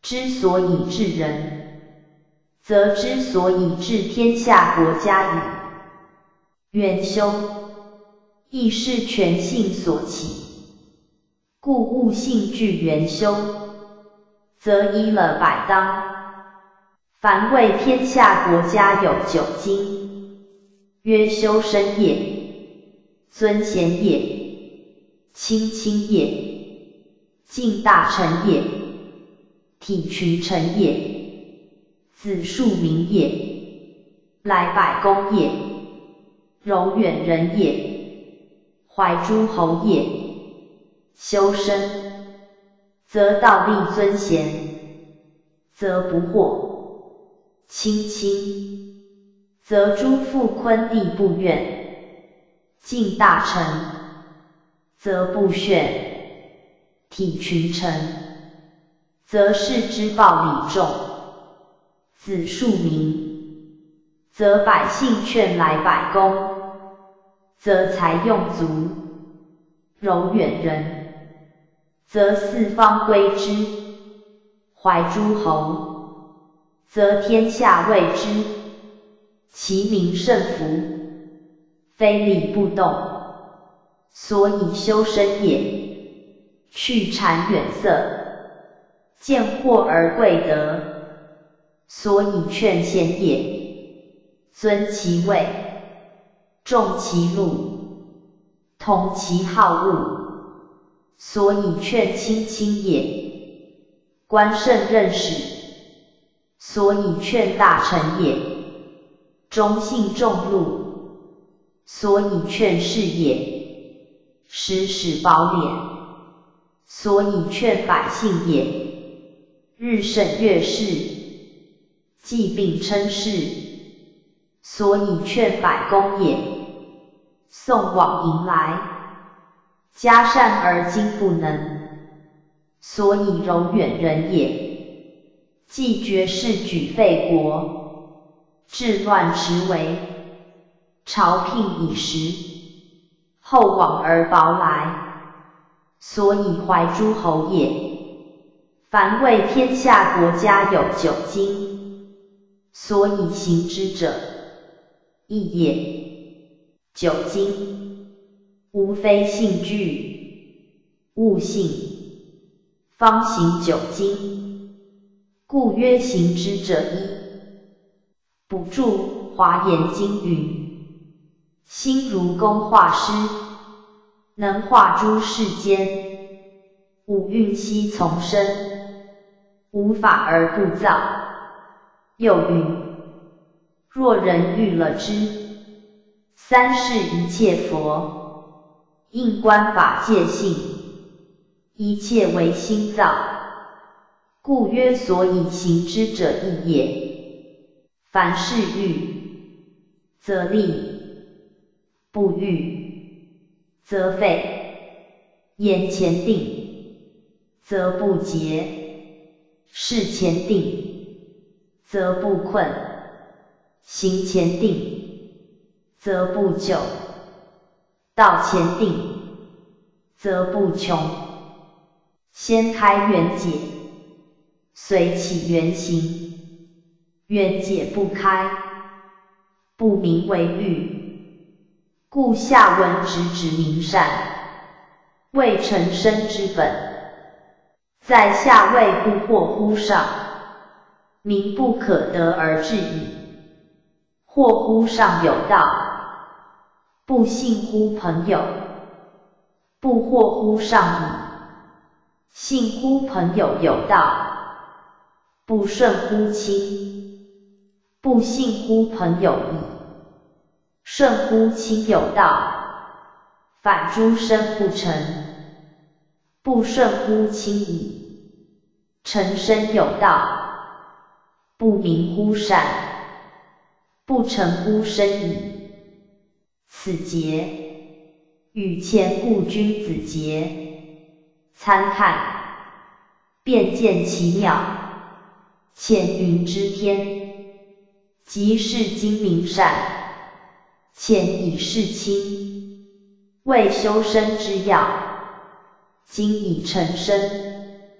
之所以治人，则之所以治天下国家矣。元修，亦是权性所起，故物性具元修，则依了百当。凡为天下国家有九经，曰修身业、尊贤业、亲亲业、敬大臣业、体群臣业、子庶民业、来百公业、柔远人业、怀诸侯业，修身，则道立尊贤，则不惑；亲亲，则诸父坤弟不怨；敬大臣，则不炫；体群臣，则视之暴礼重；子庶民，则百姓劝来百公，则财用足；柔远人，则四方归之；怀诸侯，则天下畏之。其民甚服，非礼不动。所以修身也，去谗远色，见惑而贵德。所以劝贤也，尊其位，重其禄，统其好恶。所以劝亲亲也，官胜任使。所以劝大臣也，忠信重禄。所以劝士也，时时保敛。所以劝百姓也，日审月事，济病称事。所以劝百公也，送往迎来。嘉善而今不能。所以柔远人也，既绝世举废国，治乱持为。朝聘以时，后往而薄来。所以怀诸侯也，凡为天下国家有九经，所以行之者，义也。九经，无非性具，物性，方行九经，故曰行之者一。补注华严经云：心如工画师，能画诸世间，五蕴悉从生，无法而不造。又云：若人欲了之，三世一切佛，应观法界性，一切唯心造。故曰所以行之者义也。凡事欲，则立；不欲，则废。言前定，则不竭；事前定，则不困；行前定，则不久；道前定，则不穷。先开圆解，随起圆行。圆解不开，不明为欲。故下文直指明善，谓成身之本。在下谓不惑乎上，民不可得而治矣。惑乎上有道，不信乎朋友，不惑乎上矣。信乎朋友有道，不顺乎亲，不信乎朋友矣。顺乎亲有道，反诸身不成，不顺乎亲矣。成身有道，不明乎善，不成乎身矣。此节与前故君子节参看，便见其妙。前云之天，即是精明善；前以事亲，谓修身之要。今以成身，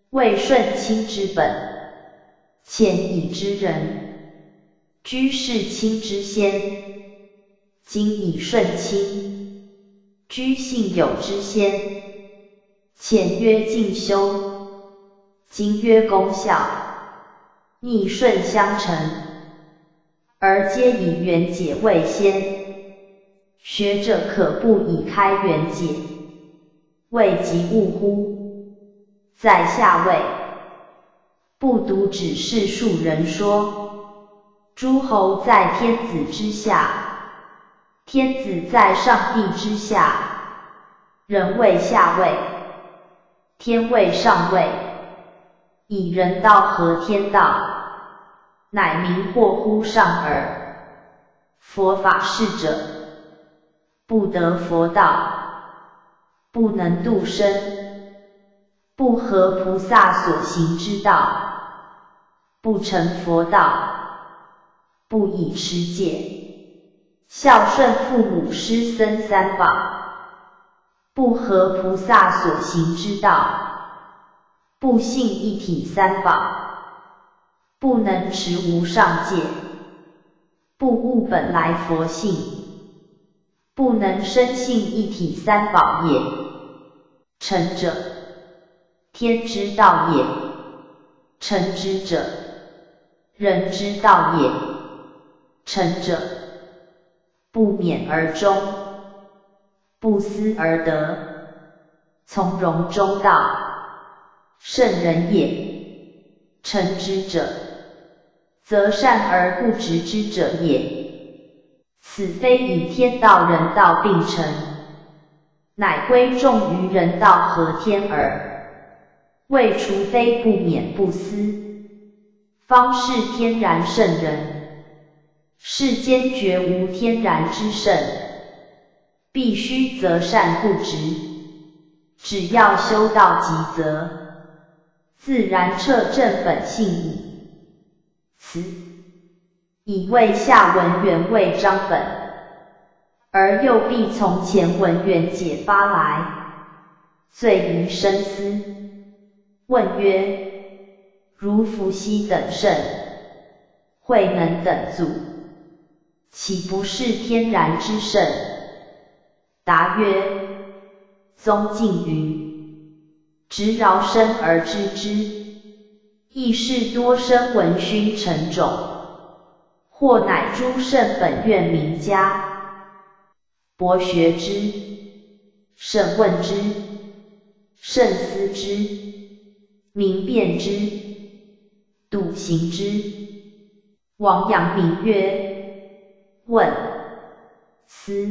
为顺亲之本，潜以知人，居士亲之先。今以顺亲，居信友之先。前曰进修，今曰功效，逆顺相成，而皆以圆解为先。学者可不以开圆解，谓即悟乎？在下位，不独只是庶人说，诸侯在天子之下，天子在上帝之下，人为下位，天为上位，以人道合天道，乃名惑乎上耳。佛法是者，不得佛道，不能度生，不合菩萨所行之道，不成佛道，不以持戒，孝顺父母师僧三宝，不合菩萨所行之道，不信一体三宝，不能持无上戒，不悟本来佛性，不能深信一体三宝也。成者，天之道也；成之者，人之道也。成者，不勉而终，不思而得，从容中道，圣人也。成之者，则善而不执之者也。此非以天道人道并成，乃归重于人道合天耳。谓除非不勉不思，方是天然圣人。世间绝无天然之圣，必须择善不执。只要修道即择，自然彻正本性矣。此以为下文原为章本，而又必从前文原解发来，遂于深思。问曰：如伏羲等圣，慧能等祖，岂不是天然之圣？答曰：宗敬云，直饶生而知之，亦是多生闻熏成种，或乃诸圣本愿名家，博学之，慎问之，慎思之，明辨之，笃行之。王阳明曰：问、思、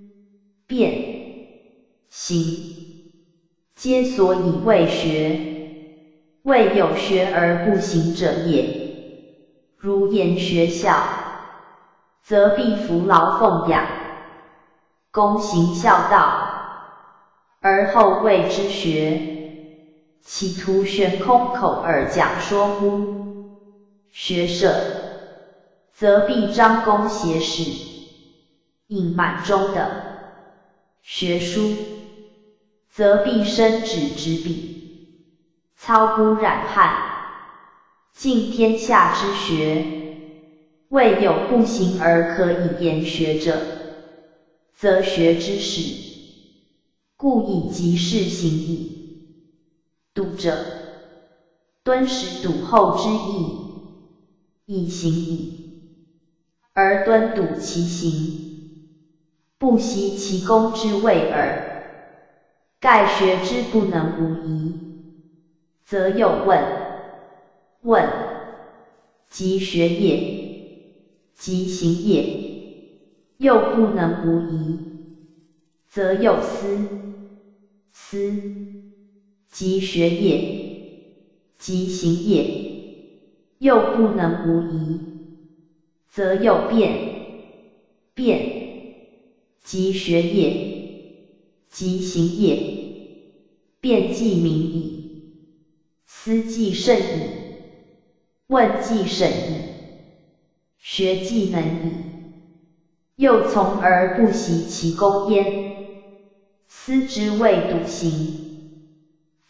辨、行，皆所以为学，谓有学而不行者也。如言学校，则必服劳奉养，躬行孝道，而后谓之学，企图悬空口耳讲说乎？学舍，则必张弓挟矢，应满中的；学书，则必伸指执笔，操孤染汉，尽天下之学。未有不行而可以言学者，则学之始，故以即是行矣。笃者，敦实笃厚之意，亦行矣。而敦笃其行，不惜其功之谓耳。盖学之不能无疑，则有问。问，即学也，即行也，又不能无疑，则有思。思，即学也，即行也，又不能无疑，则有辩。辩，即学也，即行也，辩既明矣，思既甚矣，问既审矣，学既能矣，又从而不惜其功焉。思之谓笃行，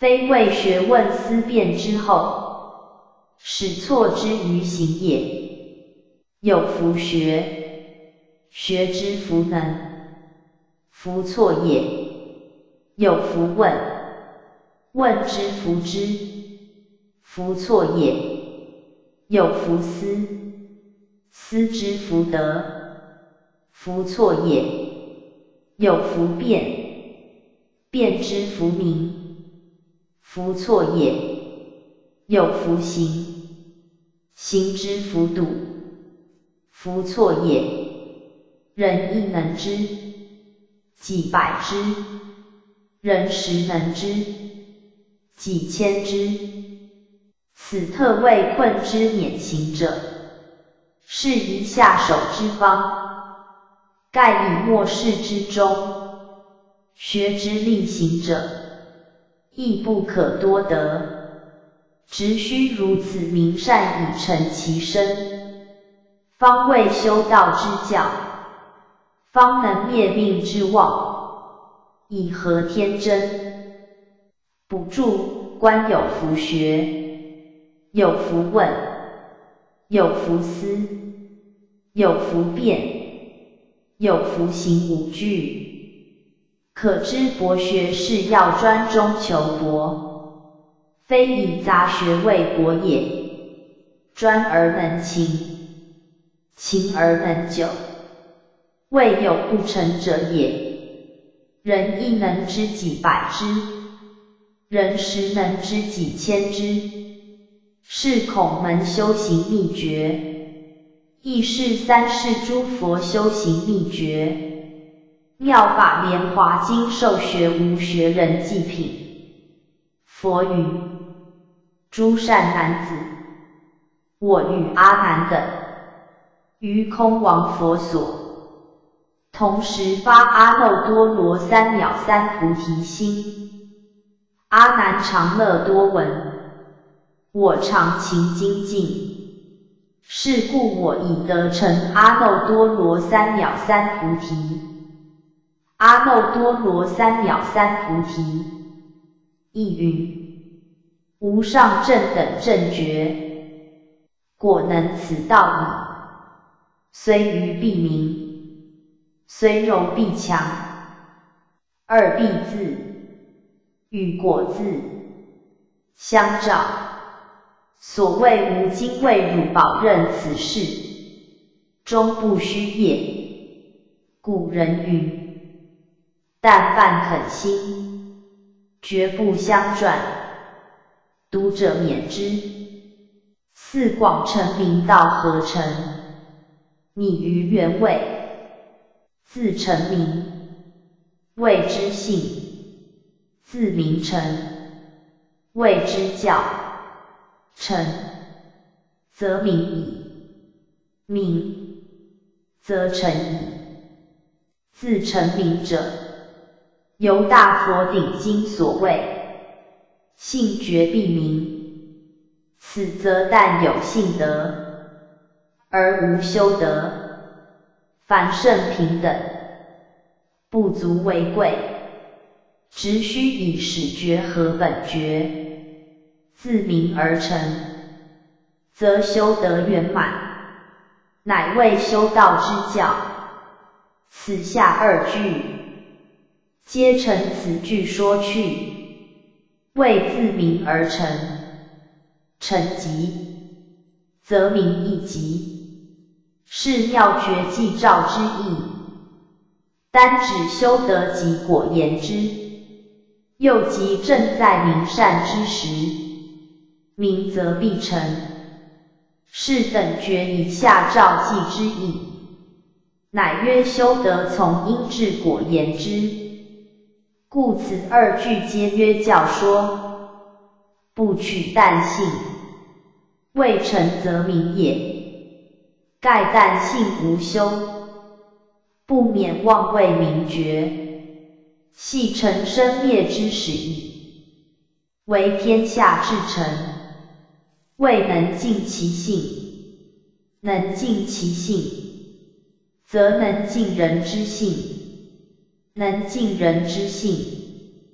非为学问思辨之后，使错之于行也。有弗学，学之弗能，弗错也；有弗问，问之弗知，弗错也；有弗思，思之弗得，弗错也；有弗辩，辩之弗明，弗错也；有弗行，行之弗笃，弗错也。人一能知，己百之；人十能知，己千之。此特谓困之免行者，是宜下手之方。盖以末世之中，学之力行者，亦不可多得，直须如此明善以成其身，方为修道之教，方能灭命之妄，以合天真。补注：观有弗学，有弗问，有弗思，有弗辩，有弗行五句。可知博学是要专中求博，非以杂学为博也。专而能勤，勤而能久，未有不成者也。人一能知己百之，人十能知己千之，是孔门修行秘诀，亦是三世诸佛修行秘诀。妙法莲华经授学无学人祭品。佛语：诸善男子，我与阿难等，于空王佛所，同时发阿耨多罗三藐三菩提心。阿难常乐多闻，我常勤精进，是故我已得成阿耨多罗三藐三菩提。阿耨多罗三藐三菩提，亦云：无上正等正觉，果能此道矣。虽愚必明，虽柔必强，二必自，与果自相照。所谓无经未汝宝任此事，终不虚也。古人云：但饭肯心，绝不相传。读者免之。似广成明道何成？拟于原位，自成名，谓之性；自名成，谓之教。成，则名矣；名，则成矣。自成名者，由大佛顶经所谓，性觉必明。此则但有性德，而无修德。凡圣平等，不足为贵，直须以始觉合本觉，自明而成，则修德圆满，乃为修道之教。此下二句，皆承此句说去，为自明而成。成即，则明亦即，是妙觉寂照之意。单指修德及果言之，又即正在明善之时，明则必成，是等觉以下照记之意。乃曰修德从因至果言之，故此二句皆曰教说，不取但性，未成则明也。盖但性无修，不免妄谓明觉，系成生灭之始矣。为天下至诚，未能尽其性，能尽其性，则能尽人之性，能尽人之性，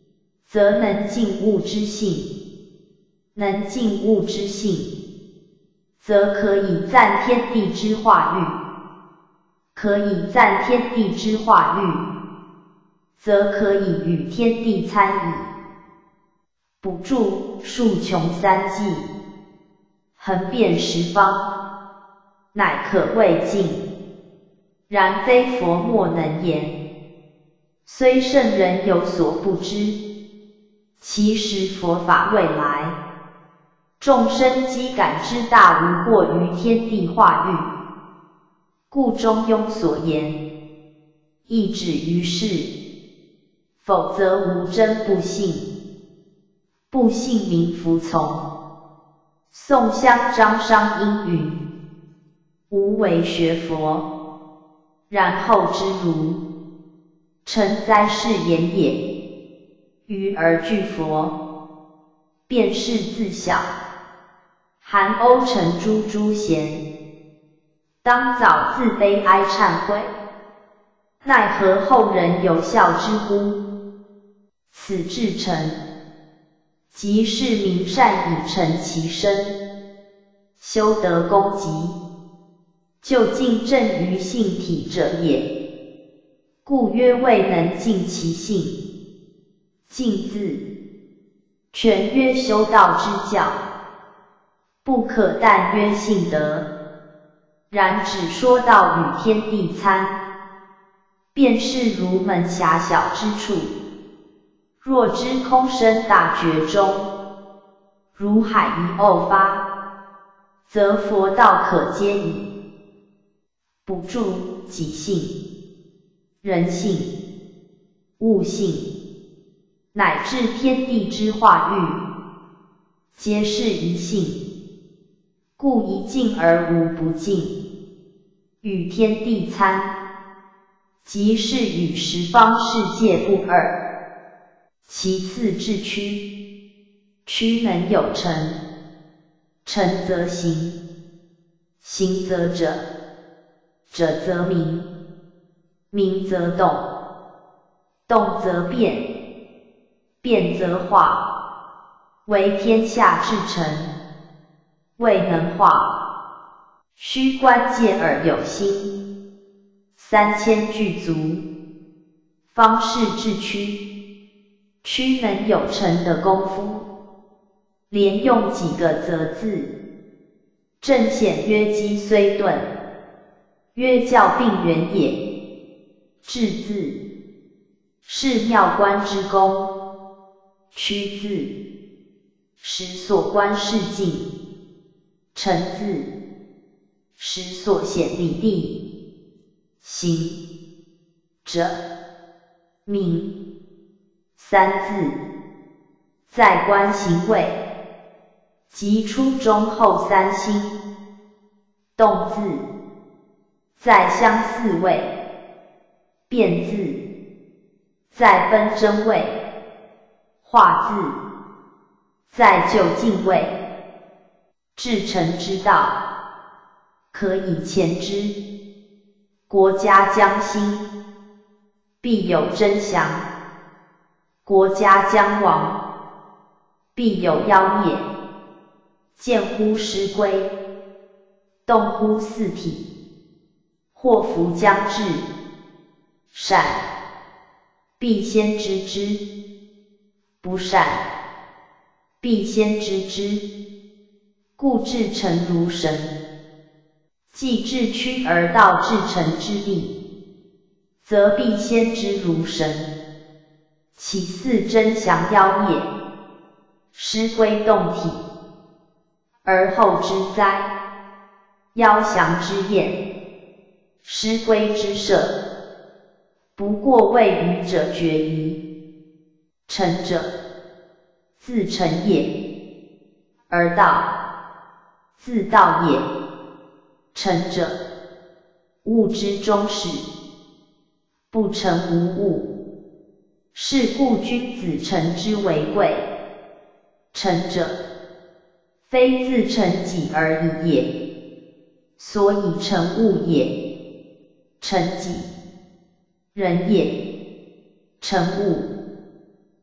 则能尽物之性；能尽物之性，则可以赞天地之化育；可以赞天地之化育，则可以与天地参矣。补注：数穷三际，横遍十方，乃可谓尽。然非佛莫能言，虽圣人有所不知，其实佛法未来，众生机感之大无过于天地化育，故中庸所言，亦止于世，否则无真不信，不信名服从。宋襄张商因云：吾为学佛，然后知如，诚哉是言也。愚而惧佛，便是自小。韩欧成诛诸贤，当早自悲哀忏悔，奈何后人有笑之乎？此至诚，即是明善以成其身，修得功极，就近正于性体者也。故曰未能尽其性。尽字，全曰修道之教，不可但曰性德。然只说到与天地参，便是儒门狭小之处。若知空生大觉中，如海一偶发，则佛道可接矣。补注：己性、人性、物性，乃至天地之化育，皆是一性，故一境而无不境。与天地参，即是与十方世界不二。其次至躯，躯能有成，成则行，行则者，者则明，明则动，动则变，变则化，为天下至诚，未能化，须观戒而有心，三千具足，方是至躯。躯能有成的功夫，连用几个则字，正显曰机虽钝，曰教并源也。至字，是妙观之功；躯字，实所观世境；成字，实所显理地。行者，明。三字，在观行位，即初中后三心。动字，在相似位。变字，在分真位。化字，在就近位。至诚之道，可以前之。国家将兴，必有真祥。国家将亡，必有妖孽。见乎师归，动乎四体。祸福将至，善，必先知之；不善，必先知之。故至诚如神。既至躯而到至诚之地，则必先知如神。其四真降妖孽，师归动体，而后之灾。妖降之验，师归之摄，不过谓愚者决疑。诚者，自诚也；而道，自道也。诚者，物之终始，不诚无物。是故君子诚之为贵。诚者，非自诚己而已也，所以诚物也。诚己，人也；诚物，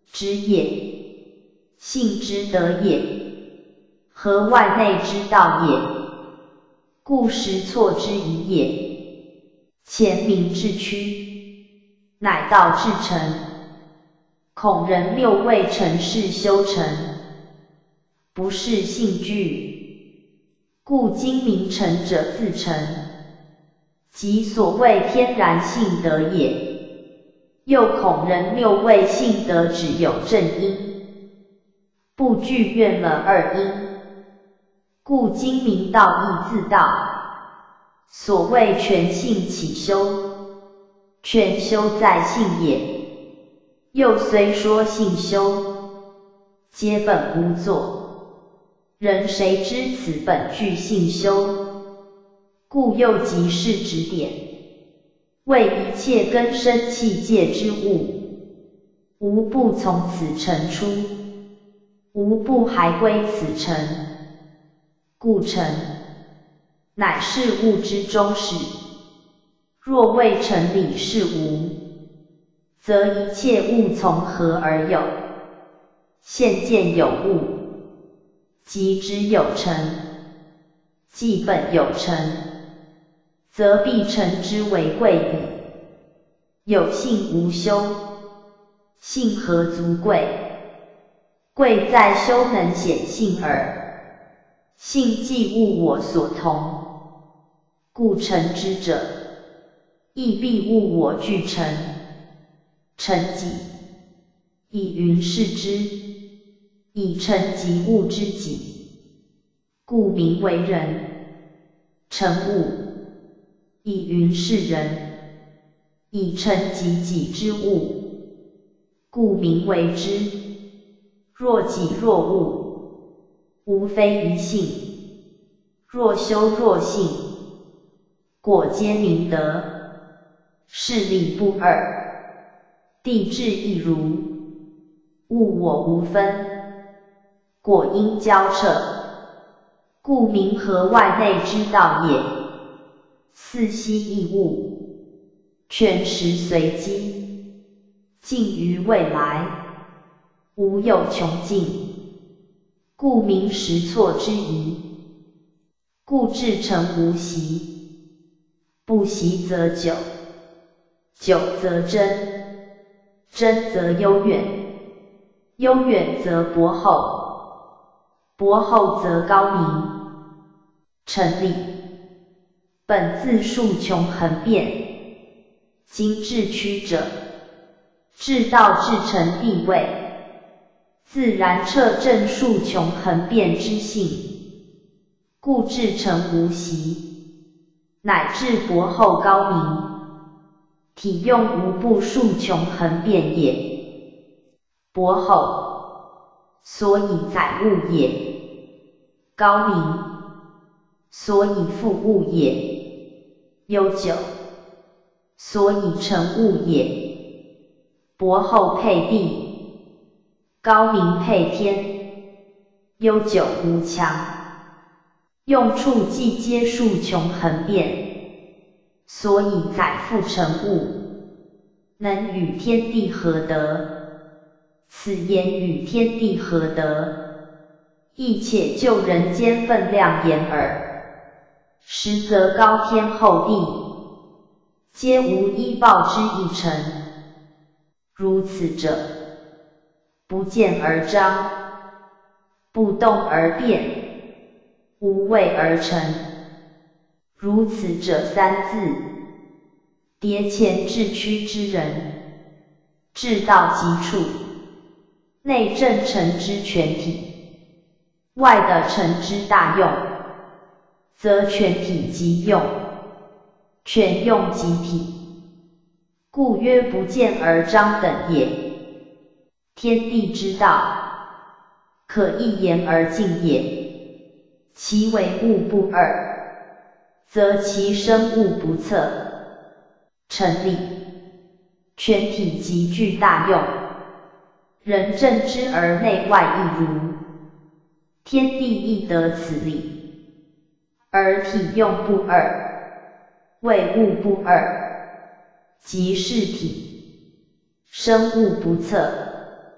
之也，性之德也，和外内之道也，故实错之疑也。前民之躯，乃道至诚，恐人谬谓成事修成，不是性具，故今名成者自成，即所谓天然性德也。又恐人谬谓性德只有正因，不具愿了二因，故今名道义自道。所谓全性起修，全修在性也。又虽说性修，皆本无作，人谁知此本具性修？故又即是指点，为一切根生器界之物，无不从此成出，无不还归此成。故成，乃是物之终始。若未成理是无，则一切物从何而有？现见有物，即知有成，既本有成，则必成之为贵矣。有性无修，性何足贵？贵在修能显性耳。性即物我所同，故成之者，亦必物我俱成。成己，以云是之，以成即物之己，故名为人。成物，以云是人，以成即己之物，故名为之。若己若物，无非一性，若修若性，果皆明德，是理不二。地质亦如，物我无分，果因交彻，故名合外内之道也。四悉异物，全实随机，尽于未来，无有穷尽，故名实错之疑。故至诚无习，不习则久，久则真，真则悠远，悠远则博厚，博厚则高明。成理，本自数穷恒变，今至曲者，至道至诚地位，自然彻证数穷恒变之性。故至诚无习，乃至博厚高明，体用无不数穷恒变也。博厚，所以载物也；高明，所以复物也；悠久，所以成物也。博厚配地，高明配天，悠久无强。用处既皆数穷恒变，所以载复成物，能与天地合得。此言与天地合得，亦且就人间分量言耳。实则高天厚地，皆无一报之一成。如此者，不见而彰，不动而变，无为而成。如此者三字，迭前至屈之人，至道极处，内正成之全体，外的成之大用，则全体即用，全用即体，故曰不见而彰等也。天地之道，可一言而尽也。其为物不二，则其生物不测。成理，全体极具大用，人正之而内外亦如。天地亦得此理，而体用不二，为物不二，即是体。生物不测，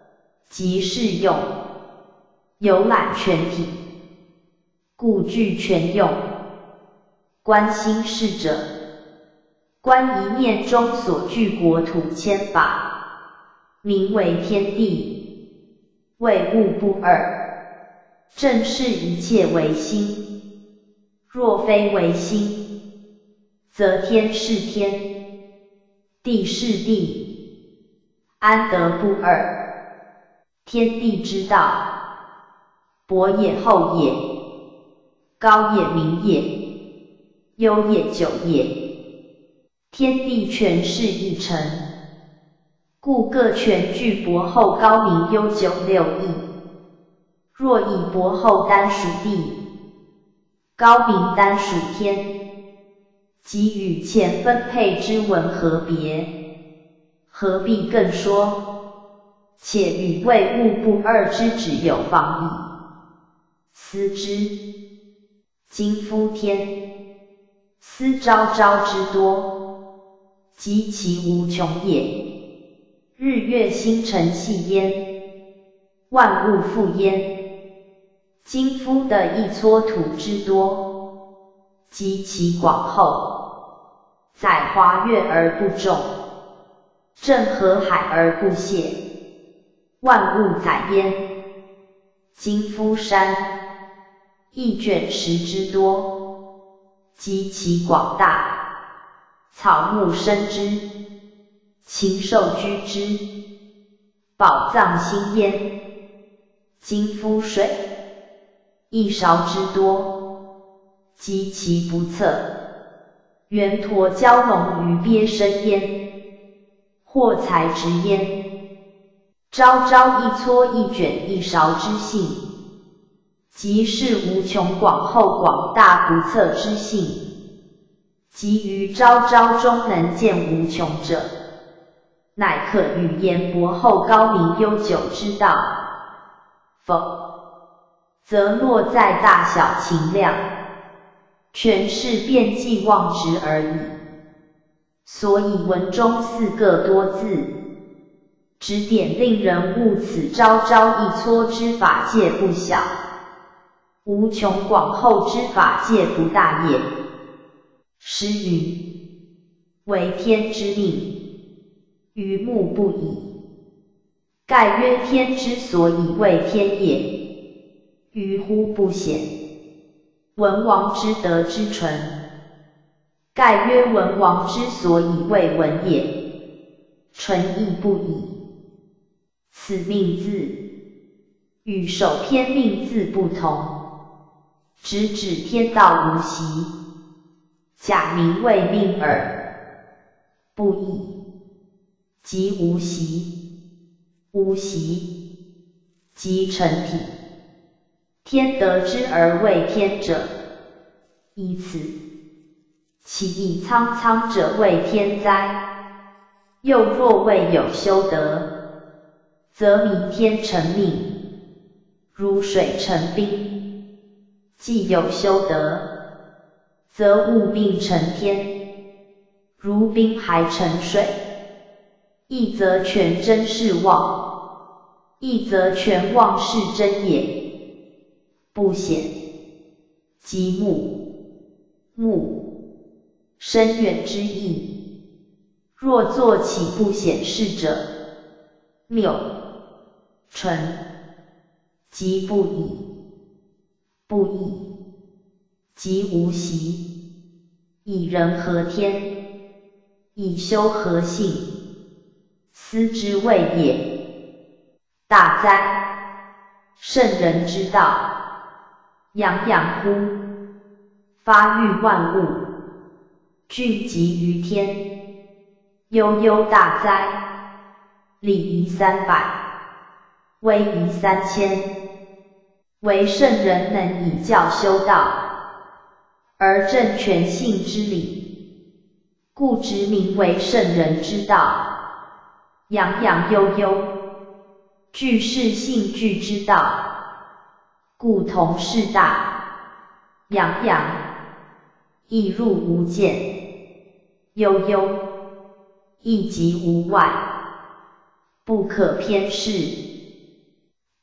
即适用，有览全体，故具全用。观心事者，观一念中所具国土千法，名为天地，谓物不二，正是一切为心。若非为心，则天是天，地是地，安得不二？天地之道，博也厚也，高也明也，悠也久也。天地全是一成，故各全具博厚高明悠久六义。若以博厚单属地，高明单属天，即与前分配之文何别？何必更说？且与谓物不二之旨有妨矣。思之，今夫天，斯昭昭之多，及其无穷也。日月星辰系焉，万物复焉。今夫的一撮土之多，及其广厚，载华月而不中，震河海而不泄，万物载焉。今夫山，一卷石之多，及其广大，草木生之，禽兽居之，宝藏兴焉。今夫水，一勺之多，及其不测，圆驼蛟龙鱼鳖生焉，或材质焉。昭昭一撮一卷一勺之性，即是无穷广厚广大不测之性。即于昭昭中能见无穷者，乃可语言博厚高明悠久之道。否，则落在大小情量，全是变计妄执而已。所以文中四个多字，指点令人悟此昭昭一撮之法界不小，无穷广厚之法界不大也。诗云：为天之命，于目不已。盖曰天之所以为天也，于乎不显。文王之德之纯，盖曰文王之所以为文也，纯亦不已。此命字，与首篇命字不同，直指天道无习，假名为命耳，不异，即无习。无习，即成体。天得之而为天者，依此，其以苍苍者为天哉？又若未有修德，则弥天成命，如水成冰；既有修德，则物命成天，如冰还成水。一则全真是妄，一则全妄是真也。不显，即目，目，深远之意。若作其不显示者，谬，纯，即不已。不已，即无习。以人合天，以修合性。斯之谓也。大哉！圣人之道，洋洋乎！发育万物，聚集于天，悠悠大哉！礼仪三百，威仪三千。唯圣人能以教修道，而正全性之理，故直名为圣人之道。洋洋悠悠，具是性具之道，故同是大。洋洋，亦入无间；悠悠，亦即无外，不可偏视。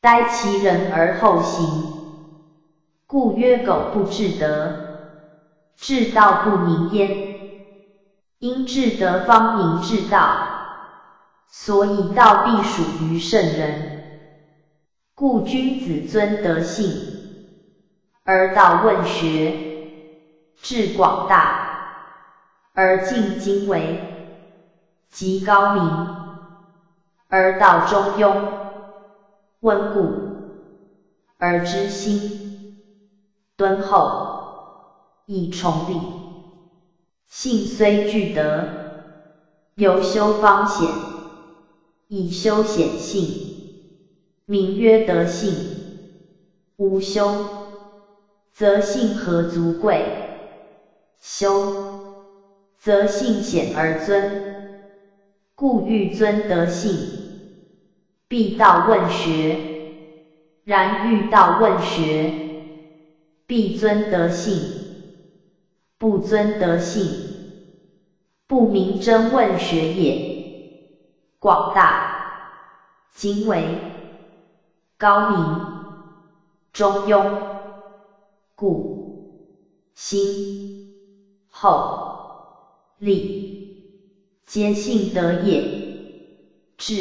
待其人而后行，故曰苟不至德，至道不明焉。因至德方明至道，所以道必属于圣人。故君子尊德性，而道问学，至广大，而尽经纬，极高明，而道中庸，温故，而知新，敦厚，以崇礼。性虽具德，犹修方显，以修显性，名曰德性。无修，则性何足贵？修，则性显而尊。故欲尊德性，必道问学；然欲道问学，必尊德性。不尊德性，不明真问学也。广大、经纬、高明、中庸、故、新、厚、礼，皆性德也。至、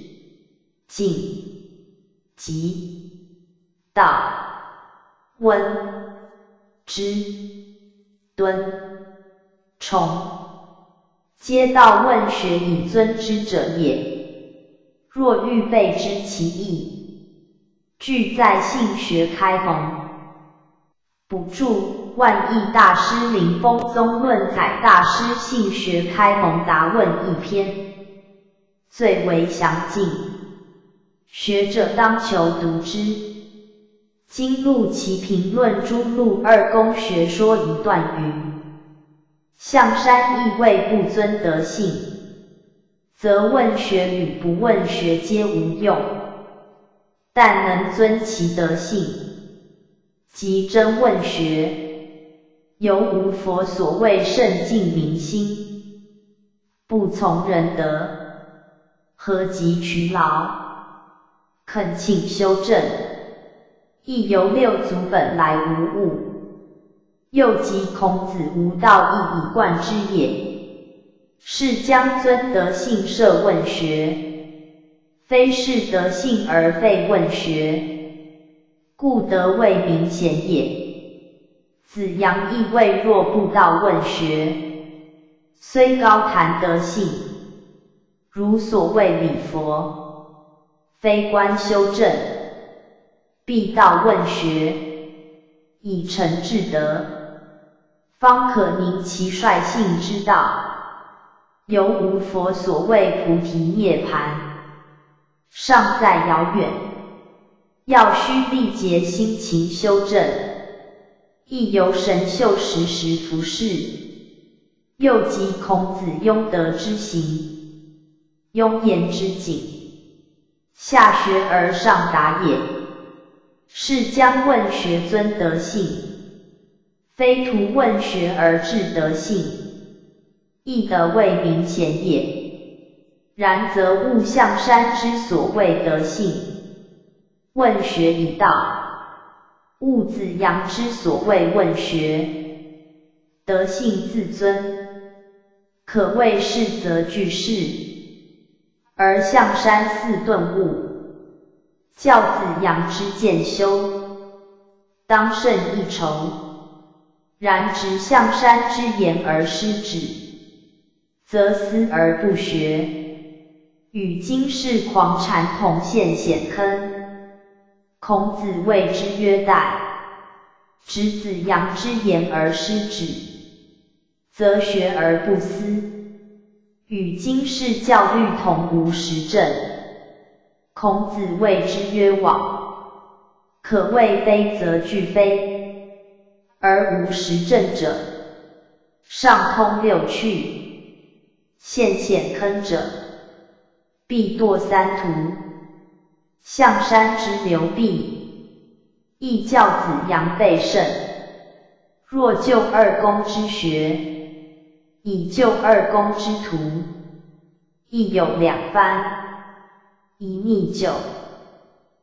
敬、极、道、温、知、敦、崇，皆道问学以尊之者也。若欲备知其意，俱在性学开蒙。补注：万益大师临风宗论载大师性学开蒙答问一篇，最为详尽，学者当求读之。今录其评论诸录二公学说一段云：象山亦谓不尊德性，则问学与不问学皆无用，但能尊其德性，即真问学，犹无佛所谓圣净明心，不从人德，何及劬劳？恳请修正。亦由六祖本来无物，又及孔子无道亦以贯之也。是将尊德性摄问学，非是德性而废问学，故德未明显也。子阳亦谓若不道问学，虽高谈德性，如所谓礼佛，非观修正，必道问学，以成至德，方可明其率性之道。犹无佛所谓菩提涅槃，尚在遥远，要须历劫辛勤修正，亦由神秀时时服侍，又及孔子雍德之行，雍严之景，下学而上达也。是将问学尊德性，非徒问学而致德性，亦得未明显也。然则悟象山之所谓德性，问学以道；悟子阳之所谓问学，德性自尊，可谓是则俱是。而象山寺顿悟，教子阳之渐修，当甚一筹。然执象山之言而失止，则思而不学，与今世狂禅同陷险坑。孔子谓之曰殆。执子阳之言而失止，则学而不思，与今世教律同无实证。孔子谓之曰罔，可谓非则俱非，而无实证者，上通六趣，陷险坑者，必堕三途。象山之流弊，亦教子阳备胜。若就二公之学，以就二公之徒，亦有两番。一逆就，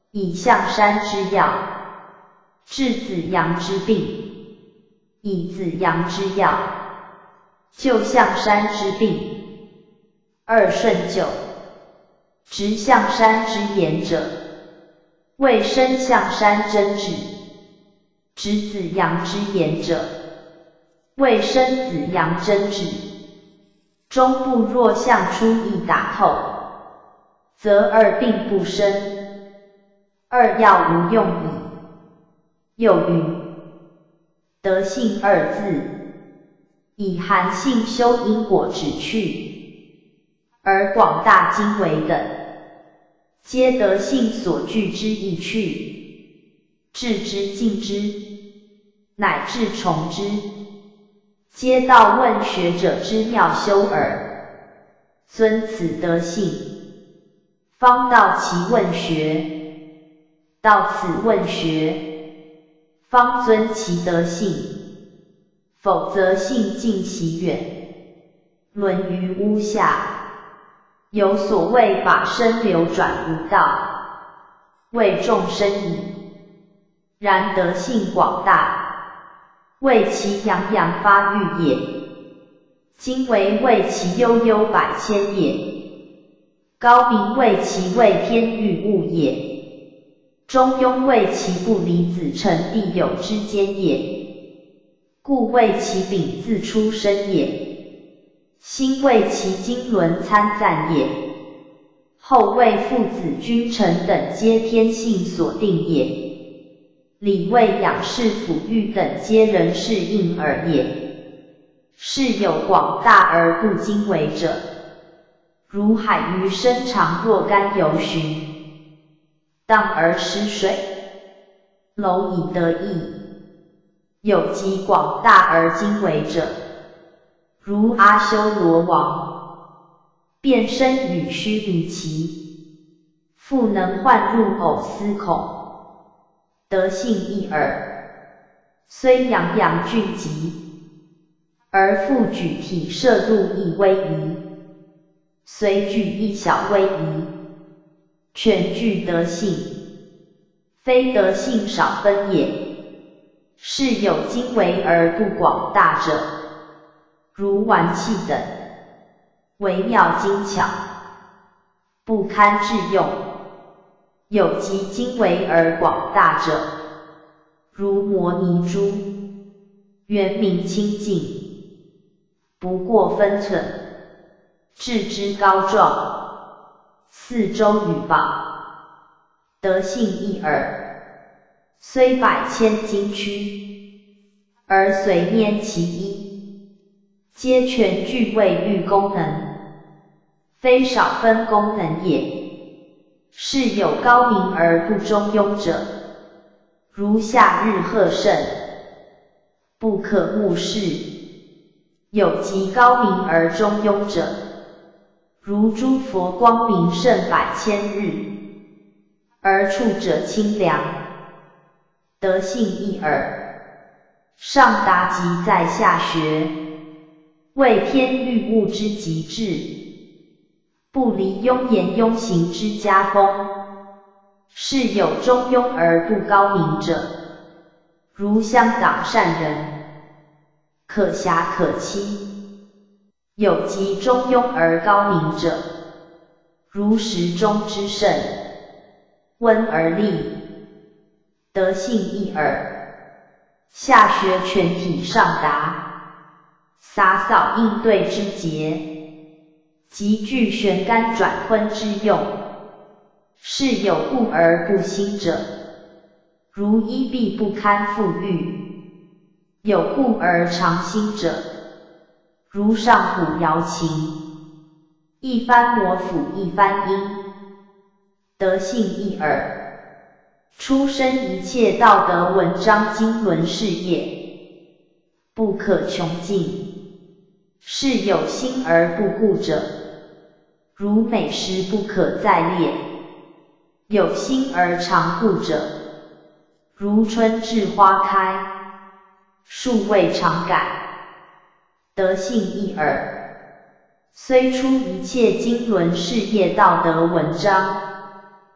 以象山之要，治子阳之病，以子阳之要，救象山之病。二顺九，执象山之言者，谓生象山真旨；执子阳之言者，谓生子阳真旨。中部若象出一打透，则二病不生，二药无用矣。又云：德性二字，以寒性修因果旨趣，而广大经纬等，皆德性所具之意趣，致之尽之，乃至从之，皆道问学者之妙修耳。遵此德性，方道其问学，到此问学，方遵其德性，否则性尽其远，沦于屋下。有所谓法身流转无道，为众生矣。然德性广大，为其洋洋发育也。今为为其悠悠百千也。高明为其为天欲物也。中庸为其不离子承地有之间也。故为其秉自出生也。兴为其经纶参赞也。后为父子君臣等皆天性所定也。礼为养士抚育等皆人事应耳也。是有广大而不经纬者，如海鱼身长若干由旬，荡而失水，蝼蚁得意。有极广大而经纬者，如阿修罗王，变身与须弥其，复能幻入偶思恐，德性一耳。虽洋洋峻极，而复举体摄入一微仪，虽具一小微仪，全具德性，非德性少分也。是有经纬而不广大者，如玩器等，微妙精巧，不堪致用。有极经纬而广大者，如摩尼珠，圆明清净，不过分寸，质之高壮，四周宇宝，德性一耳。虽百千经区，而随拈其一，皆全具位欲功能，非少分功能也。是有高明而不中庸者，如夏日鹤盛，不可目视；有极高明而中庸者，如诸佛光明盛百千日，而处者清凉。德性一耳。上达即在下学，为天欲物之极致，不离庸言庸行之家风。是有中庸而不高明者，如香港善人，可侠可欺；有极中庸而高明者，如时中之圣，温而立，德性一耳。下学全体上达，洒扫应对之节，极具旋干转坤之用。是有故而不兴者，如衣蔽不堪富裕；有故而常兴者，如上古瑶琴，一番魔斧一番音，德性一耳。出身一切道德文章经纶事业，不可穷尽。是有心而不顾者，如美食不可再列；有心而常顾者，如春至花开，树未常改，德性一耳。虽出一切经纶事业道德文章，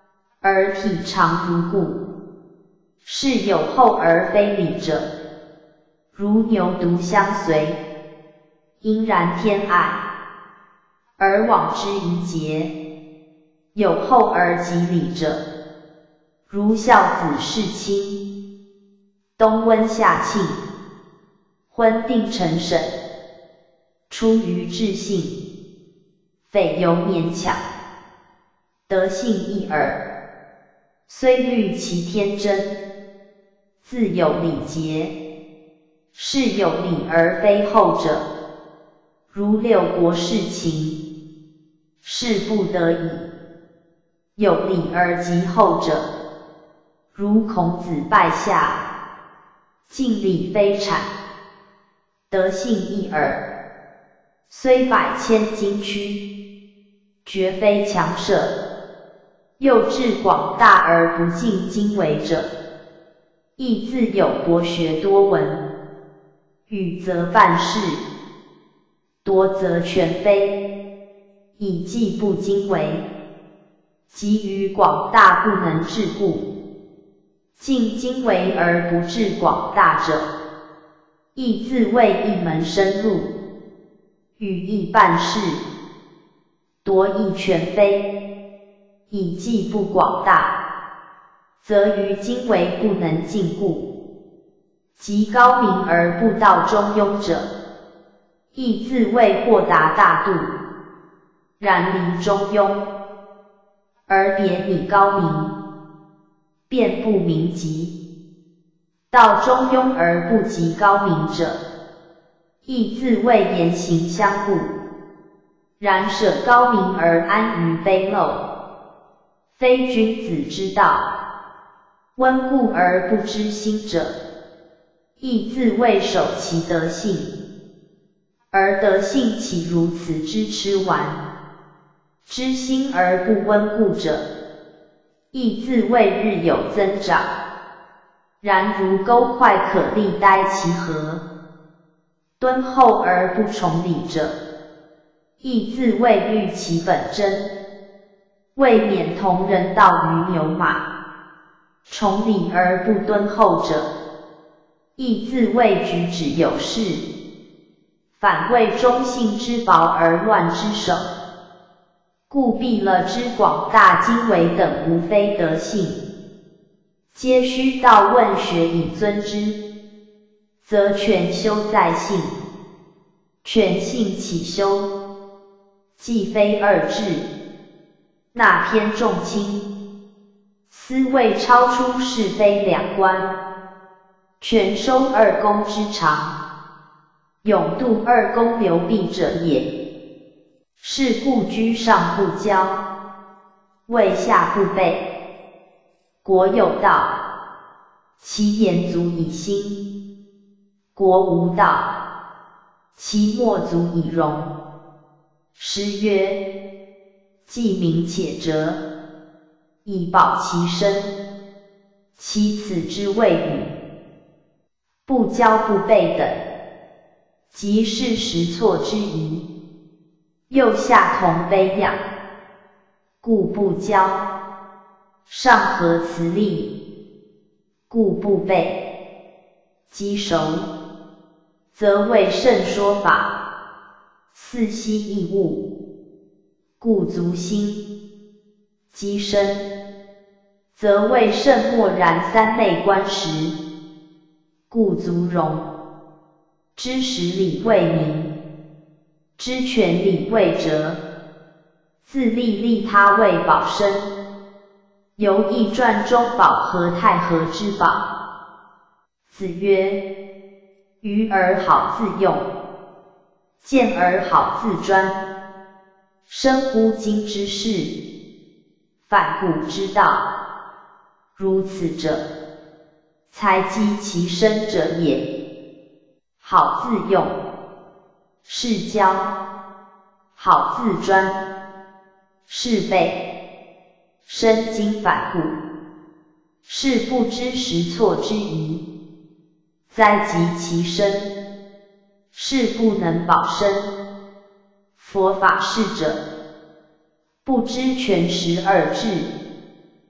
而体常如故，是有后而非里者，如牛犊相随，因然天爱，而往之一节，有后而及里者，如孝子事亲，冬温夏庆，婚定成审，出于至性，匪由勉强，德性一耳，虽虑其天真，自有礼节，是有礼而非后者，如六国事情，是不得已，有礼而及后者，如孔子拜下，敬礼非谄，德性一耳，虽百千金躯，绝非强舍。又志广大而不尽经纬者，亦自有博学多闻，语则办事，夺则全非，以既不经纬，及于广大不能致故，尽经纬而不致广大者，亦自谓一门深入，语亦办事，夺亦全非，以既不广大，则于经纬不能尽故，即高明而不到中庸者，亦自谓豁达大度，然离中庸，而别拟高明，便不明极，到中庸而不及高明者，亦自谓言行相顾，然舍高明而安于卑陋，非君子之道。温故而不知新者，亦自谓守其德性，而德性岂如此之痴顽？知新而不温故者，亦自谓日有增长。然如钩块可立待其合，敦厚而不崇礼者，亦自谓虑其本真，未免同人道于牛马。崇礼而不敦厚者，亦自谓举止有事，反谓忠信之薄而乱之首。故毕了之广大经纬等无非德性，皆须道问学以尊之，则全修在性，全性起修，既非二致，那偏重轻，斯谓超出是非两观，全收二公之长，永度二公流弊者也。是故居上不骄，位下不卑。国有道，其言足以兴；国无道，其默足以容。诗曰：既明且哲，以保其身，其此之谓语。不骄不悖等，即是实错之疑。右下同卑养，故不骄；上合辞厉，故不悖。积熟，则为圣说法；四悉异物，故足心。积深，则为圣默然三昧观时，故足容。知识理未明，知权理未哲，自利利他为保身，由易传中宝和太和之宝。子曰：愚而好自用，见而好自专，深乎今之事，反古之道。如此者，才积其身者也。好自用，是教；好自专，是备。身经反顾，是不知实错之疑；灾及其身，是不能保身。佛法事者，不知全实而治，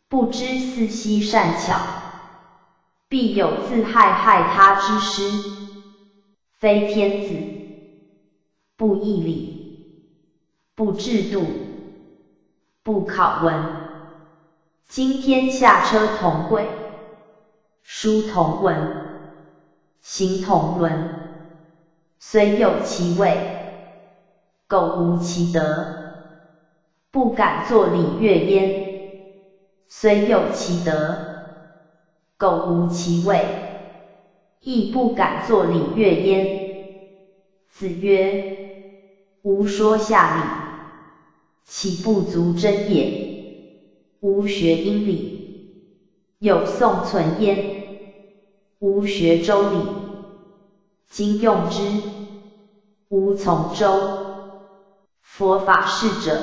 不知思兮善巧，必有自害害他之师。非天子，不义理，不制度，不考文。今天下车同轨，书同文，行同伦。虽有其位，苟无其德，不敢作礼乐焉。虽有其德，苟无其位，亦不敢作礼乐焉。子曰：吾说下礼，岂不足真也？吾学殷礼，有宋存焉。吾学周礼，今用之，吾从周。佛法事者，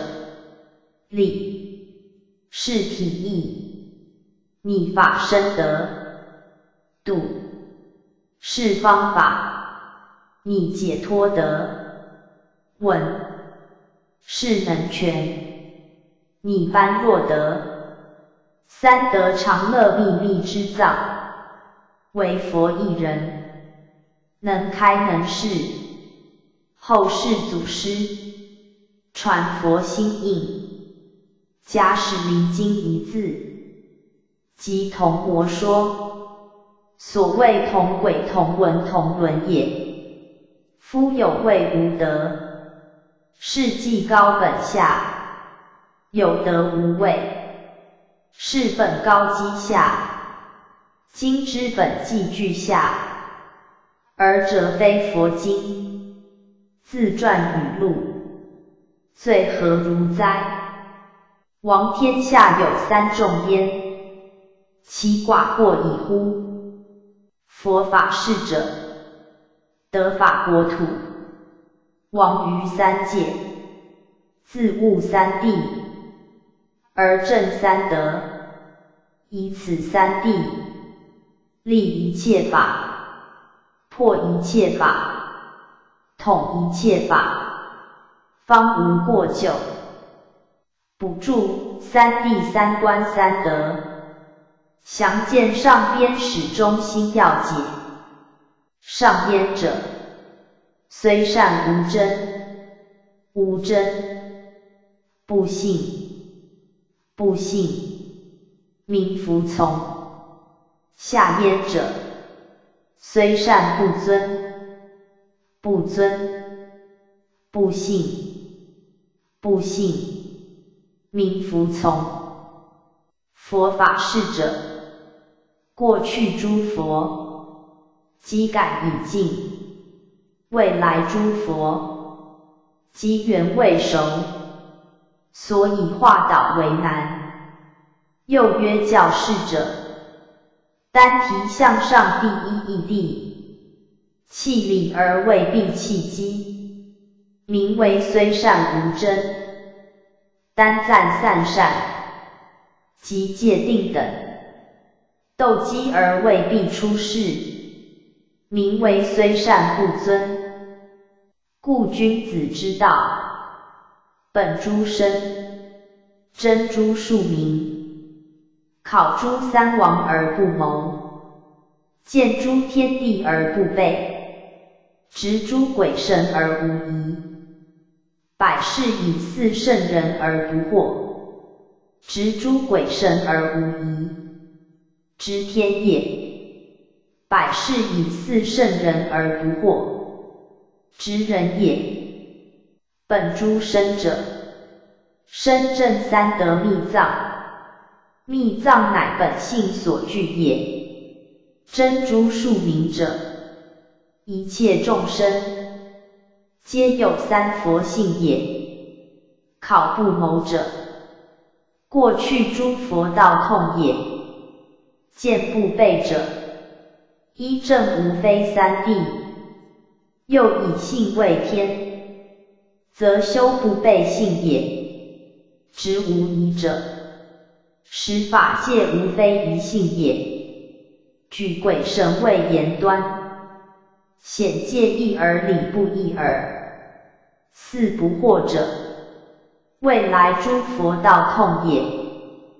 礼，是体意；逆法生德，度，是方法；逆解脱德，稳，是能全；逆般若德，三德常乐秘密之藏。为佛一人，能开能示，后世祖师传佛心印，假使离经一字，即同魔说。所谓同轨同文同伦也。夫有位无德，是即高本下；有德无位，是本高基下。今之本既具下，而者非佛经，自传语录，罪何如哉？王天下有三众焉，其寡过矣乎？佛法事者，得法国土，亡于三界，自悟三谛，而正三德，以此三谛，立一切法，破一切法，统一切法，方无过咎。补注：三谛、三观、三德，详见上边始终心要解。上焉者，虽善无真，无真，不信，不信，名服从。下焉者，虽善不尊，不尊，不信，不信，名服从。佛法事者，过去诸佛，机感已尽；未来诸佛，机缘未熟，所以化导为难。又曰教示者，单提向上第一义谛，弃理而未必弃机，名为虽善无真，单赞散善，即界定等，斗机而未必出世，名为虽善不尊。故君子之道，本诸身，真诸庶民。考诸三王而不谋，见诸天地而不备，执诸鬼神而无疑。百世以似圣人而不惑，执诸鬼神而无疑。知天也。百世以似圣人而不惑，知人也。本诸身者，身正三德密藏。密藏乃本性所具也。真诸庶民者，一切众生，皆有三佛性也。考不谋者，过去诸佛道痛也。见不备者，依正无非三谛。又以性为天，则修不备性也。知无疑者，实法界无非一性也。举鬼神为言端，显界一而理不一耳。四不惑者，未来诸佛道痛也。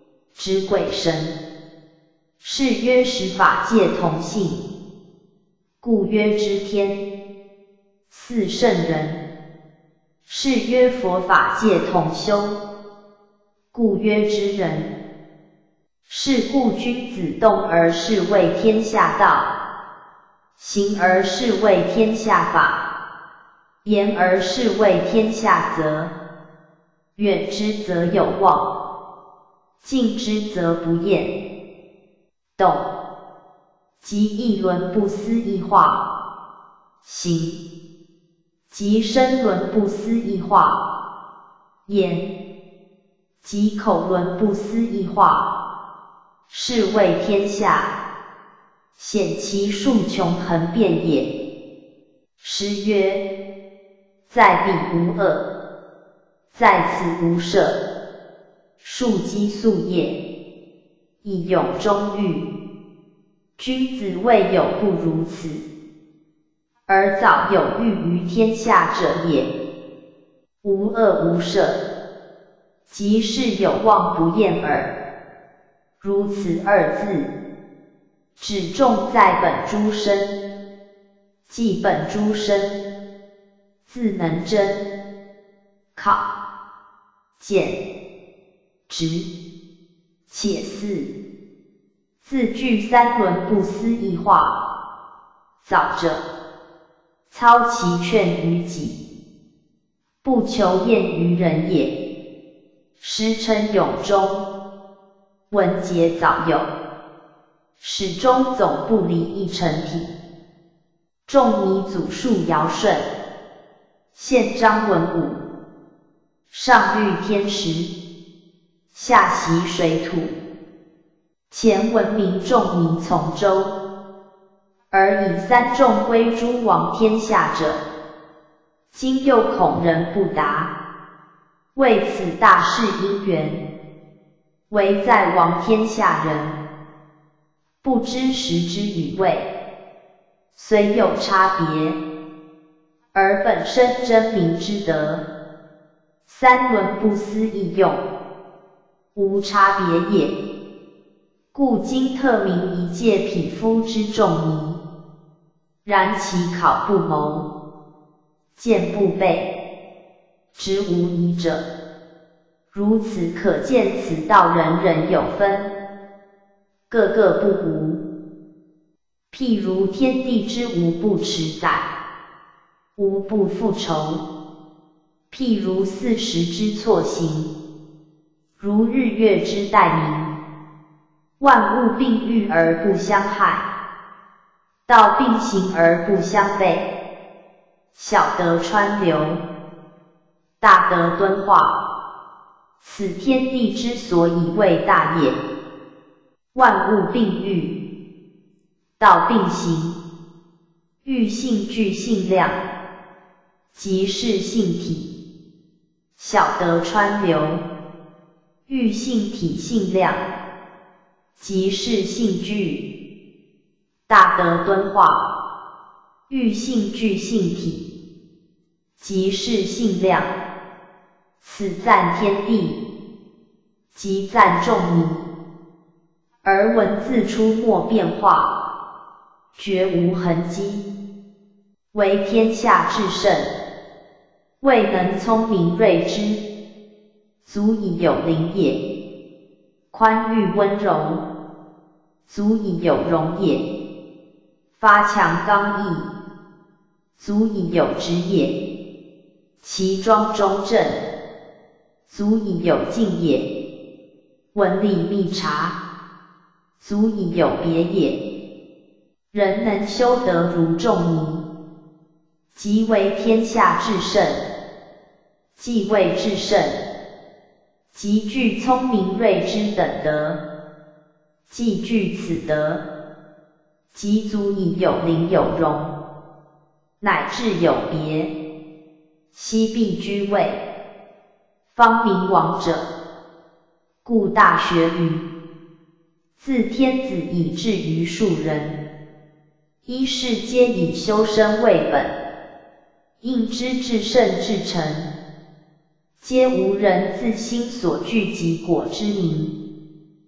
之鬼神，是曰十法界同性，故曰知天。四圣人，是曰佛法界同修，故曰知人。是故君子动而是为天下道，行而是为天下法，言而是为天下则。远之则有望，近之则不厌。动，即一轮不思议化；行，即身轮不思议化；言，即口轮不思议化。是为天下，显其数穷恒变也。诗曰：在彼无恶，在此无赦。庶几夙业，以永终欲。君子未有不如此，而早有欲于天下者也。无恶无赦，即是有望不厌耳。如此二字，只重在本诸身，即本诸身，自能真、考、简、直、且似，自具三轮不思议化。早者，操其劝于己，不求厌于人也。师称永忠。文节早有，始终总不离一成体。仲尼祖述尧舜，宪章文武，上御天时，下习水土。前闻名仲尼从周，而以三仲归诸王天下者，今又恐人不达，为此大事因缘。唯在王天下人，不知时之与谓，虽有差别，而本身真明之德。三轮不思议用，无差别也。故今特名一介匹夫之仲尼，然其考不谋，见不备，知无疑者。如此可见此道人人有分，个个不无。譬如天地之无不持载，无不复仇；譬如四时之错行，如日月之待明。万物并育而不相害，道并行而不相悖。小德川流，大德敦化。此天地之所以为大也。万物并育，道并行，育性具性量，即是性体。小德川流，育性体性量，即是性具。大德敦化，育性具性体，即是性量。此赞天地，即赞仲尼，而文字出没变化，绝无痕迹，为天下至圣，未能聪明睿之，足以有灵也；宽裕温柔，足以有容也；发强刚毅，足以有直也；其庄中正，足以有敬也；文理密察，足以有别也。人能修得如仲尼，即为天下至圣。既谓至圣，即具聪明睿智等德；既具此德，即足以有灵有容，乃至有别。悉必居位，方名王者，故大学于自天子以至于庶人，一世皆以修身为本，应知至圣至诚，皆无人自心所具及果之名。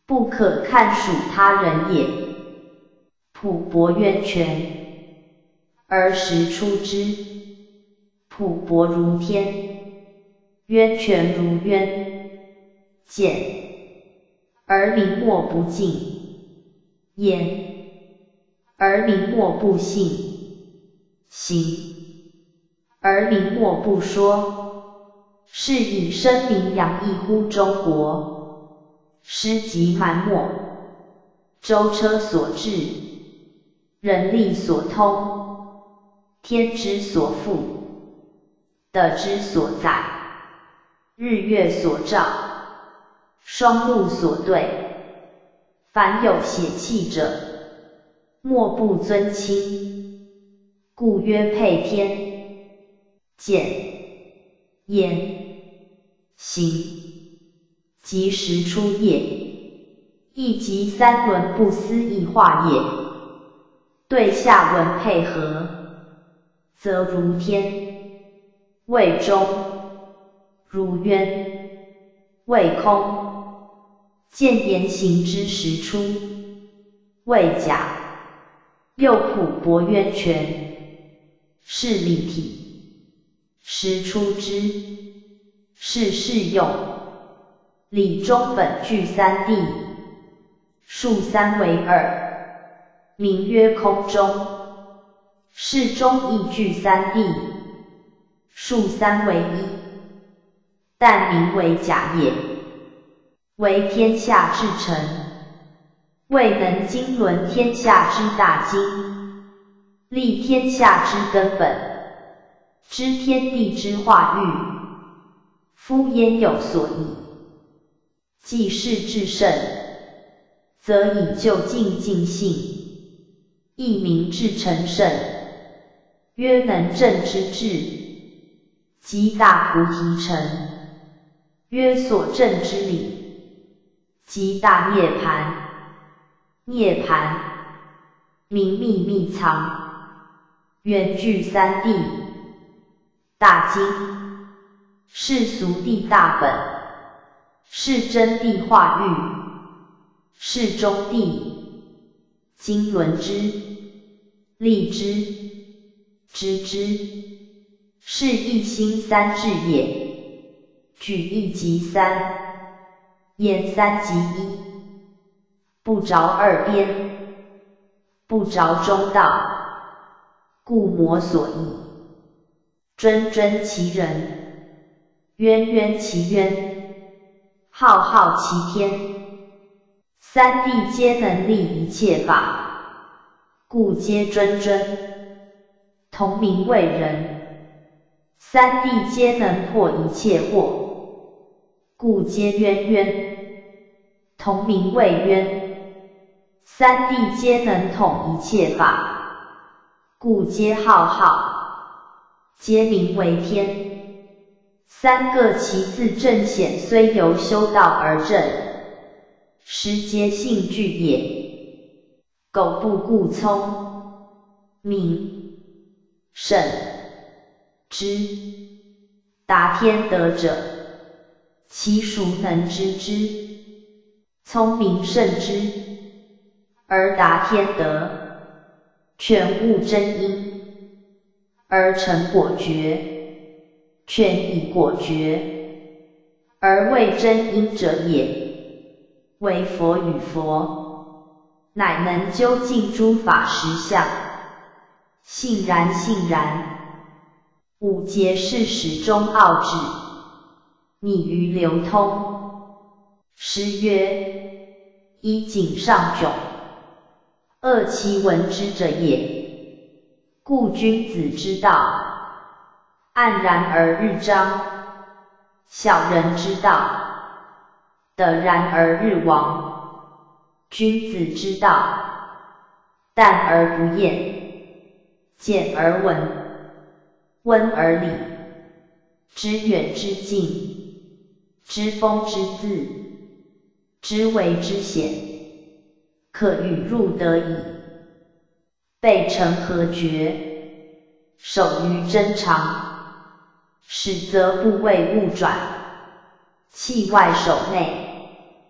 不可看属他人也。朴薄渊泉，而时出之。朴薄如天，渊泉如渊，简而明默不尽，言而明默不信，行而明默不说，是以声名扬溢乎中国。诗集满抹，舟车所至，人力所通，天之所覆，地之所在，日月所照，双目所对。凡有邪气者，莫不尊亲，故曰配天。简言行即时出也，亦即三轮不思议化也。对下文配合，则如天，谓中；如渊，谓空。见言行之时出，谓假。又朴薄渊泉，是理体，时出之，是适用。理中本具三谛，数三为二，名曰空中。事中亦具三谛，数三为一，但名为假也。为天下至诚，未能经纶天下之大经，立天下之根本，知天地之化育。夫焉有所依？既是至圣，则以就近尽性，亦名至诚圣。曰能正之治，即大菩提成。曰所证之理，即大涅槃。涅槃名秘密藏，远具三谛。大经是俗谛大本，是真谛化育，是中谛。经纶之，立之，知之，是一心三智也。举一即三，言三即一，不着二边，不着中道，故魔所依。谆谆其人，渊渊其渊，浩浩其天。三谛皆能立一切法，故皆谆谆，同名为人。三谛皆能破一切惑，故皆渊渊，同名为渊。三谛皆能统一切法，故皆浩浩，皆名为天。三个其自正显，虽由修道而正，实皆性具也。苟不顾聪明慎知达天德者，其孰能知之？聪明慎之，而达天德，全悟真因，而成果觉，全以果觉，而为真因者也。为佛与佛，乃能究竟诸法实相，信然信然。五节是始终奥旨，拟于流通。诗曰：一井上迥，二其闻之者也。故君子之道，黯然而日彰；小人之道，得然而日亡。君子之道，淡而不厌，简而文，温而理，知远之近，知风之自，知微之显，可与入得矣。备诚和决，守于真常，使则不为物转，气外守内，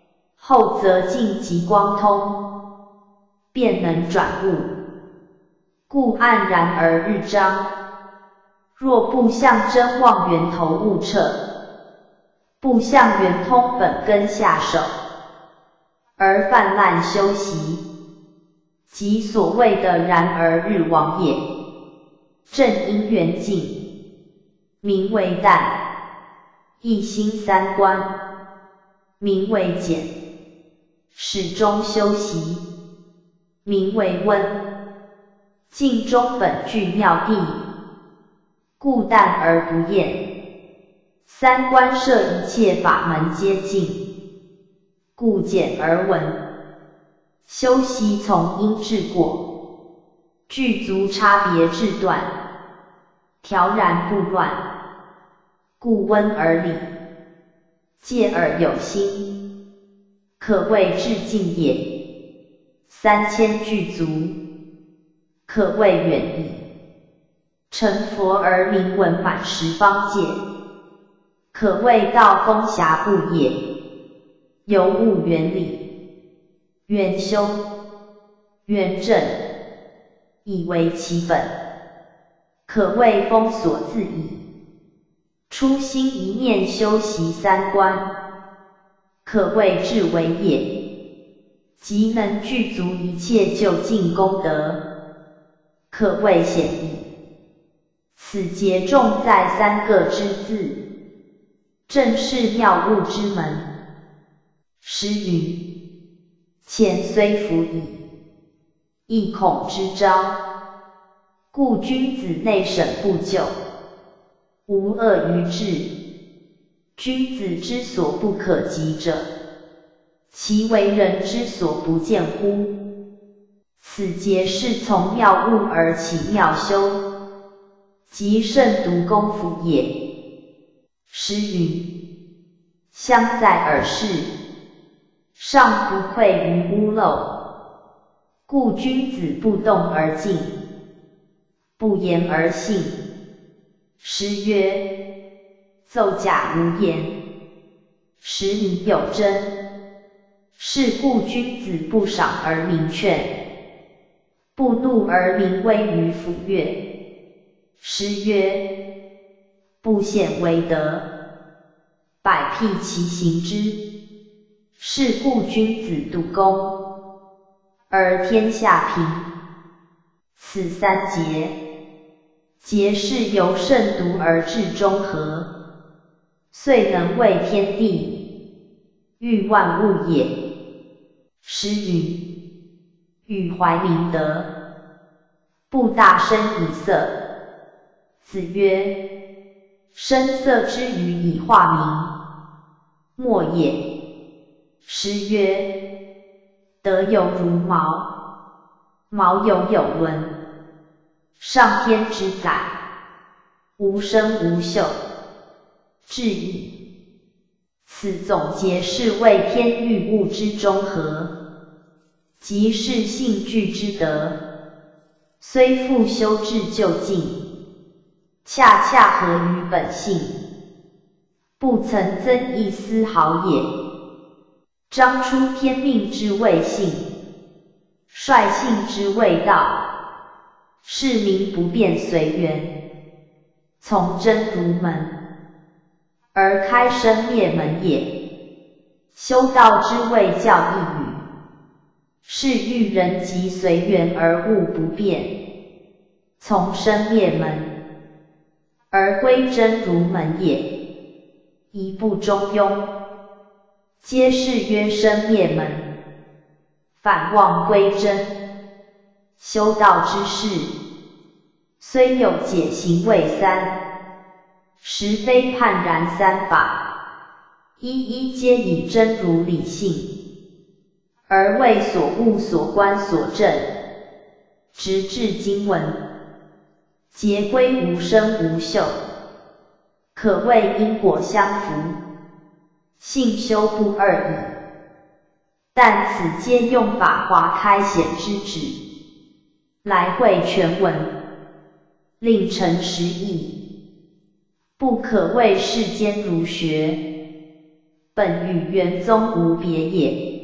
后则尽极光通，便能转物，故黯然而日彰。若不向真望源头悟彻，不向圆通本根下手，而泛滥修习，即所谓的然而日亡也。正因缘尽，名为淡，一心三观，名为简，始终修习，名为温，尽中本具妙谛，故淡而不厌。三观摄一切法门皆尽，故简而稳。修习从因至果，具足差别至断，调然不乱，故温而理，戒而有心，可谓至尽也。三千具足，可谓远矣。成佛而名闻满十方界，可谓道风暇不也。由悟原理，原修，原证，以为其本，可谓风所自矣。初心一念修习三观，可谓至为也。即能具足一切究竟功德，可谓显矣。此节重在三个之字，正是妙悟之门。诗云：前虽服矣，亦恐之招。故君子内省不疚，无恶于志。君子之所不可及者，其为人之所不见乎？此节是从妙悟而起妙修，即慎独功夫也。诗云：香在耳室，尚不愧于屋漏。故君子不动而静，不言而信。诗曰：奏假无言，实名有真。是故君子不赏而明劝，不怒而明威于府乐。诗曰：不显为德，百辟其行之。是故君子独功，而天下平。此三节，节是由慎独而至中和，遂能为天地，育万物也。诗云：欲怀明德，不大声以色。子曰：声色之语以化明，莫也。诗曰：德有如毛，毛有有伦，上天之载，无声无秀，至矣。此总结是为天育物之中和，即是性具之德，虽复修至究竟，恰恰合于本性，不曾增益丝毫也。彰出天命之谓性，率性之谓道，是名不变随缘，从真如门，而开生灭门也。修道之谓教义语，是欲人即随缘而物不变，从生灭门，而归真如门也。一部中庸，皆是曰生灭门，反望归真。修道之事，虽有解行为三，实非判然三法，一一皆以真如理性，而为所悟所观所证，直至经文，皆归无声无秀，可谓因果相符，性修不二矣。但此皆用法华开显之旨，来会全文，令成实义，不可谓世间儒学，本与玄宗无别也。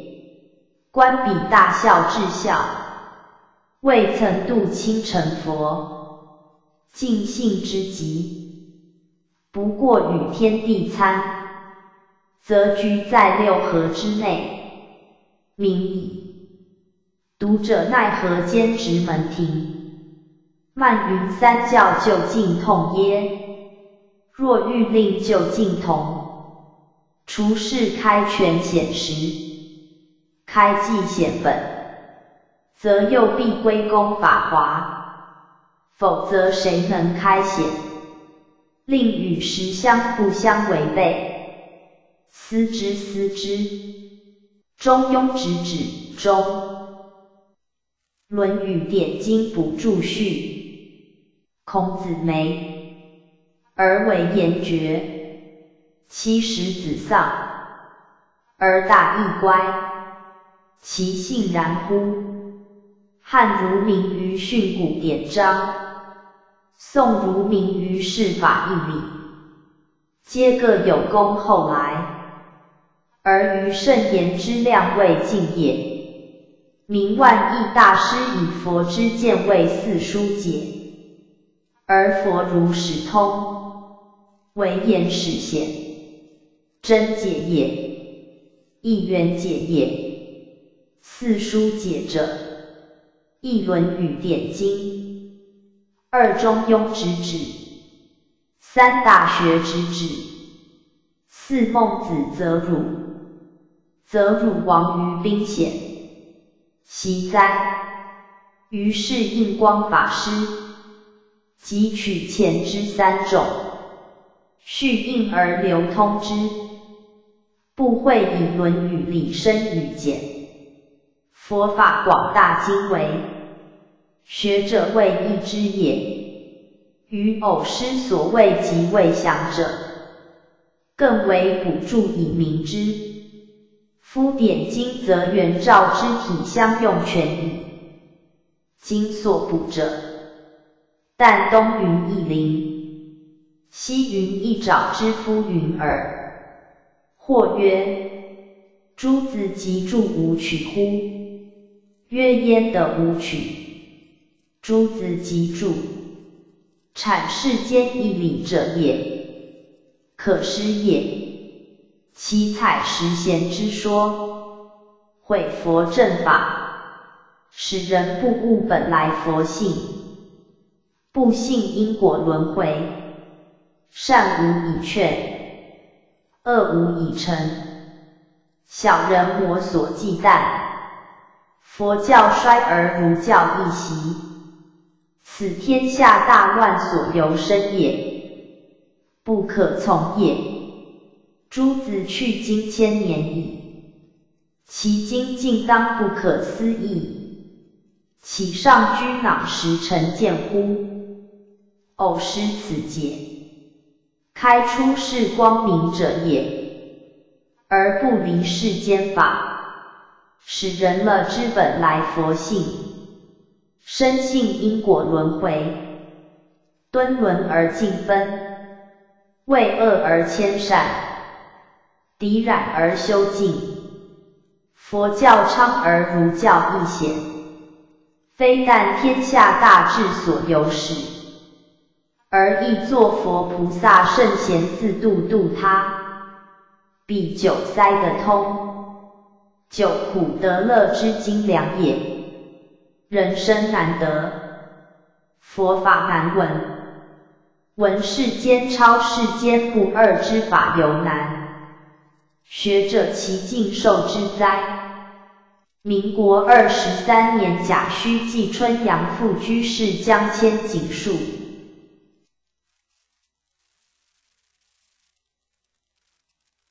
观彼大孝至孝，未曾度亲成佛，尽性之极，不过与天地参，则居在六合之内，明矣。读者奈何兼职门庭，漫云三教究竟痛耶？若欲令究竟同，除是开权显实，开济显本，则又必归功法华，否则谁能开显？令与实相不相违背，思之思之。中庸直指中。论语点睛补注序。孔子梅，而为言绝，其实子丧，而大亦乖，其性然乎？汉儒名于训诂典章，宋儒名于释法义理，皆各有功后来，而于圣言之量未尽也。明万亿大师以佛之见为四书解，而佛如始通，唯言始显，真解也，亦圆解也。四书解者，一论语典经，二中庸直指，三大学直指，四孟子择汝，择汝亡于兵险。惜哉！于是印光法师即取前之三种，续印而流通之，不会以论语理深与简。佛法广大精微，学者未易之也。于偶师所谓极未详者，更为补助以明之。夫典经则原照之体相用全矣，今所补者，但东云一灵，西云一爪之夫云耳。或曰：诸子即著武曲乎？曰：焉得武曲？诸子即著，阐世间义理者也，可施也。其采实贤之说，毁佛正法，使人不悟本来佛性，不信因果轮回，善无以劝，恶无以成，小人我所忌惮。佛教衰而儒教一息，此天下大乱所由生也，不可从也。诸子去今千年矣，其精进当不可思议，岂上居囊时成见乎？偶师此解，开出世光明者也，而不离世间法，使人了知本来佛性，深信因果轮回，敦伦而尽分，为恶而迁善，涤染而修净。佛教昌而儒教亦显，非但天下大治所由使，而亦作佛菩萨圣贤自度度他，必久塞得通，久苦得乐之精良也。人生难得，佛法难闻，闻世间超世间不二之法犹难，学者其尽受之哉？民国二十三年甲戌季春阳父居士江迁景述。